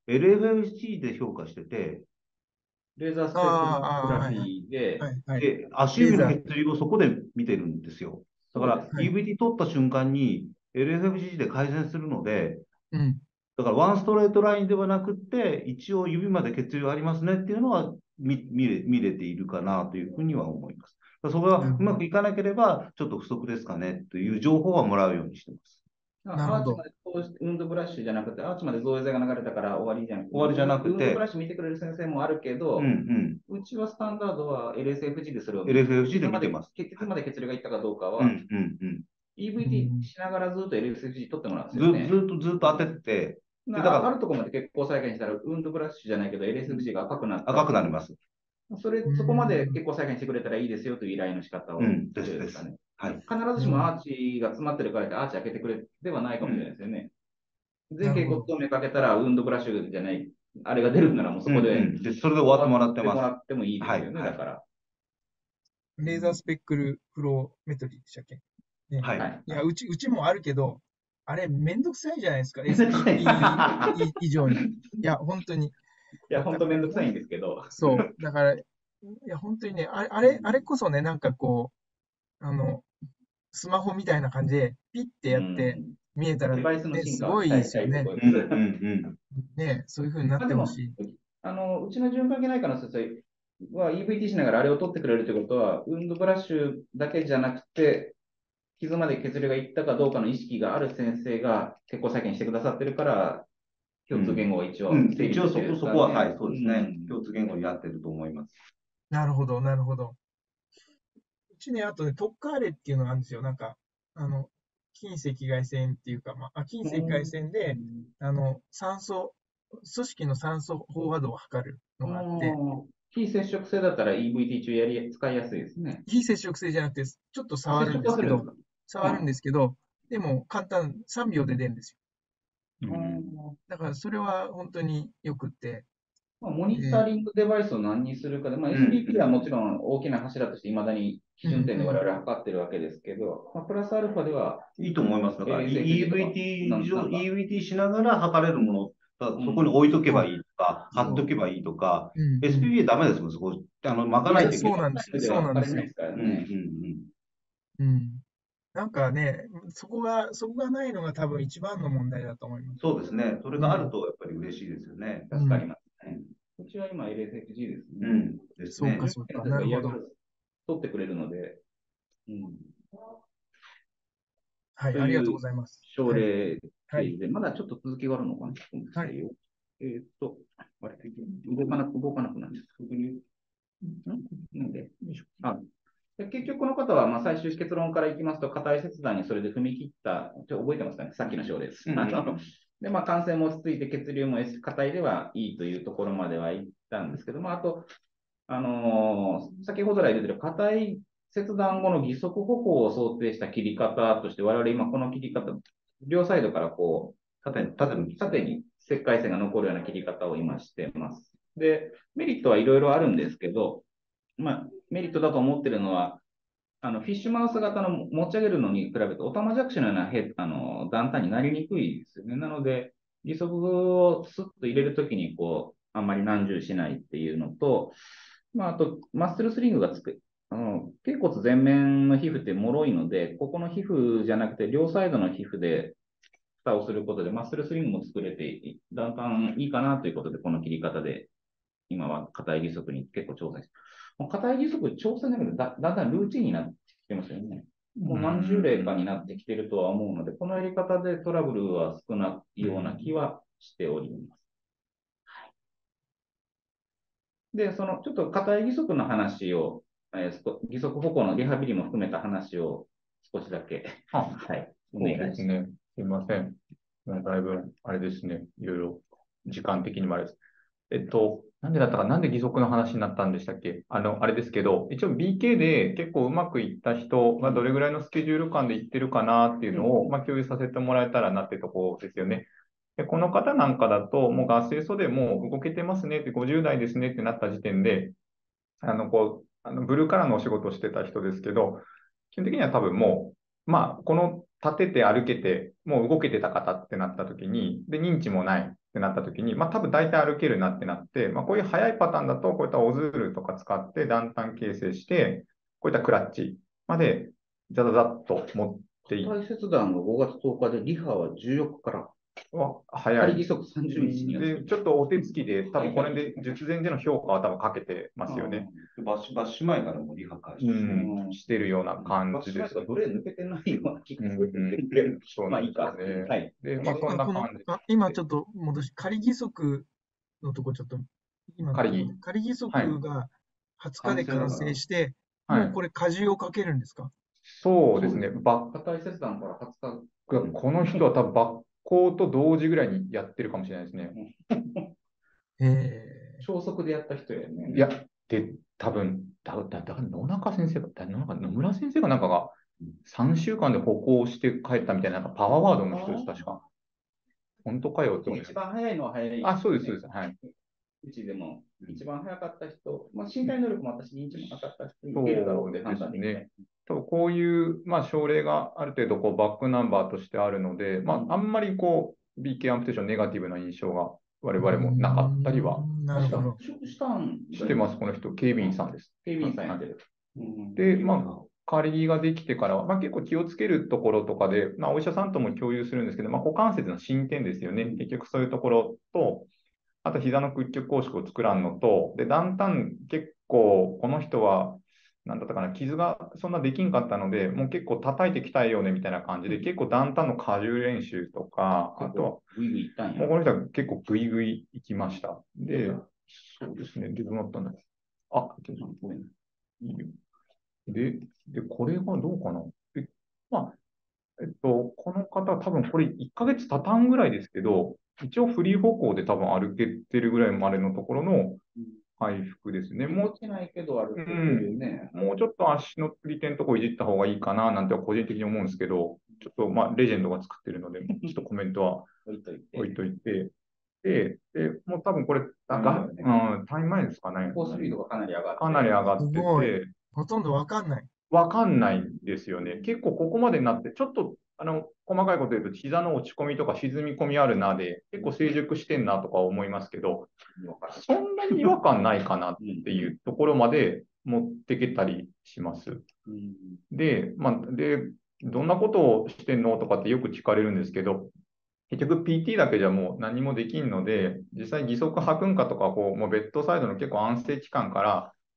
LFFG で評価してて、 レーザースペクトグラフィーで、足指の血流をそこで見てるんですよ。だから EVT 取った瞬間に LFFG で改善するので、だからワンストレートラインではなくて、一応指まで血流ありますねっていうのは見れているかなというふうには思います。そこがうまくいかなければ、ちょっと不足ですかねという情報はもらうようにしてます。 アーチまでウンドブラッシュじゃなくて、アーチまで造影剤が流れたから終わりじゃなくて、ウンドブラッシュ見てくれる先生もあるけど、うちはスタンダードは LSFG でそれを LSFG で見てます。 結局まで血流がいったかどうかは、EVT しながらずっと LSFG 取ってもらうんですよね。 ずっと当てて、 あるところまで血行再現したら、ウンドブラッシュじゃないけど、LSFG が赤くなって。 赤くなります。 そこまで血行再現してくれたらいいですよという依頼の仕方をですかね。必ずしもアーチが詰まってるからってアーチ開けてくれではないかもしれないですよね。全経骨動脈かけたらウンドブラッシュじゃない、あれが出るならもうそこで、 それで終わってもらってます。 もらってもいいですよね、だから。 レーザースペックルフローメトリーでしたっけ、ね、いや、うちもあるけど、あれめんどくさいじゃないですか、SPP 以上に。いや、本当に。いや、本当めんどくさいんですけど。 そう。だから、いや、本当にね、あれこそね、なんかこう、スマホみたいな感じで、ピッてやって見えたら、ね、すごいですよね。ね、そういう風になってほしい。 うちの循環器内科の先生は EVT しながらあれを取ってくれるということは、ウンドブラッシュだけじゃなくて、傷まで血流がいったかどうかの意識がある先生が血行再建してくださってるから、共通言語は一応、 一応そこは、はい、そうですね。共通言語になってると思います。 なるほど、なるほど。うちね、あとね、トッカーレっていうのがあるんですよ。なんか、近赤外線っていうか、近赤外線で、酸素、組織の酸素飽和度を測るのがあって、 非接触性だったら EVT 中使いやすいですね。 非接触性じゃなくて、ちょっと触るんですけど、でも簡単、3秒で出るんですよ。だからそれは本当によくって。 モニタリングデバイスを何にするかで、SPP はもちろん大きな柱としていまだに基準点で我々は測ってるわけですけど、プラスアルファでは。 いいと思います。だから EVT しながら測れるもの、そこに置いとけばいいとか、貼っとけばいいとか、SPP はダメですもん、そこ、巻かないといけない。 そうなんですよ。そうなんですよ。なんかね、そこがないのが多分一番の問題だと思います。 そうですね。それがあるとやっぱり嬉しいですよね。 助かりますね。 ちは今 LSFG ですね。 ですね。 そうか、そうか。なるほど。 取ってくれるので、 はい、 というありがとうございます。 症例はい。 ページで、まだちょっと続きがあるのかな。 はい。 あれ、動かなくなっちゃった。なんで結局この方は、まあ、最終結論からいきますと、硬い切断にそれで踏み切った、覚えてますかね、さっきの章です。で、まあ、感染も落ち着いて、血流も硬いではいいというところまでは言ったんですけど、まあ、あと、先ほど来出てる硬い切断後の義足歩行を想定した切り方として、我々今この切り方、両サイドからこう、縦に切開線が残るような切り方を今してます。で、メリットはいろいろあるんですけど、まあ、メリットだと思ってるのは、フィッシュマウス型の持ち上げるのに比べて、オタマジャクシのような段々になりにくいですよね。なので、義足をスッと入れるときに、こう、あんまり難重しないっていうのと、まあ、あと、マッスルスリングが頸骨前面の皮膚って脆いので、ここの皮膚じゃなくて、両サイドの皮膚で蓋をすることで、マッスルスリングも作れて、だんだんいいかなということで、この切り方で、今は硬い義足に結構挑戦して、硬い義足挑戦だけどだんだんルーチンになってきてますよね。もう何十例かになってきてるとは思うので、このやり方でトラブルは少ないような気はしております。で、ちょっと硬い義足の話を、義足歩行のリハビリも含めた話を少しだけ、はい、 そうですね。すみません。もうだいぶ、あれですね。いろいろ、時間的にもあれです。なんでだったか、なんで義足の話になったんでしたっけ？あれですけど、一応 BK で結構うまくいった人がどれぐらいのスケジュール感でいってるかなっていうのを、まあ、共有させてもらえたらなってところですよね。で、この方なんかだと、もう合併症でもう動けてますねって、50代ですねってなった時点で、ブルーカラーのお仕事をしてた人ですけど、基本的には多分もう、まあ、この立てて歩けて、もう動けてた方ってなった時に、で、認知もないってなった時に、まあ、多分大体歩けるなってなって、まあ、こういう早いパターンだと、こういったオズールとか使って断端形成して、こういったクラッチまで、ザザザッと持っていって。 大切断が5月10日で、リハは14日から。 早い。 義足30日にで、ちょっとお手つきで、多分これで術前での評価は多分かけてますよね。 バッシュ前からもリハ開始してるような感じです。 バッシュ前とかブレ抜けてないような気がする。まあいいか。はい。 で、まあそんな感じ。 今ちょっと戻し、仮義足のとこちょっと、今、仮義足が20日で完成して、もうこれ荷重をかけるんですか？ そうですね。 硬い切断から20日。 この人は多分抜行と同時ぐらいにやってるかもしれないですね。 超速でやった人やね。 いや、で、多分野中先生野村先生がなんかが3週間で歩行して帰ったみたいな、なんかパワーワードの人です、確か。本当かよって思います。 一番早いのは早い。 あ、そうです、そうです。はい。 うちでも一番早かった人、まあ、身体能力も私、認知もなかった人にいけるだろうって判断できない。 こういう、まあ、症例がある程度こうバックナンバーとしてあるので、まあ、あんまりこう BK アンプテーションネガティブな印象が我々もなかったりはしてます。この人、警備員さんです。 警備員さんやってる。 で、まあ、仮着ができてからは、まあ、結構気をつけるところとかで、まあ、お医者さんとも共有するんですけど、まあ、股関節の進展ですよね。結局そういうところと、あと膝の屈曲拘縮を作らんのと、で、だんだん結構この人は、なんだったかな、傷がそんなできんかったので、もう結構叩いてきたいよねみたいな感じで、結構だんだんの荷重練習とか、あとは、もうこの人は結構グイグイ行きました。で、そうですね、で、どうなったんだごめん。いいよ。で、これがどうかな。まあ、この方、多分これ1ヶ月経たんぐらいですけど、一応フリー歩行で多分歩けてるぐらいまでのところの回復ですね。もうちょっと足のつり手のところいじった方がいいかななんて個人的に思うんですけど、ちょっとまあレジェンドが作ってるので、ちょっとコメントは置いといて。で、もう多分これ、タイム前ですかね。 コーススピードがかなり上がって。 かなり上がってて。 ほとんどわかんない。 わかんないんですよね。結構ここまでになって、ちょっと細かいこと言うと、膝の落ち込みとか沈み込みあるなで、結構成熟してんなとか思いますけど、そんなに違和感ないかなっていうところまで持ってけたりします。で、どんなことをしてんのとかってよく聞かれるんですけど、 結局 PT だけじゃもう何もできんので、実際義足履くんかとか、もうベッドサイドの結構安静期間から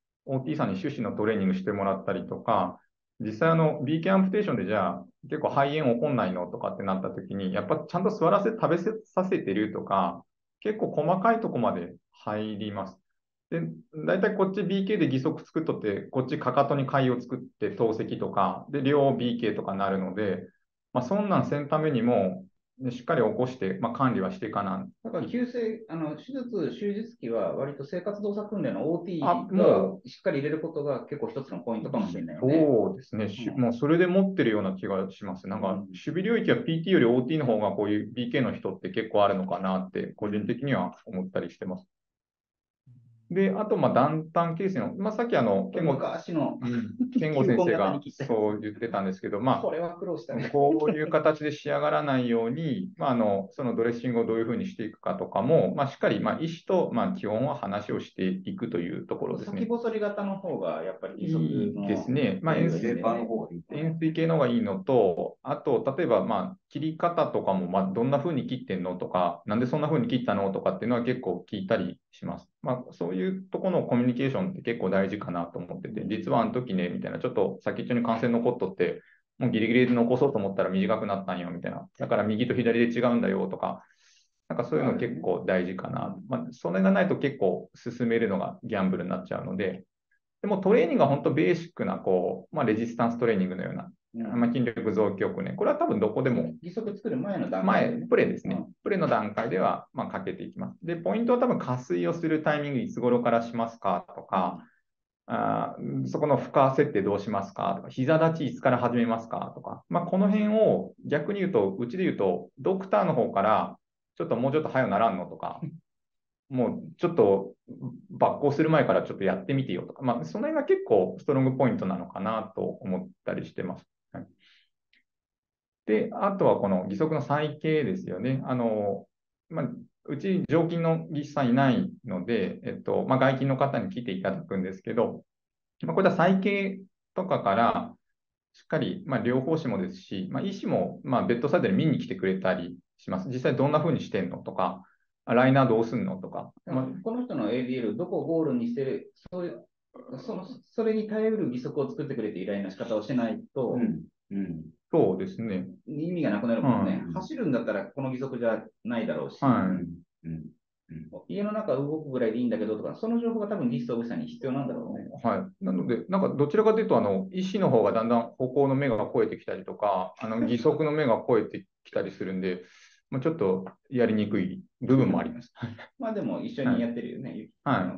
OT さんに手指のトレーニングしてもらったりとか、実際BK アンプテーションでじゃあ結構肺炎起こんないのとかってなった時に、やっぱちゃんと座らせ、食べさせてるとか、結構細かいとこまで入ります。で、大体こっち BK で義足作っとって、こっちかかとに貝を作って透析とか、で、両 BK とかなるので、そんなんせんためにも、しっかり起こして、管理はしていかな。 だから急性、手術期は割と生活動作訓練の OT もがしっかり入れることが結構一つのポイントかもしれないよね。 そうですね。もうそれで持ってるような気がします。なんか、守備領域は PT より OT の方がこういう BK の人って結構あるのかなって、個人的には思ったりしてます。で、あと、断端形成の、さっき昔の健吾先生がそう言ってたんですけど、 これは苦労したね。 こういう形で仕上がらないように、そのドレッシングをどういうふうにしていくかとかも、しっかり、医師と、基本は話をしていくというところですね。 先細り型の方が、やっぱり義足のいいですね。円錐形の方がいいのと、あと、例えば、切り方とかも、どんなふうに切ってんのとか、なんでそんなふうに切ったのとかっていうのは結構聞いたりします。そういうところのコミュニケーションって結構大事かなと思ってて、実はあの時ね、みたいな、ちょっと先っちょに感染残っとって、もうギリギリで残そうと思ったら短くなったんよ、みたいな。だから右と左で違うんだよとか、なんかそういうの結構大事かな。それがないと結構進めるのがギャンブルになっちゃうので、でもトレーニングは本当ベーシックな、レジスタンストレーニングのような、筋力増強訓練。これは多分どこでも。 義足作る前の段階、 プレですね。プレの段階では、かけていきます。で、ポイントは多分、下垂をするタイミングいつ頃からしますかとか、そこの負荷設定どうしますかとか、膝立ちいつから始めますかとか、この辺を逆に言うと、うちで言うと、ドクターの方から、ちょっともうちょっと早ならんのとか、もうちょっと抜行する前からちょっとやってみてよとか、その辺が結構ストロングポイントなのかなと思ったりしてます。はい、で、あとはこの義足の再建ですよね。うち常勤の技師さんいないので、外勤の方に来ていただくんですけど、これは再建とかからしっかり、療法士もですし、医師も、ベッドサイドで見に来てくれたりします。実際どんな風にしてんのとか、ライナーどうすんのとか。 この人の ADL、どこをゴールにしてる、それに耐えうる義足を作ってくれて依頼の仕方をしないと、 そうですね。 意味がなくなるもんね。走るんだったらこの義足じゃないだろうし、家の中動くぐらいでいいんだけどとか、その情報が多分技術装備さんに必要なんだろうね。 はい。なので、なんかどちらかというと、医師の方がだんだん歩行の目が超えてきたりとか、義足の目が超えてきたりするんで、ちょっとやりにくい部分もあります。 でも一緒にやってるよね。 はい。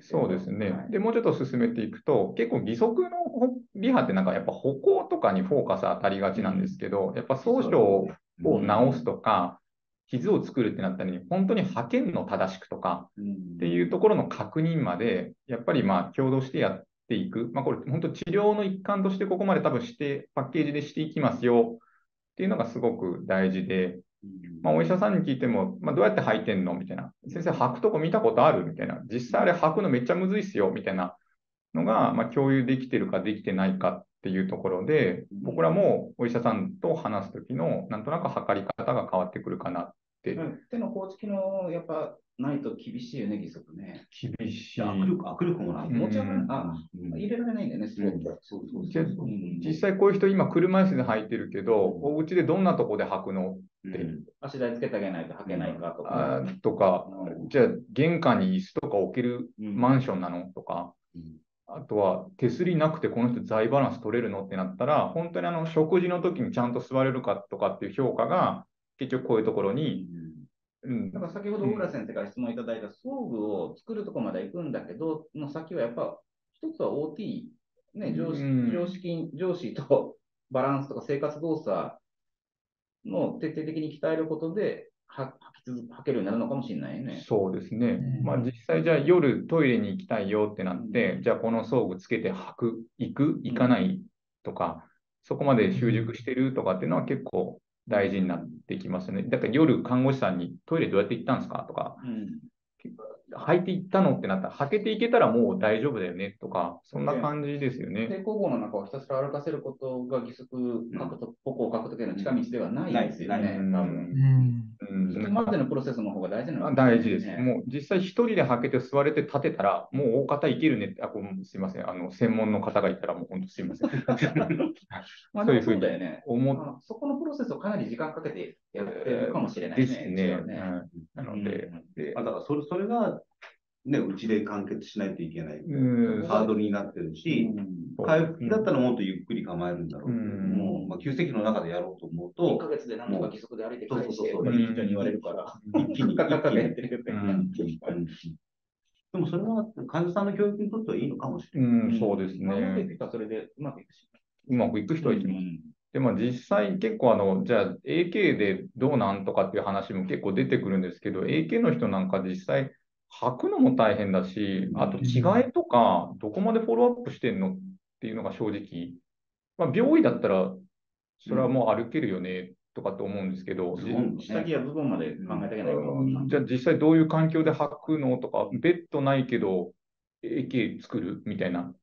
そうですね。で、もうちょっと進めていくと、結構義足のリハってなんかやっぱ歩行とかにフォーカス当たりがちなんですけど、やっぱ装置を直すとか、傷を作るってなったり、本当に履けんの正しくとかっていうところの確認まで、やっぱり共同してやっていく。これ本当治療の一環としてここまで多分パッケージでしていきますよっていうのがすごく大事で、お医者さんに聞いても、どうやって履いてんのみたいな。先生、履くとこ見たことあるみたいな。実際あれ履くのめっちゃむずいっすよみたいなのが、共有できてるかできてないかっていうところで、僕らもお医者さんと話すときの、なんとなく測り方が変わってくるかなって。 手の構築の、やっぱ、ないと厳しいよね、義足ね。 厳しい。 握力もない。 持ち上がる、入れられないんだよね、スポーツ。 実際こういう人、今車椅子で履いてるけど、お家でどんなとこで履くのって。 足台つけてあげないと履けないかとか。じゃあ玄関に椅子とか置けるマンションなのとか。あとは手すりなくてこの人財バランス取れるのってなったら、本当に食事の時にちゃんと座れるかとかっていう評価が、結局こういうところに。 だから先ほど小倉先生から質問いただいた装具を作るところまで行くんだけど、の先はやっぱ、一つは OT、ね、上司とバランスとか生活動作の徹底的に鍛えることで、履けるようになるのかもしれないね。 そうですね。実際じゃあ夜トイレに行きたいよってなって、じゃあこの装具つけて行かないとか、そこまで習熟してるとかっていうのは結構大事になってきますね。だから夜看護師さんにトイレどうやって行ったんですかとか、 履いていったのってなったら、履けていけたらもう大丈夫だよねとか、そんな感じですよね。 平行棒の中をひたすら歩かせることが義足書くと、歩行を書くときの近道ではないですよね、多分。そこまでのプロセスの方が大事なの大事です。もう実際一人で履けて座れて立てたら、もう大方いけるねって、すいません。専門の方がいたらもう本当すいません。 まあでもそうだよね。そこのプロセスをかなり時間かけてやってるかもしれないですね。 なので、 だからそれが、ね、うちで完結しないといけないハードルになってるし、回復期だったらもっとゆっくり構えるんだろうけれども、まあ、急性期の中でやろうと思うと、 1ヶ月でなんとか義足で歩いて帰って、 そういい人に言われるから、 一気にやってる。 でもそれは患者さんの教育にとってはいいのかもしれない。 そうですね。 うまくいく人はそれでうまくいくし。 うまくいく人はいきます。でも実際結構じゃあ AK でどうなんとかっていう話も結構出てくるんですけど、AK の人なんか実際履くのも大変だし、あと着替えとかどこまでフォローアップしてんのっていうのが正直、まあ、病院だったらそれはもう歩けるよねとかって思うんですけど、 下着や部分まで考えたけないじゃあ実際どういう環境で履くのとか、ベッドないけど AK 作るみたいな。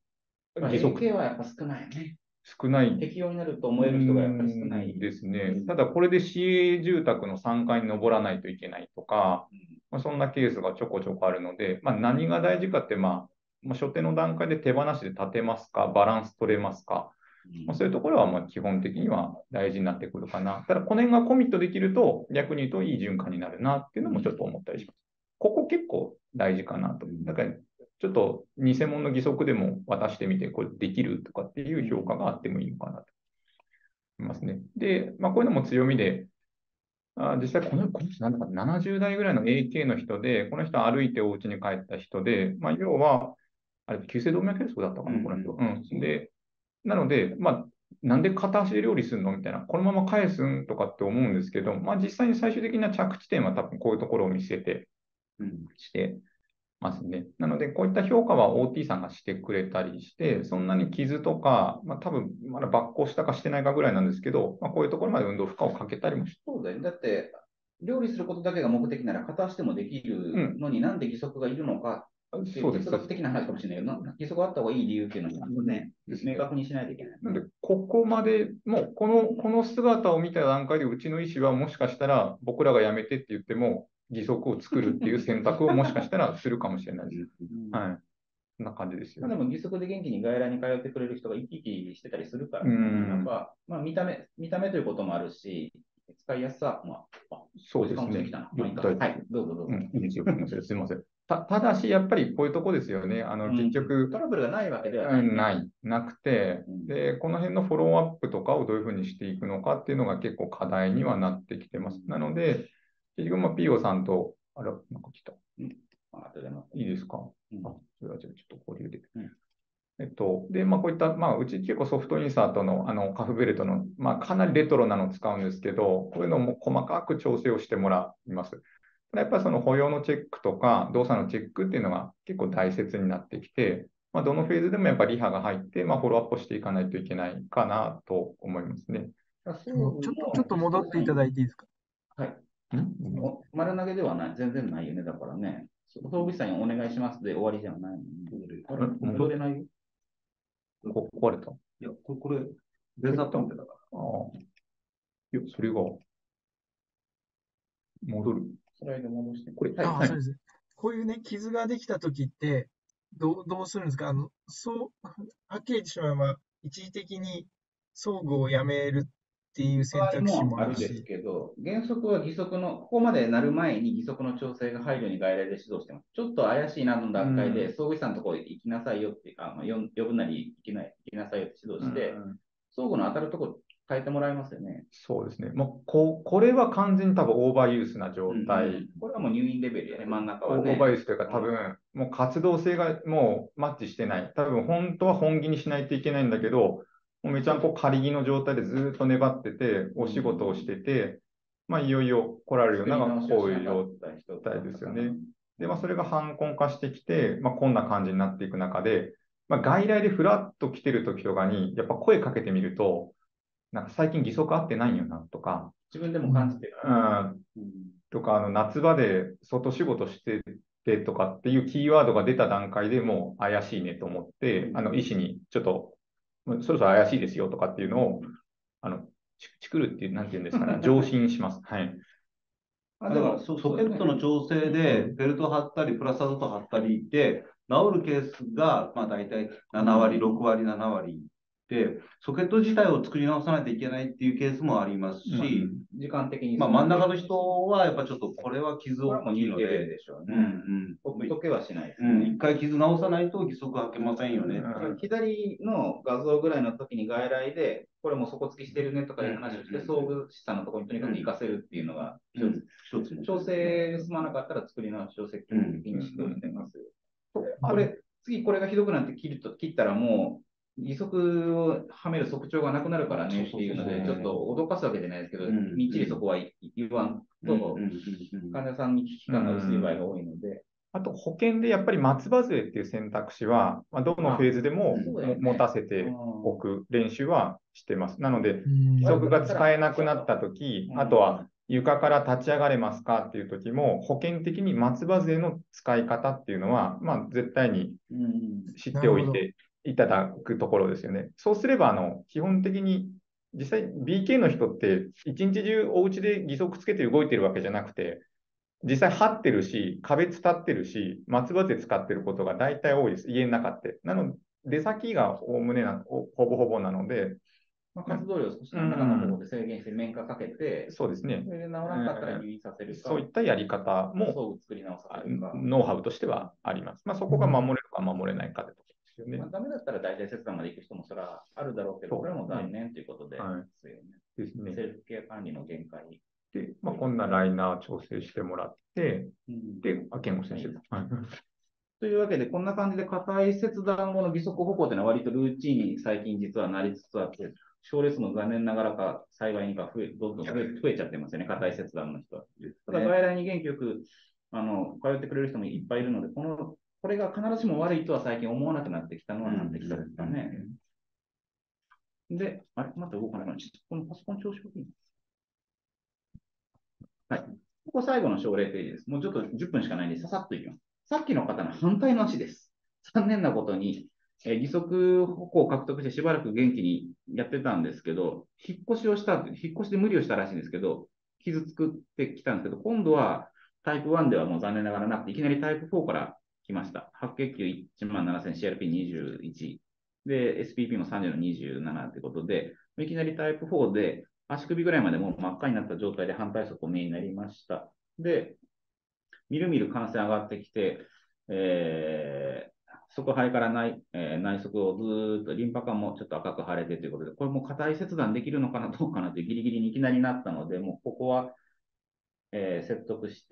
AK はやっぱ少ないね。 少ない。 適用になると思える人がやっぱり少ないですね。ただこれで市営住宅の3階に登らないといけないとか、まあ、そんなケースがちょこちょこあるので、まあ、何が大事かって、まあ、初手の段階で手放しで立てますか、バランス取れますか、まあ、そういうところはまあ基本的には大事になってくるかな。ただ、この辺がコミットできると、逆に言うといい循環になるなっていうのもちょっと思ったりします。ここ結構大事かなと。だからちょっと偽物の義足でも渡してみて、これできるとかっていう評価があってもいいのかなと思いますね。で、まあ、こういうのも強みで、実際この人なんだか70代ぐらいの AK の人で、この人歩いてお家に帰った人で、まあ、要は、あれ、急性動脈瘤だったかな、この人。で、なので、まあ、なんで片足で料理するのみたいな、このまま返すんとかって思うんですけど、まあ、実際に最終的な着地点は多分こういうところを見せて、してますね。なので、こういった評価は OT さんがしてくれたりして、そんなに傷とか、まあ、多分まだ抜行したかしてないかぐらいなんですけど、まあ、こういうところまで運動負荷をかけたりもして。 そうだよ。だって、料理することだけが目的なら片足でもできるのに、なんで義足がいるのかっていう、哲学的な話かもしれないけど、義足があった方がいい理由っていうのをね、明確にしないといけない。 なので、ここまで、もうこの姿を見た段階で、うちの医師はもしかしたら、僕らがやめてって言っても、義足を作るっていう選択をもしかしたらするかもしれないです。はい。そんな感じですよ。 でも義足で元気に外来に通ってくれる人が生き生きしてたりするから、やっぱ、まあ、見た目ということもあるし、使いやすさも、 そうですね。 はい、どうぞどうぞ。 いいですよ。すみません。ただし、やっぱりこういうとこですよね。結局、 トラブルがないわけではない。 なくて、で、この辺のフォローアップとかをどういうふうにしていくのかっていうのが結構課題にはなってきてます。なので、結局、PO さんと、なんか来た。いいですか。それはじゃあちょっと交流で。で、まあ、こういった、まあ、うち結構ソフトインサートのカフベルトの、まあ、かなりレトロなのを使うんですけど、こういうのも細かく調整をしてもらいます。やっぱりその歩様のチェックとか動作のチェックっていうのが結構大切になってきて、まあ、どのフェーズでもやっぱりリハが入って、まあ、フォローアップしていかないといけないかなと思いますね。 ちょっと戻っていただいていいですか。 はい。丸投げではない、全然ないよね、だからね。装備士さんにお願いしますで終わりじゃないのに。戻れないよ。 壊れた？いや、これ、レーザーポンプだから。 いや、それが、戻る。 スライド戻して。 これ、そうです。こういうね、傷ができたときって、どうするんですか？はっきり言ってしまえば、一時的に装具をやめるっていう選択肢もあるし。 あるですけど、原則は義足の、ここまでなる前に義足の調整が入るように外来で指導してます。ちょっと怪しいなの段階で、装具士さんのところ行きなさいよって、呼ぶなり行きなさいよって指導して、装具の当たるところ変えてもらいますよね。 そうですね。もうこれは完全に多分オーバーユースな状態。 これはもう入院レベルやね、真ん中はね。 オーバーユースというか、多分、もう活動性がもうマッチしてない。多分、本当は本気にしないといけないんだけど、もうめちゃんこ仮気の状態でずっと粘ってて、お仕事をしてて、まあ、いよいよ来られるような、こういう状態ですよね。で、まあ、それが反根化してきて、まあ、こんな感じになっていく中で、まあ、外来でフラッと来てる時とかに、やっぱ声かけてみると、なんか最近義足合ってないよなとか、 自分でも感じてる。 とか、夏場で外仕事してってとかっていうキーワードが出た段階でもう怪しいねと思って、医師にちょっと、そろそろ怪しいですよとかっていうのを、チクるっていう、なんていうんですかね、上申します。はい。 だからソケットの調整で、ベルト貼ったり、プラスアドト貼ったりで、治るケースが、まあ大体7割、6割、7割で、ソケット自体を作り直さないといけないっていうケースもありますし、 時間的に。 まあ真ん中の人は、やっぱちょっとこれは傷大きいので、 でしょうね。 ほっとけはしないですね。一回傷直さないと義足履けませんよね。 左の画像ぐらいの時に外来で、これも底付きしてるねとかいう話をして、装具下のところにとにかく活かせるっていうのが一つ。調整済まなかったら作り直しを積極的にしておいてます。次これがひどくなって切ったらもう、義足をはめる側長がなくなるからねっていうので、ちょっと脅かすわけじゃないですけど、みっちりそこは言わんと、患者さんに危機感が薄い場合が多いので。 あと保険でやっぱり松葉杖っていう選択肢は、どのフェーズでも持たせておく練習はしてます。なので、義足が使えなくなったとき、あとは床から立ち上がれますかっていうときも、保険的に松葉杖の使い方っていうのは、絶対に知っておいていただくところですよね。そうすれば、基本的に実際 BK の人って一日中お家で義足つけて動いてるわけじゃなくて、実際張ってるし、壁伝ってるし、松葉杖使ってることが大体多いです。家の中って。なので、出先がおおむねほぼほぼなので、 活動量を少し何らかの方で制限して面化かけて、 そうですね。 それで治らなかったら入院させるか、 そういったやり方も、 作り直させるか、 ノウハウとしてはあります。そこが守れるか守れないかってところですよね。 ダメだったら大体切断まで行く人もそれはあるだろうけど、これも残念ということで、 ですね。 セルフケア管理の限界。 で、こんなライナー調整してもらって、で、健吾先生。 というわけで、こんな感じで硬い切断後の義足歩行というのは割とルーチンに最近実はなりつつあって、症例数も残念ながらか幸いにかどんどん増えちゃってますよね、硬い切断の人は。ただ、外来に元気よく通ってくれる人もいっぱいいるので、これが必ずしも悪いとは最近思わなくなってきたのはなってきたですかね。で、あれまた動かなくなっちゃった。このパソコン調子悪いんです。はい。ここ最後の症例ページです。もうちょっと10分しかないんで、ささっといきます。さっきの方の反対の足です。残念なことに、義足歩行を獲得してしばらく元気にやってたんですけど、引っ越しで無理をしたらしいんですけど、傷作ってきたんですけど、今度はタイプ1ではもう残念ながらなくて、いきなりタイプ4から来ました。白血球17000、CRP21。で、SPP も30の27ということで、いきなりタイプ4で、足首ぐらいまでもう真っ赤になった状態で反対側面になりました。で、みるみる感染上がってきて、側肺から内側をずーっとリンパ管もちょっと赤く腫れてということで、これも硬い切断できるのかなどうかなというギリギリにいきなりなったので、もうここは、説得して、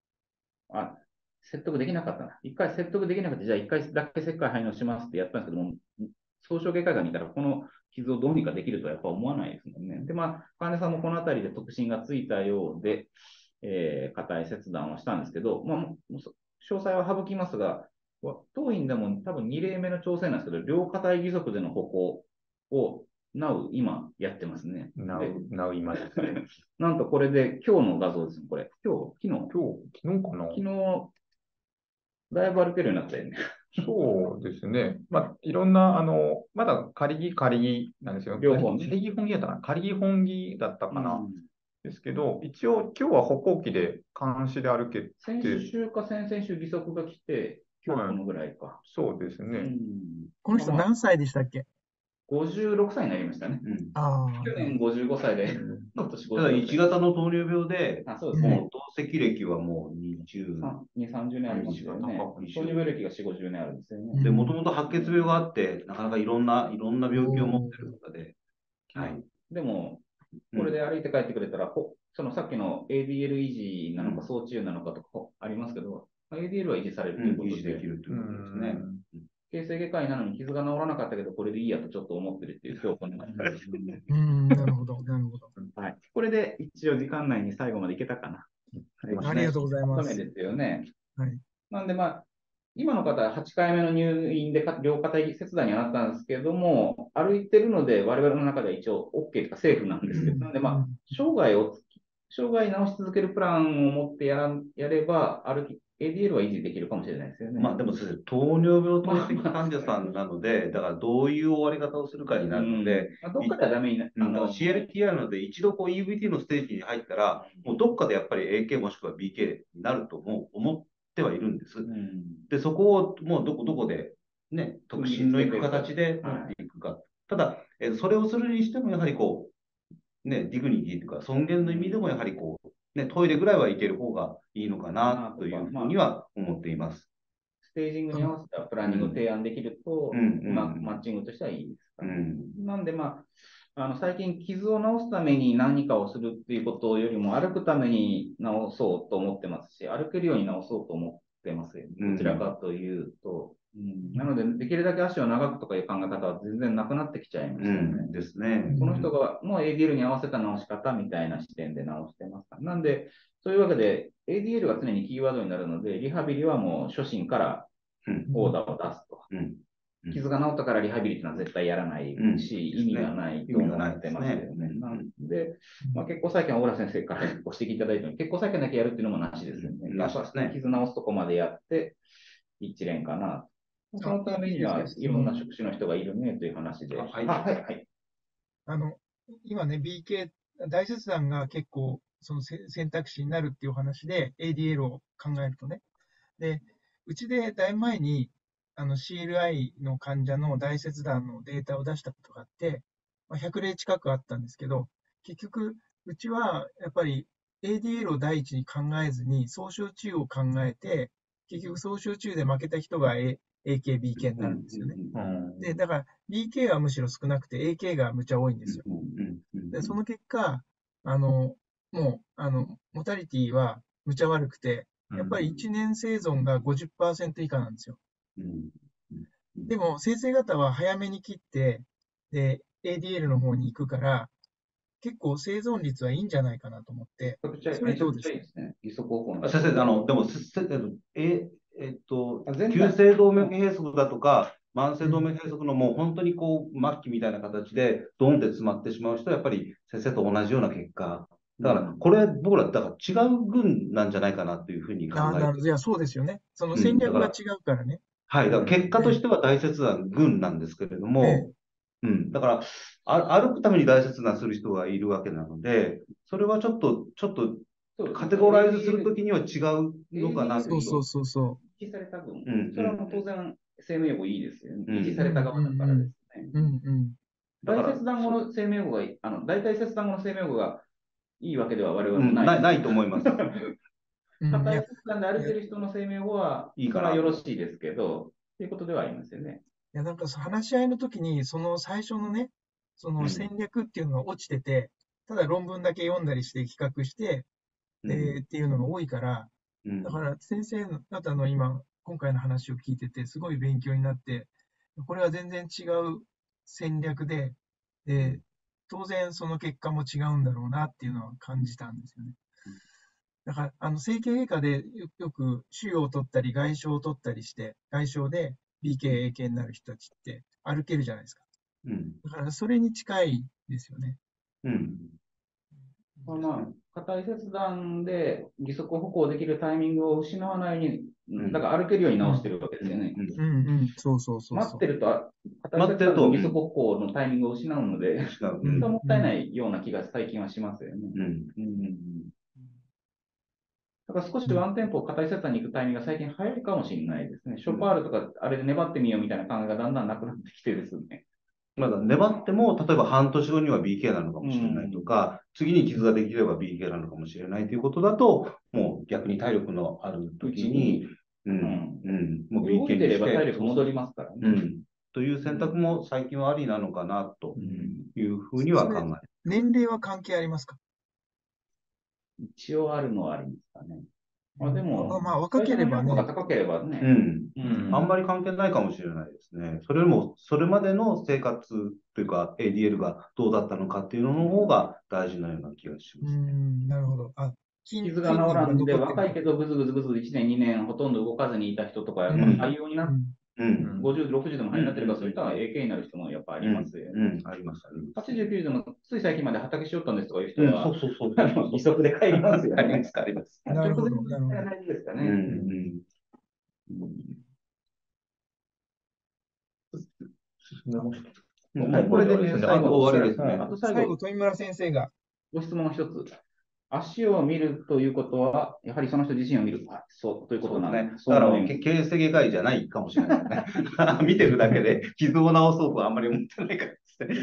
説得できなかったな。一回説得できなくて、じゃあ一回だけ切開排納しますってやったんですけども、総小外科医が見たら、この傷をどうにかできるとはやっぱ思わないですもんね。で、患者さんもこのあたりで特進がついたようで、硬い切断をしたんですけど、詳細は省きますが、当院でも多分2例目の調整なんですけど、両硬い義足での歩行を今やってますね。 今ですね。 なんとこれで今日の画像ですね、これ。昨日かな。昨日、だいぶ歩けるようになったよね。 そうですね。いろんな、まだ仮木なんですよ。 両方仮木本木だったかな。仮木本木だったかな。ですけど、一応今日は歩行器で監視で歩けて。 先週か先々週義足が来て、今日このぐらいか。 そうですね。 この人何歳でしたっけ ？56歳になりましたね。去年55歳で、今年ただ1型の糖尿病で、もう透析歴はもう 20、30年ありますよね。糖尿病歴が4、50年あるんですよね。 で、もともと白血病があって、なかなかいろんな病気を持ってる方で。 はい。でも、これで歩いて帰ってくれたら、そのさっきの ADL 維持なのか、総治癒なのかとかありますけど、ADL は維持されるということで、 維持できるということですね。 形成外科医なのに傷が治らなかったけど、これでいいやとちょっと思ってるっていう今日このなるほど、なるほど。 はい。これで一応時間内に最後までいけたかな。 ありがとうございます。 ですよね。 はい。 なんで今の方は8回目の入院で両肩切断にはなったんですけども、歩いてるので我々の中では一応 OK とかセーフなんですけど、なんで生涯を生涯治し続けるプランを持ってやれば、ADL は維持できるかもしれないですよね。 まあでも先生、糖尿病透析患者さんなので、だからどういう終わり方をするかになるので、 どっかではダメになる。 CLTI なので、一度こう EVT のステージに入ったら、もうどっかでやっぱり AK もしくは BK になるとも思ってはいるんです。で、そこをもうどこでね、特進のいく形で持っていくか。ただ、それをするにしても、やはりこう、ね、ディグニティというか、尊厳の意味でもやはりこう、ね、トイレぐらいは行ける方がいいのかなというふうには思っています。 ステージングに合わせたプランニングを提案できると、マッチングとしてはいいですからね。なんで、最近、傷を治すために何かをするっていうことよりも、歩くために治そうと思ってますし、歩けるように治そうと思ってますよね。どちらかというと。なので、できるだけ足を長くとかいう考え方は全然なくなってきちゃいましたね。 ですね。 この人がの ADL に合わせた治し方みたいな視点で治してますから。なんで、そういうわけで、ADL が常にキーワードになるので、リハビリはもう初心からオーダーを出すと。傷が治ったからリハビリっていうのは絶対やらないし、意味がないと思ってますよね。なんで、結構最近は小倉先生からご指摘いただいたように、結構最近だけやるっていうのもなしですよね。傷治すとこまでやって、一連かな。そのためにはいろんな職種の人がいるねという話で。 今ね、BK、大切断が結構その選択肢になるっていうお話で、ADL を考えるとね。で、うちでだいぶ前に、CLI の患者の大切断のデータを出したことがあって、100例近くあったんですけど、結局、うちはやっぱり ADL を第一に考えずに、総集中を考えて、結局総集中で負けた人がAK、BK になるんですよね。で、だから BK はむしろ少なくて AK がむちゃ多いんですよ。で、その結果、もう、モタリティはむちゃ悪くて、やっぱり1年生存が 50% 以下なんですよ。でも、先生方は早めに切って、で、ADL の方に行くから、結構生存率はいいんじゃないかなと思って。 それどうですか？義足歩行先生、でも、急性動脈閉塞だとか、慢性動脈閉塞のもう本当にこう、末期みたいな形で、ドンって詰まってしまう人は、やっぱり先生と同じような結果。だから、これ、僕ら、だから違う群なんじゃないかなというふうに考えて。 いや、そうですよね。その戦略が違うからね。 はい。だから結果としては大切な群なんですけれども、だから歩くために大切なする人がいるわけなので、それはちょっとカテゴライズするときには違うのかなと。 そう。 維持された分、それはもう当然、生命保いいですよね。維持された側だからですね。大切団後の生命保が大体切断後の生命保がいいわけでは我々もない。 ないと思います。 硬い切断で歩ける人の生命保はいいからよろしいですけど、ということではありますよね。 いや、なんか話し合いの時に、その最初のね、その戦略っていうのが落ちてて、ただ論文だけ読んだりして比較して、っていうのが多いから、だから先生方の今回の話を聞いてて、すごい勉強になって、これは全然違う戦略で、当然その結果も違うんだろうなっていうのは感じたんですよね。だから、整形外科でよく腫瘍を取ったり、外傷を取ったりして、外傷で BK、AK になる人たちって歩けるじゃないですか。だからそれに近いですよね。 硬い切断で義足歩行できるタイミングを失わないように、だから歩けるように直してるわけですよね。 そう。 待ってると、硬い切断の義足歩行のタイミングを失うので、それはもったいないような気が最近はしますよね。だから少しワンテンポ硬い切断に行くタイミングが最近早いかもしれないですね。ショパールとかあれで粘ってみようみたいな考えがだんだんなくなってきてですね。 まだ粘っても、例えば半年後には BK なのかもしれないとか、次に傷ができれば BK なのかもしれないということだと、もう逆に体力のある時に、 もう BK にしてれば体力戻りますからね。 という選択も最近はありなのかなというふうには考えます。 年齢は関係ありますか？ 一応あるのはありますかね。でも、 若ければね。 高ければね。 あんまり関係ないかもしれないですね。それよりも、それまでの生活というか、ADL がどうだったのかっていうのの方が大事なような気がしますね。 なるほど。 傷が治らんで、若いけどぐずぐず1年、2年ほとんど動かずにいた人とか、対応になっ 50、60でも肺になってるから、そういった AK になる人もやっぱありますよね。 あります、あります。 80、90でもつい最近まで畑しよったんですとかいう人は、 そうそうそう。 義足で帰りますよね。 あります、あります。 なるほど、 直前なるほど。 じゃないですかね。 これでね、最後終わりですね。 あと最後、 最後、富村先生が。 ご質問一つ。足を見るということは、やはりその人自身を見る。そうということなんですね。だから、形成外科医じゃないかもしれないね。見てるだけで、傷を治そうとはあんまり思ってないから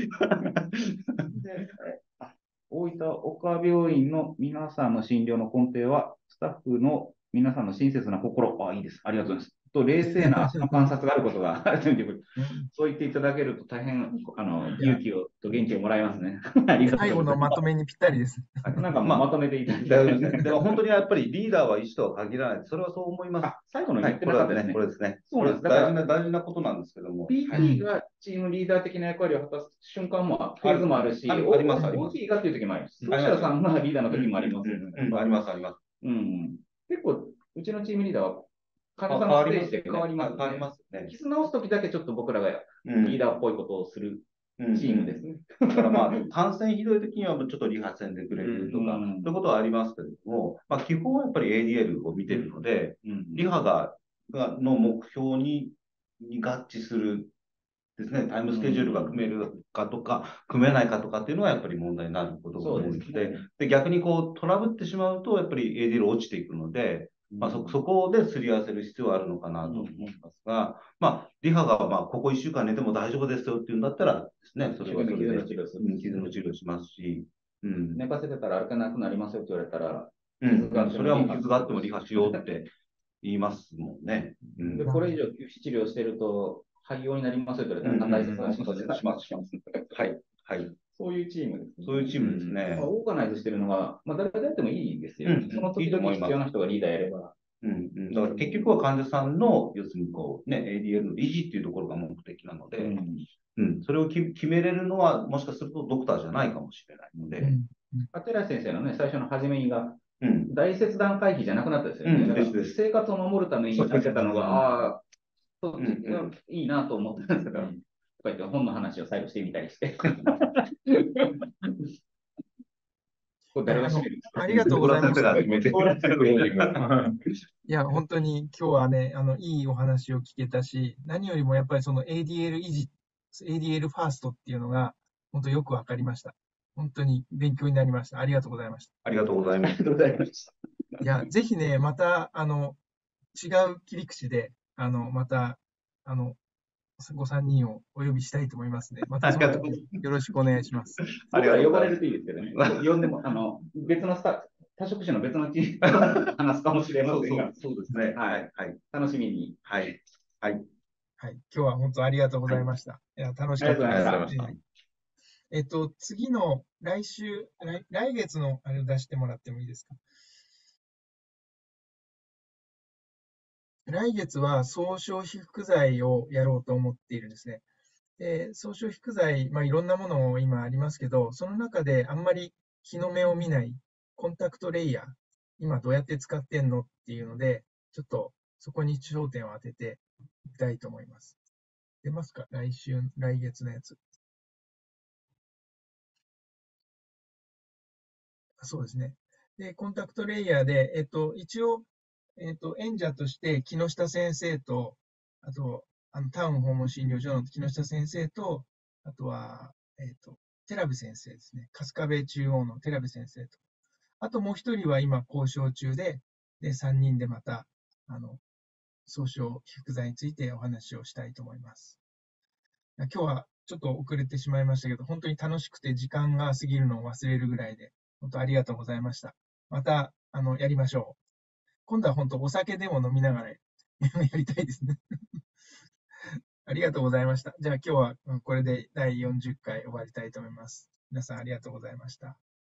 大分岡病院の皆さんの診療の根底は、スタッフの皆さんの親切な心、いいです。ありがとうございます。と、冷静な観察があることが、そう言っていただけると大変、勇気と元気をもらいますね。 最後のまとめにぴったりです。 なんかまとめていただいて。 でも本当にやっぱりリーダーは医師とは限らない。それはそう思います。 最後の言ってなかったですね。 これですね。 そうなんです。 大事なことなんですけども。 PT がチームリーダー的な役割を果たす瞬間も、フェーズもあるし、 あります、あります。 OT がっていう時もあります。ソシャさんがリーダーの時もありますよね。 あります、あります。 結構、うちのチームリーダーは、患者さんのステージで変わりますね。 変わりますね。 傷直す時だけちょっと僕らがリーダーっぽいことをするチームですね。 だから感染ひどい時にはちょっとリハせんでくれるとか、そういうことはありますけれども、基本はやっぱり ADL を見てるので、リハの目標に合致するですね、タイムスケジュールが組めるかとか、組めないかとかっていうのはやっぱり問題になることが多いので、逆にトラブってしまうと、やっぱり ADL 落ちていくので、そこですり合わせる必要はあるのかなと思いますが、リハがここ1週間寝ても大丈夫ですよっていうんだったらですね、それはそれで傷の治療しますし、 寝かせてたら歩けなくなりますよって言われたら、 それはもう傷があってもリハしようって言いますもんね。 でこれ以上休止治療してると、廃用になりますよって言われたら、大切な仕事します。 はい。はい。 そういうチームですね。 そういうチームですね。 オーガナイズしてるのが、誰がやってもいいですよ。その時々必要な人がリーダーやれば。 だから結局は患者さんの、要するにADL の維持っていうところが目的なので、それを決めれるのは、もしかするとドクターじゃないかもしれないので。 寺先生のね、最初の初めにが、大切断回避じゃなくなったですよね。生活を守るためにさせたのが、そっちがいいなと思ってたんですけど、こうやって本の話を最後してみたりして。 ありがとうございました。いや、本当に今日はね、いいお話を聞けたし、何よりもやっぱりその ADL 維持、ADL ファーストっていうのが、本当よくわかりました。本当に勉強になりました。ありがとうございました。 ありがとうございました。 いや、ぜひね、また、違う切り口で、また、ご3人をお呼びしたいと思いますね。またその時よろしくお願いします。 僕ら呼ばれるといいですけどね。呼んでも、別の多職種の別のチームと話すかもしれませんが。 そうですね。はい。 楽しみに。 はい。はい。 はい。今日は本当ありがとうございました。いや、楽しかったです。 ありがとうございました。 次の来月のあれを出してもらってもいいですか。来月は総消費副剤をやろうと思っているんですね。で、総消費副剤、いろんなもの今ありますけど、その中であんまり日の目を見ないコンタクトレイヤー、今どうやって使ってんのっていうので、ちょっとそこに焦点を当てていきたいと思います。出ますか？来月のやつ。そうですね。で、コンタクトレイヤーで、一応、演者として木下先生と、あと、タウン訪問診療所の木下先生と、あとは、寺部先生ですね。春日部中央の寺部先生と。あともう一人は今交渉中で、3人でまた、総消費副剤についてお話をしたいと思います。今日はちょっと遅れてしまいましたけど、本当に楽しくて時間が過ぎるのを忘れるぐらいで、本当ありがとうございました。また、やりましょう。今度は本当お酒でも飲みながらやりたいですね。ありがとうございました。じゃあ今日はこれで第40回終わりたいと思います。皆さんありがとうございました。